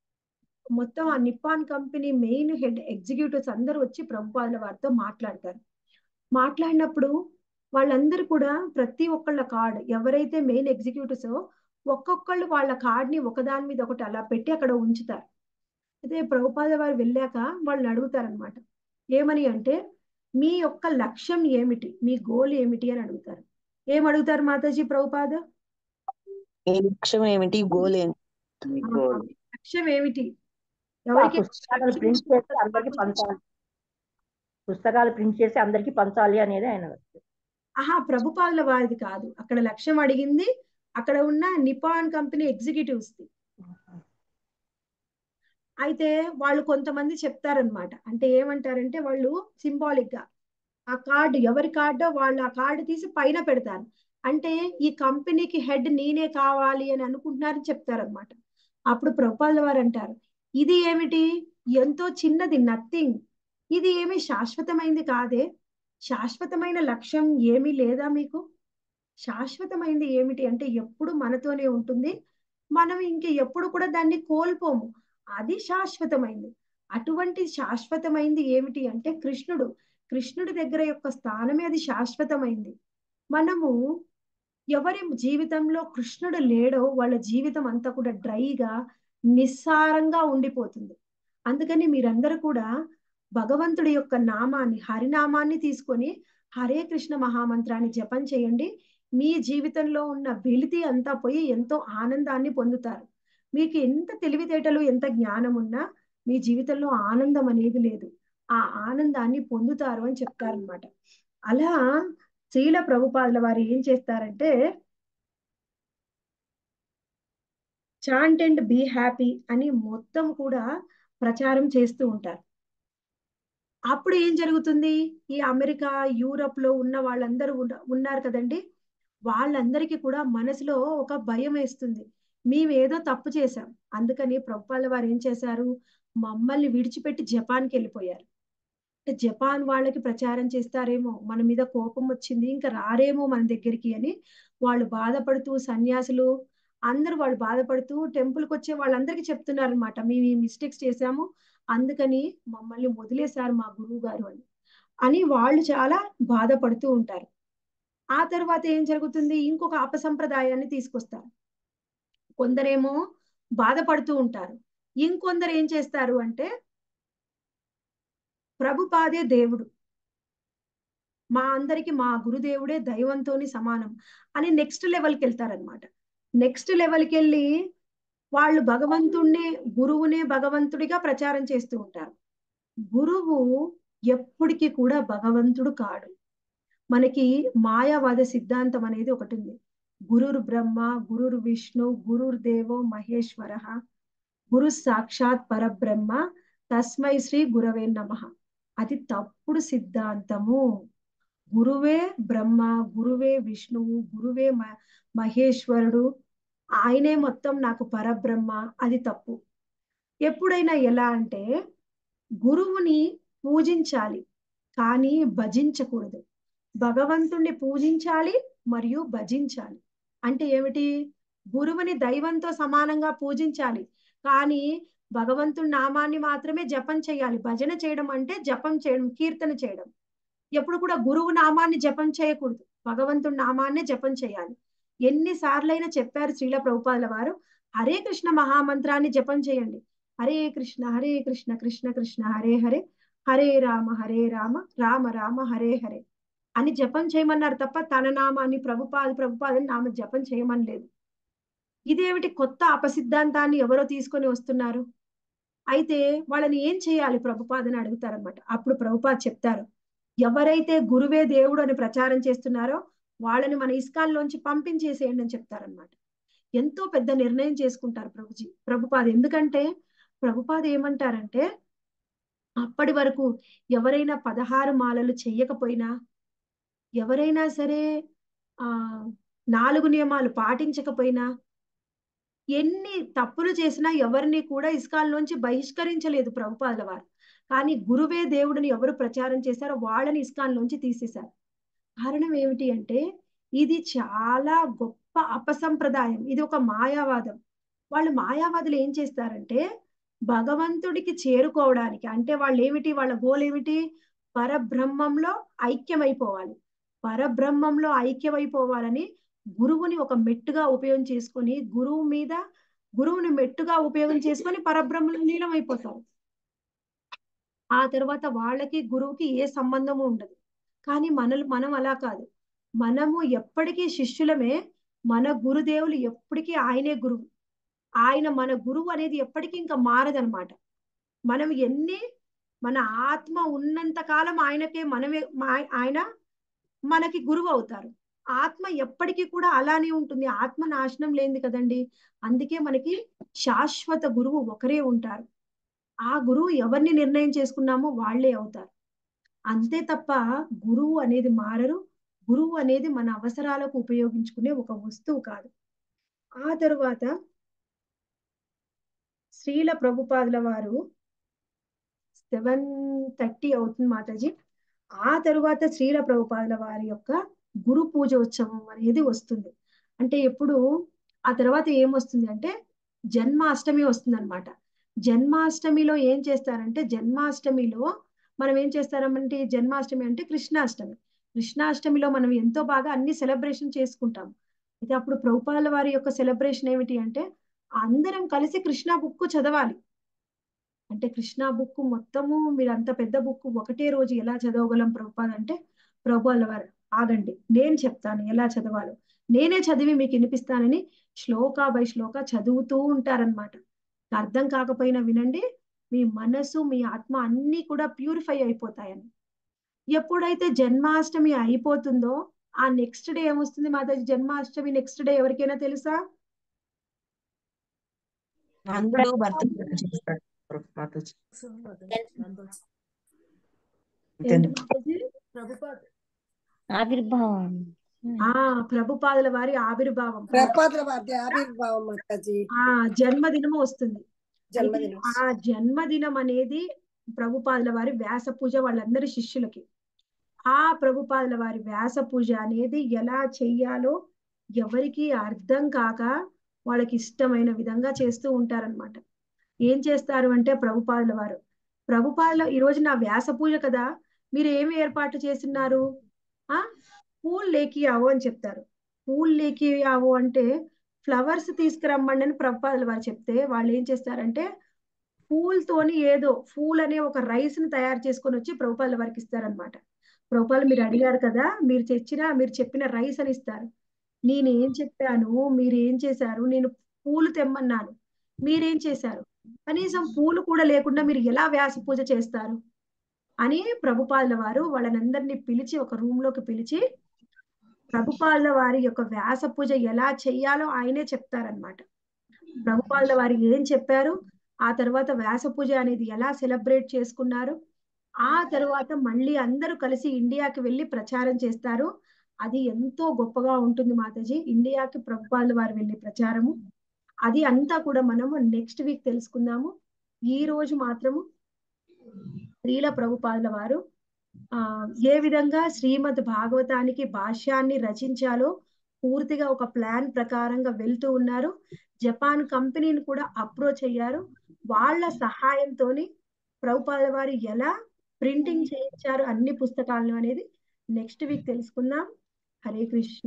మొత్తం ఆ Nippon company main head executives అందరూ వచ్చి ప్రభుపాదుల వారితో మాట్లాడతారు. మాట్లాడినప్పుడు వాళ్ళందరూ కూడా ప్రతి ఒక్కళ్ళ కార్డ్, ఎవరైతే మెయిన్ ఎగ్జిక్యూటివ్స్ ఒక్కొక్కళ్ళు వాళ్ళ కార్డ్ ని ఒకదాని మీద ఒకటి అలా పెట్టి అక్కడ ఉంచుతారు. అయితే ప్రభుపాదుల వారు వెళ్ళాక వాళ్ళని అడుగుతారనమాట, ఏమని అంటే మీ యొక్క లక్ష్యం ఏమిటి, మీ గోల్ ఏమిటి అని అడుగుతారు. ఏం అడుగుతారు మాతాజీ ప్రభుపాద? ఏ లక్ష్యం ఏమిటి, గోల్ ఏంటి? ఆ, లక్ష్యం ఏమిటి, ఆ ఎవరికి పుస్తకాలు ప్రింట్ చేసి అందరికి పంచాలి, పుస్తకాలు ప్రింట్ చేసి అందరికి పంచాలి అనేది ఆయన ఆహా ప్రభుపాదుల వారిది కాదు, అక్కడ లక్ష్యం అడిగింది అక్కడ ఉన్న నిపాన్ కంపెనీ ఎగ్జిక్యూటివ్స్ ది. అయితే వాళ్ళు కొంతమంది చెప్తారనమాట, అంటే ఏమంటారంటే వాళ్ళు సింబాలిక్ గా ఆ కార్డు ఎవరి కార్డో వాళ్ళు ఆ కార్డు తీసి పైన పెడతారు, అంటే ఈ కంపెనీకి హెడ్ నేనే కావాలి అని అనుకుంటున్నారని చెప్తారనమాట. అప్పుడు ప్రభుపాదుల వారు అంటారు, ఇది ఏమిటి, ఎంతో చిన్నది, నథింగ్, ఇది ఏమి శాశ్వతమైంది కాదే, శాశ్వతమైన లక్ష్యం ఏమీ లేదా మీకు? శాశ్వతమైంది ఏమిటి అంటే ఎప్పుడు మనతోనే ఉంటుంది, మనం ఇంక ఎప్పుడు కూడా దాన్ని కోల్పోము, అది శాశ్వతమైంది. అటువంటి శాశ్వతమైంది ఏమిటి అంటే కృష్ణుడు, కృష్ణుడి దగ్గర యొక్క స్థానమే అది శాశ్వతమైంది. మనము ఎవరి జీవితంలో కృష్ణుడు లేడో వాళ్ళ జీవితం అంతా కూడా డ్రైగా నిస్సారంగా ఉండిపోతుంది. అందుకని మీరందరూ కూడా భగవంతుడి యొక్క నామాన్ని, హరినామాన్ని తీసుకొని హరే కృష్ణ మహామంత్రాన్ని జపం చేయండి. మీ జీవితంలో ఉన్న వెలితి అంతా పోయి ఎంతో ఆనందాన్ని పొందుతారు. మీకు ఎంత తెలివితేటలు ఎంత జ్ఞానం ఉన్నా మీ జీవితంలో ఆనందం అనేది లేదు, ఆ ఆనందాన్ని పొందుతారు అని చెప్తారనమాట. అలా శ్రీల ప్రభుపాదుల వారు ఏం చేస్తారంటే చాంట్ అండ్ బీ హ్యాపీ అని మొత్తం కూడా ప్రచారం చేస్తూ ఉంటారు. అప్పుడు ఏం జరుగుతుంది? ఈ అమెరికా, యూరప్ లో ఉన్న వాళ్ళందరూ ఉన్న- ఉన్నారు కదండి. వాళ్ళందరికీ కూడా మనసులో ఒక భయం వేస్తుంది. మేమేదో తప్పు చేశాం. అందుకని ప్రభుపాల వారు ఏం చేశారు? మమ్మల్ని విడిచిపెట్టి జపాన్కి వెళ్ళిపోయారు. అంటే జపాన్ వాళ్ళకి ప్రచారం చేస్తారేమో, మన మీద కోపం వచ్చింది, ఇంకా రారేమో మన దగ్గరికి అని వాళ్ళు బాధపడుతూ, సన్యాసులు అందరూ వాళ్ళు బాధపడుతూ టెంపుల్కి వచ్చే వాళ్ళందరికీ చెప్తున్నారనమాట, మేము ఈ మిస్టేక్స్ చేశాము, అందుకని మమ్మల్ని వదిలేశారు మా గురువు గారు అని అని వాళ్ళు చాలా బాధపడుతూ ఉంటారు. ఆ తర్వాత ఏం జరుగుతుంది? ఇంకొక అపసంప్రదాయాన్ని తీసుకొస్తారు. కొందరేమో బాధపడుతూ ఉంటారు. ఇంకొందరు ఏం చేస్తారు అంటే, ప్రభుపాదే దేవుడు, మా అందరికి మా గురుదేవుడే దైవంతోని సమానం అని నెక్స్ట్ లెవెల్కి వెళ్తారనమాట. నెక్స్ట్ లెవెల్కి వెళ్ళి వాళ్ళు భగవంతుణ్ణే, గురువునే భగవంతుడిగా ప్రచారం చేస్తూ ఉంటారు. గురువు ఎప్పటికీ కూడా భగవంతుడు కాడు. మనకి మాయావాద సిద్ధాంతం అనేది ఒకటి ఉంది. గురుర్ బ్రహ్మ, గురుర్ విష్ణు, గురుర్ దేవో మహేశ్వర, గురు సాక్షాత్ పరబ్రహ్మ, తస్మై శ్రీ గురవే నమః. అది తప్పుడు సిద్ధాంతము. గురువే బ్రహ్మ, గురువే విష్ణువు, గురువే మ- మహేశ్వరుడు, ఆయనే మొత్తం నాకు పరబ్రహ్మ. అది తప్పు. ఎప్పుడైనా ఎలా అంటే, గురువుని పూజించాలి కానీ భజించకూడదు. భగవంతుణ్ణి పూజించాలి మరియు భజించాలి. అంటే ఏమిటి? గురువుని దైవంతో సమానంగా పూజించాలి కానీ భగవంతుడి నామాన్ని మాత్రమే జపం చేయాలి. భజన చేయడం అంటే జపం చేయడం, కీర్తన చేయడం. ఎప్పుడు కూడా గురువు నామాన్ని జపం చేయకూడదు, భగవంతుడి నామాన్నే జపం చేయాలి. ఎన్నిసార్లైనా చెప్పారు శ్రీల ప్రభుపాదుల వారు, హరే కృష్ణ మహామంత్రాన్ని జపం చేయండి. హరే కృష్ణ హరే కృష్ణ కృష్ణ కృష్ణ హరే హరే, హరే రామ హరే రామ రామ రామ హరే హరే అని జపం చేయమన్నారు తప్ప తన నామాన్ని ప్రభుపాద ప్రభుపాదని నామ జపం చేయమని లేదు. ఇదేమిటి కొత్త అపసిద్ధాంతాన్ని ఎవరో తీసుకొని వస్తున్నారు? అయితే వాళ్ళని ఏం చేయాలి ప్రభుపాదని అడుగుతారనమాట. అప్పుడు ప్రభుపాద్ చెప్తారు, ఎవరైతే గురువే దేవుడు అని ప్రచారం చేస్తున్నారో వాళ్ళని మన ఇస్కాన్లోంచి పంపించేసేయండి అని చెప్తారనమాట. ఎంతో పెద్ద నిర్ణయం చేసుకుంటారు ప్రభుజీ ప్రభుపాద్. ఎందుకంటే ప్రభుపాద్ ఏమంటారంటే, అప్పటి వరకు ఎవరైనా పదహారు మాలలు చెయ్యకపోయినా, ఎవరైనా సరే ఆ నాలుగు నియమాలు పాటించకపోయినా, ఎన్ని తప్పులు చేసినా ఎవరిని కూడా ఇస్కాన్లోంచి బహిష్కరించలేదు ప్రభుపాదుల వారు. కానీ గురువే దేవుడిని ఎవరు ప్రచారం చేశారో వాళ్ళని ఇస్కాన్లోంచి తీసేశారు. కారణం ఏమిటి అంటే, ఇది చాలా గొప్ప అపసంప్రదాయం, ఇది ఒక మాయావాదం. వాళ్ళు మాయావాదులు ఏం చేస్తారంటే, భగవంతుడికి చేరుకోవడానికి అంటే వాళ్ళు ఏమిటి, వాళ్ళ గోల్ ఏమిటి? పరబ్రహ్మంలో ఐక్యమైపోవాలి. పరబ్రహ్మంలో ఐక్యమైపోవాలని గురువుని ఒక మెట్టుగా ఉపయోగం చేసుకొని, గురువు మీద గురువుని మెట్టుగా ఉపయోగం చేసుకొని పరబ్రహ్మలో లీనమైపోతారు. ఆ తర్వాత వాళ్ళకి గురువుకి ఏ సంబంధము ఉండదు. కానీ మనలు మనం అలా కాదు. మనము ఎప్పటికీ శిష్యులమే. మన గురుదేవులు ఎప్పటికీ ఆయనే గురువు. ఆయన మన గురువు అనేది ఎప్పటికీ ఇంకా మారదనమాట. మనం ఎన్ని మన ఆత్మ ఉన్నంత కాలం ఆయనకే మనమే మా- ఆయన మనకి గురువు అవుతారు. ఆత్మ ఎప్పటికీ కూడా అలానే ఉంటుంది. ఆత్మ నాశనం లేనిది కదండి. అందుకే మనకి శాశ్వత గురువు ఒకరే ఉంటారు. ఆ గురువు ఎవరిని నిర్ణయం చేసుకున్నామో వాళ్ళే అవుతారు. అంతే తప్ప గురువు అనేది మారరు. గురువు అనేది మన అవసరాలకు ఉపయోగించుకునే ఒక వస్తువు కాదు. ఆ తరువాత శ్రీల ప్రభుపాదుల వారు సెవెన్ థర్టీ అవుతుంది మాతాజీ. ఆ తరువాత శ్రీల ప్రభుపాదుల వారి యొక్క గురు పూజ ఉత్సవం అనేది వస్తుంది. అంటే ఎప్పుడు ఆ తర్వాత ఏమొస్తుంది అంటే జన్మాష్టమి వస్తుంది అనమాట. జన్మాష్టమిలో ఏం చేస్తారంటే, జన్మాష్టమిలో మనం ఏం చేస్తారంటే, జన్మాష్టమి అంటే కృష్ణాష్టమి. కృష్ణాష్టమిలో మనం ఎంతో బాగా అన్ని సెలబ్రేషన్ చేసుకుంటాం. అయితే అప్పుడు ప్రభుపాదుల వారి యొక్క సెలబ్రేషన్ ఏమిటి అంటే, అందరం కలిసి కృష్ణ బుక్ చదవాలి. అంటే కృష్ణ బుక్ మొత్తము మీరు అంత పెద్ద బుక్ ఒకటే రోజు ఎలా చదవగలం ప్రభుపాద్ అంటే, ప్రభుపాదుల వారు ఆగండి నేను చెప్తాను ఎలా చదవాలో, నేనే చదివి మీకు వినిపిస్తానని శ్లోక బై శ్లోక చదువుతూ ఉంటారనమాట. అర్థం కాకపోయినా వినండి, మీ మనసు మీ ఆత్మ అన్ని కూడా ప్యూరిఫై అయిపోతాయని. ఎప్పుడైతే జన్మాష్టమి అయిపోతుందో ఆ నెక్స్ట్ డే ఏమొస్తుంది మాతాజీ? జన్మాష్టమి నెక్స్ట్ డే ఎవరికైనా తెలుసా? నందుడు భర్త చేస్తాడు మాతాజీ. సో మాతాజీ నందోత్సవం. ఏంటి మాతాజీ? ప్రభుపాద ఆవిర్భావం. ఆ ప్రభుపాదుల వారి ఆవిర్భావం ప్రభుపాదుల వారి ఆవిర్భావం మాతాజీ ఆ జన్మదినము వస్తుంది. అయితే జన్మదినం. ఆ జన్మదినం అనేది ప్రభుపాదుల వారి వ్యాస పూజ వాళ్ళందరి శిష్యులకి. ఆ ప్రభుపాదుల వారి వ్యాస పూజ అనేది ఎలా చెయ్యాలో ఎవరికి అర్థం కాక వాళ్ళకి ఇష్టమైన విధంగా చేస్తూ ఉంటారన్నమాట. ఏం చేస్తారు అంటే ప్రభుపాదుల వారు ప్రభుపాదుల ఈరోజు నా వ్యాస పూజ కదా, మీరు ఏమి ఏర్పాటు చేస్తున్నారు? ఆ పూల్ లేకి ఆవు అని చెప్తారు. పూల్ లేకి ఆవు అంటే ఫ్లవర్స్ తీసుకురమ్మండి అని ప్రభుపాదుల వారు చెప్తే వాళ్ళు ఏం చేస్తారంటే పూల్ తోని ఏదో పూల్ అనే ఒక రైస్ ని తయారు చేసుకొని వచ్చి ప్రభుపాదుల వారికి ఇస్తారనమాట. ప్రభుపాదులు మీరు అడిగారు కదా, మీరు తెచ్చిన మీరు చెప్పిన రైస్ అని ఇస్తారు. నేనేం చెప్పాను, మీరు ఏం చేశారు? నేను పూలు తెమ్మన్నాను, మీరేం చేశారు? కనీసం పూలు కూడా లేకుండా మీరు ఎలా వ్యాస పూజ చేస్తారు అని ప్రభుపాదుల వారు వాళ్ళనందరినీ పిలిచి ఒక రూమ్ లోకి పిలిచి ప్రభుపాదుల వారి యొక్క వ్యాస పూజ ఎలా చెయ్యాలో ఆయనే చెప్తారనమాట. ప్రభుపాదుల వారు ఏం చెప్పారు, ఆ తర్వాత వ్యాస పూజ అనేది ఎలా సెలబ్రేట్ చేసుకున్నారు, ఆ తర్వాత మళ్ళీ అందరూ కలిసి ఇండియాకి వెళ్ళి ప్రచారం చేస్తారు. అది ఎంతో గొప్పగా ఉంటుంది మాతాజీ. ఇండియాకి ప్రభుపాదుల వారు వెళ్ళే ప్రచారము అది అంతా కూడా మనము నెక్స్ట్ వీక్ తెలుసుకుందాము. ఈ రోజు మాత్రము శ్రీల ప్రభుపాదుల వారు ఆ ఏ విధంగా శ్రీమద్ భాగవతానికి భాష్యాన్ని రచించాలో పూర్తిగా ఒక ప్లాన్ ప్రకారంగా వెళ్తూ ఉన్నారు. జపాన్ కంపెనీని కూడా అప్రోచ్ అయ్యారు. వాళ్ళ సహాయంతోని ప్రభుపాదుల వారు ఎలా ప్రింటింగ్ చేయించారు అన్ని పుస్తకాలను అనేది నెక్స్ట్ వీక్ తెలుసుకుందాం. హరే కృష్ణ.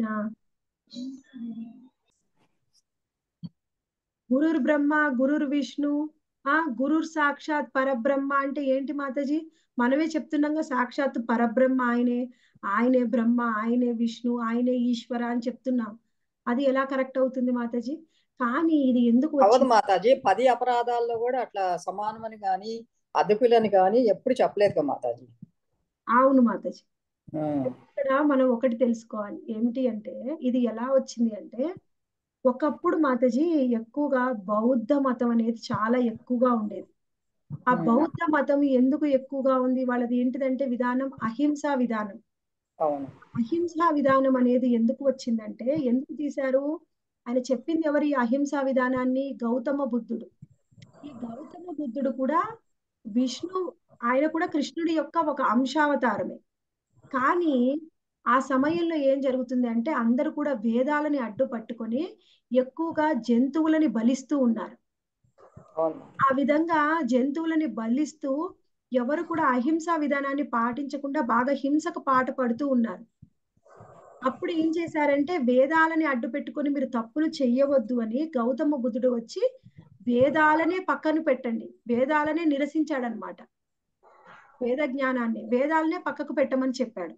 గురుర్ బ్రహ్మ గురుర్ విష్ణు ఆ గురుర్ సాక్షాత్ పరబ్రహ్మ అంటే ఏంటి మాతాజీ? మనమే చెప్తున్నాగా సాక్షాత్ పరబ్రహ్మ ఆయనే, ఆయనే బ్రహ్మ, ఆయనే విష్ణు, ఆయనే ఈశ్వర అని చెప్తున్నాం. అది ఎలా కరెక్ట్ అవుతుంది మాతాజీ? కానీ ఇది ఎందుకు అవదు వచ్చింది? మాతాజీ. పది అపరాధాల్లో కూడా అట్లా సమానమని కానీ అదుపులని కానీ ఎప్పుడు చెప్పలేదు కదా మాతాజీ. అవును మాతాజీ. ఆ, ఇక్కడ మనం ఒకటి తెలుసుకోవాలి ఏమిటి అంటే ఇది ఎలా వచ్చింది అంటే ఒకప్పుడు మాతాజీ ఎక్కువగా బౌద్ధ మతం అనేది చాలా ఎక్కువగా ఉండేది. ఆ ఉమ్, బౌద్ధ మతం ఎందుకు ఎక్కువగా ఉంది? వాళ్ళది ఏంటిదంటే విధానం అహింసా విధానం. అవును. అహింసా విధానం అనేది ఎందుకు వచ్చిందంటే ఎందుకు తీశారు? ఆయన చెప్పింది ఎవరు ఈ అహింసా విధానాన్ని? గౌతమ బుద్ధుడు. ఈ గౌతమ బుద్ధుడు కూడా విష్ణు, ఆయన కూడా కృష్ణుడి యొక్క ఒక అంశావతారమే. కానీ ఆ సమయంలో ఏం జరుగుతుంది అంటే అందరూ కూడా వేదాలని అడ్డు పట్టుకొని ఎక్కువగా జంతువులని బలిస్తూ ఉన్నారు. అవును. ఆ విధంగా జంతువులని బలిస్తూ ఎవరు కూడా అహింసా విధానాన్ని పాటించకుండా బాగా హింసకు పాట పడుతూ ఉన్నారు. అప్పుడు ఏం చేశారంటే వేదాలని అడ్డు పెట్టుకొని మీరు తప్పులు చెయ్యవద్దు అని గౌతమ బుద్ధుడు వచ్చి వేదాలనే పక్కన పెట్టండి, వేదాలనే నిరసించాడనమాట. వేద జ్ఞానాన్ని వేదాలనే పక్కకు పెట్టమని చెప్పాడు.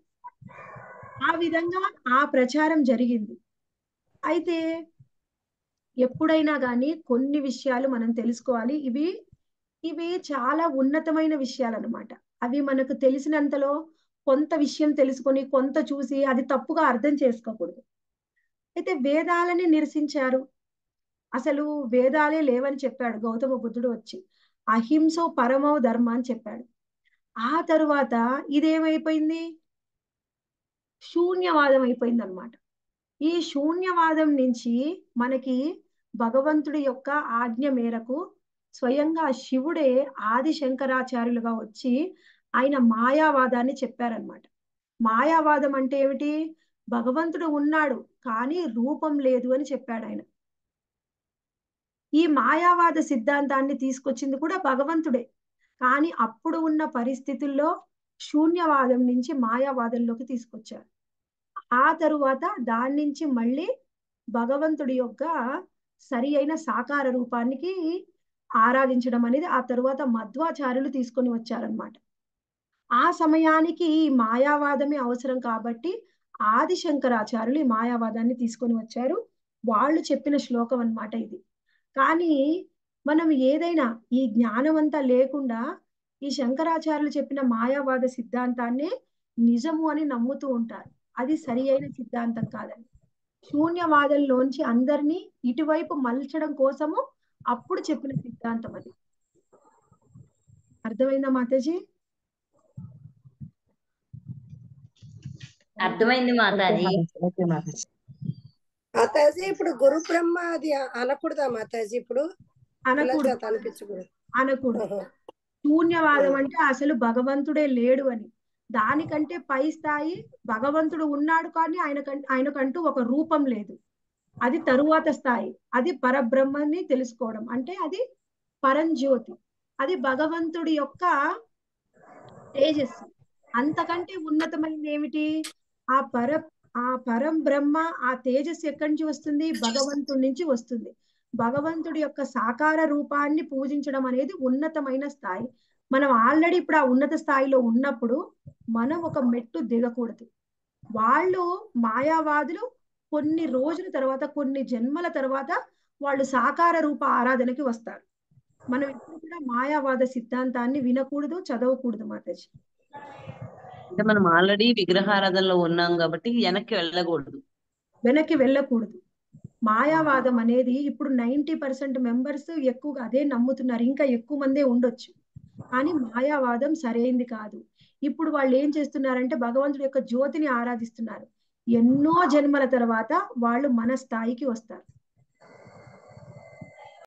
ఆ విధంగా ఆ ప్రచారం జరిగింది. అయితే ఎప్పుడైనా కానీ కొన్ని విషయాలు మనం తెలుసుకోవాలి. ఇవి ఇవి చాలా ఉన్నతమైన విషయాలు అన్నమాట. అవి మనకు తెలిసినంతలో కొంత విషయం తెలుసుకొని కొంత చూసి అది తప్పుగా అర్థం చేసుకోకూడదు. అయితే వేదాలని నిరసించారు. అసలు వేదాలే లేవని చెప్పాడు గౌతమ బుద్ధుడు వచ్చి. అహింసో పరమో ధర్మ అని చెప్పాడు. ఆ తరువాత ఇదేమైపోయింది? శూన్యవాదం అయిపోయింది అనమాట. ఈ శూన్యవాదం నుంచి మనకి భగవంతుడి యొక్క ఆజ్ఞ మేరకు స్వయంగా శివుడే ఆది శంకరాచార్యులుగా వచ్చి ఆయన మాయావాదాన్ని చెప్పారనమాట. మాయావాదం అంటే ఏమిటి? భగవంతుడు ఉన్నాడు కానీ రూపం లేదు అని చెప్పాడు ఆయన. ఈ మాయావాద సిద్ధాంతాన్ని తీసుకొచ్చింది కూడా భగవంతుడే. కానీ అప్పుడు ఉన్న పరిస్థితుల్లో శూన్యవాదం నుంచి మాయావాదంలోకి తీసుకొచ్చారు. ఆ తరువాత దాని నుంచి మళ్ళీ భగవంతుడి యొక్క సరి అయిన సాకార రూపానికి ఆరాధించడం అనేది ఆ తరువాత మధ్వాచార్యులు తీసుకొని వచ్చారనమాట. ఆ సమయానికి ఈ మాయావాదమే అవసరం కాబట్టి ఆది శంకరాచార్యులు ఈ మాయావాదాన్ని తీసుకొని వచ్చారు. వాళ్ళు చెప్పిన శ్లోకం అన్నమాట ఇది. కానీ మనం ఏదైనా ఈ జ్ఞానం అంతా లేకుండా ఈ శంకరాచార్యులు చెప్పిన మాయావాద సిద్ధాంతాన్ని నిజము అని నమ్ముతూ ఉంటారు. అది సరి అయిన సిద్ధాంతం కాదని. శూన్యవాదంలోంచి అందరినీ ఇటువైపు మలచడం కోసము అప్పుడు చెప్పిన సిద్ధాంతం అది. అర్థమైందా మాతాజీ? అర్థమైంది మాతాజీ. ఓకే మాతాజీ. మాతాజీ ఇప్పుడు గురు బ్రహ్మ అది అనకూడదా మాతాజీ? ఇప్పుడు అనకూడదు చేత అనిపించకూడదు. అనకూడదు. ఆహా. శూన్యవాదం అంటే అసలు భగవంతుడే లేడు అని. దానికంటే పై స్థాయి భగవంతుడు ఉన్నాడు కానీ ఆయన ఆయనకంటూ ఒక రూపం లేదు. అది తరువాత స్థాయి. అది పరబ్రహ్మని తెలుసుకోవడం అంటే అది పరంజ్యోతి. అది భగవంతుడి యొక్క తేజస్సు. అంతకంటే ఉన్నతమైనది ఏమిటి? ఆ పర ఆ పరం బ్రహ్మ ఆ తేజస్సు ఎక్కడి నుంచి వస్తుంది? భగవంతుడి నుంచి వస్తుంది. భగవంతుడి యొక్క సాకార రూపాన్ని పూజించడం అనేది ఉన్నతమైన స్థాయి. మనం ఆల్రెడీ ఇప్పుడు ఆ ఉన్నత స్థాయిలో ఉన్నప్పుడు మనం ఒక మెట్టు దిగకూడదు. వాళ్ళు మాయావాదులు కొన్ని రోజుల తర్వాత కొన్ని జన్మల తర్వాత వాళ్ళు సాకార రూప ఆరాధనకి వస్తారు. మనం ఇప్పుడు కూడా మాయావాద సిద్ధాంతాన్ని వినకూడదు, చదవకూడదు మాతాజీ. అంటే మనం ఆల్రెడీ విగ్రహారాధనలో ఉన్నాం కాబట్టి వెనక్కి వెళ్ళకూడదు. వెనక్కి వెళ్ళకూడదు. మాయావాదం అనేది ఇప్పుడు నైంటీ పర్సెంట్ మెంబర్స్ ఎక్కువగా అదే నమ్ముతున్నారు. ఇంకా ఎక్కువ మందే ఉండొచ్చు. కానీ మాయావాదం సరైంది కాదు. ఇప్పుడు వాళ్ళు ఏం చేస్తున్నారంటే భగవంతుడి యొక్క జ్యోతిని ఆరాధిస్తున్నారు. ఎన్నో జన్మల తర్వాత వాళ్ళు మన స్థాయికి వస్తారు.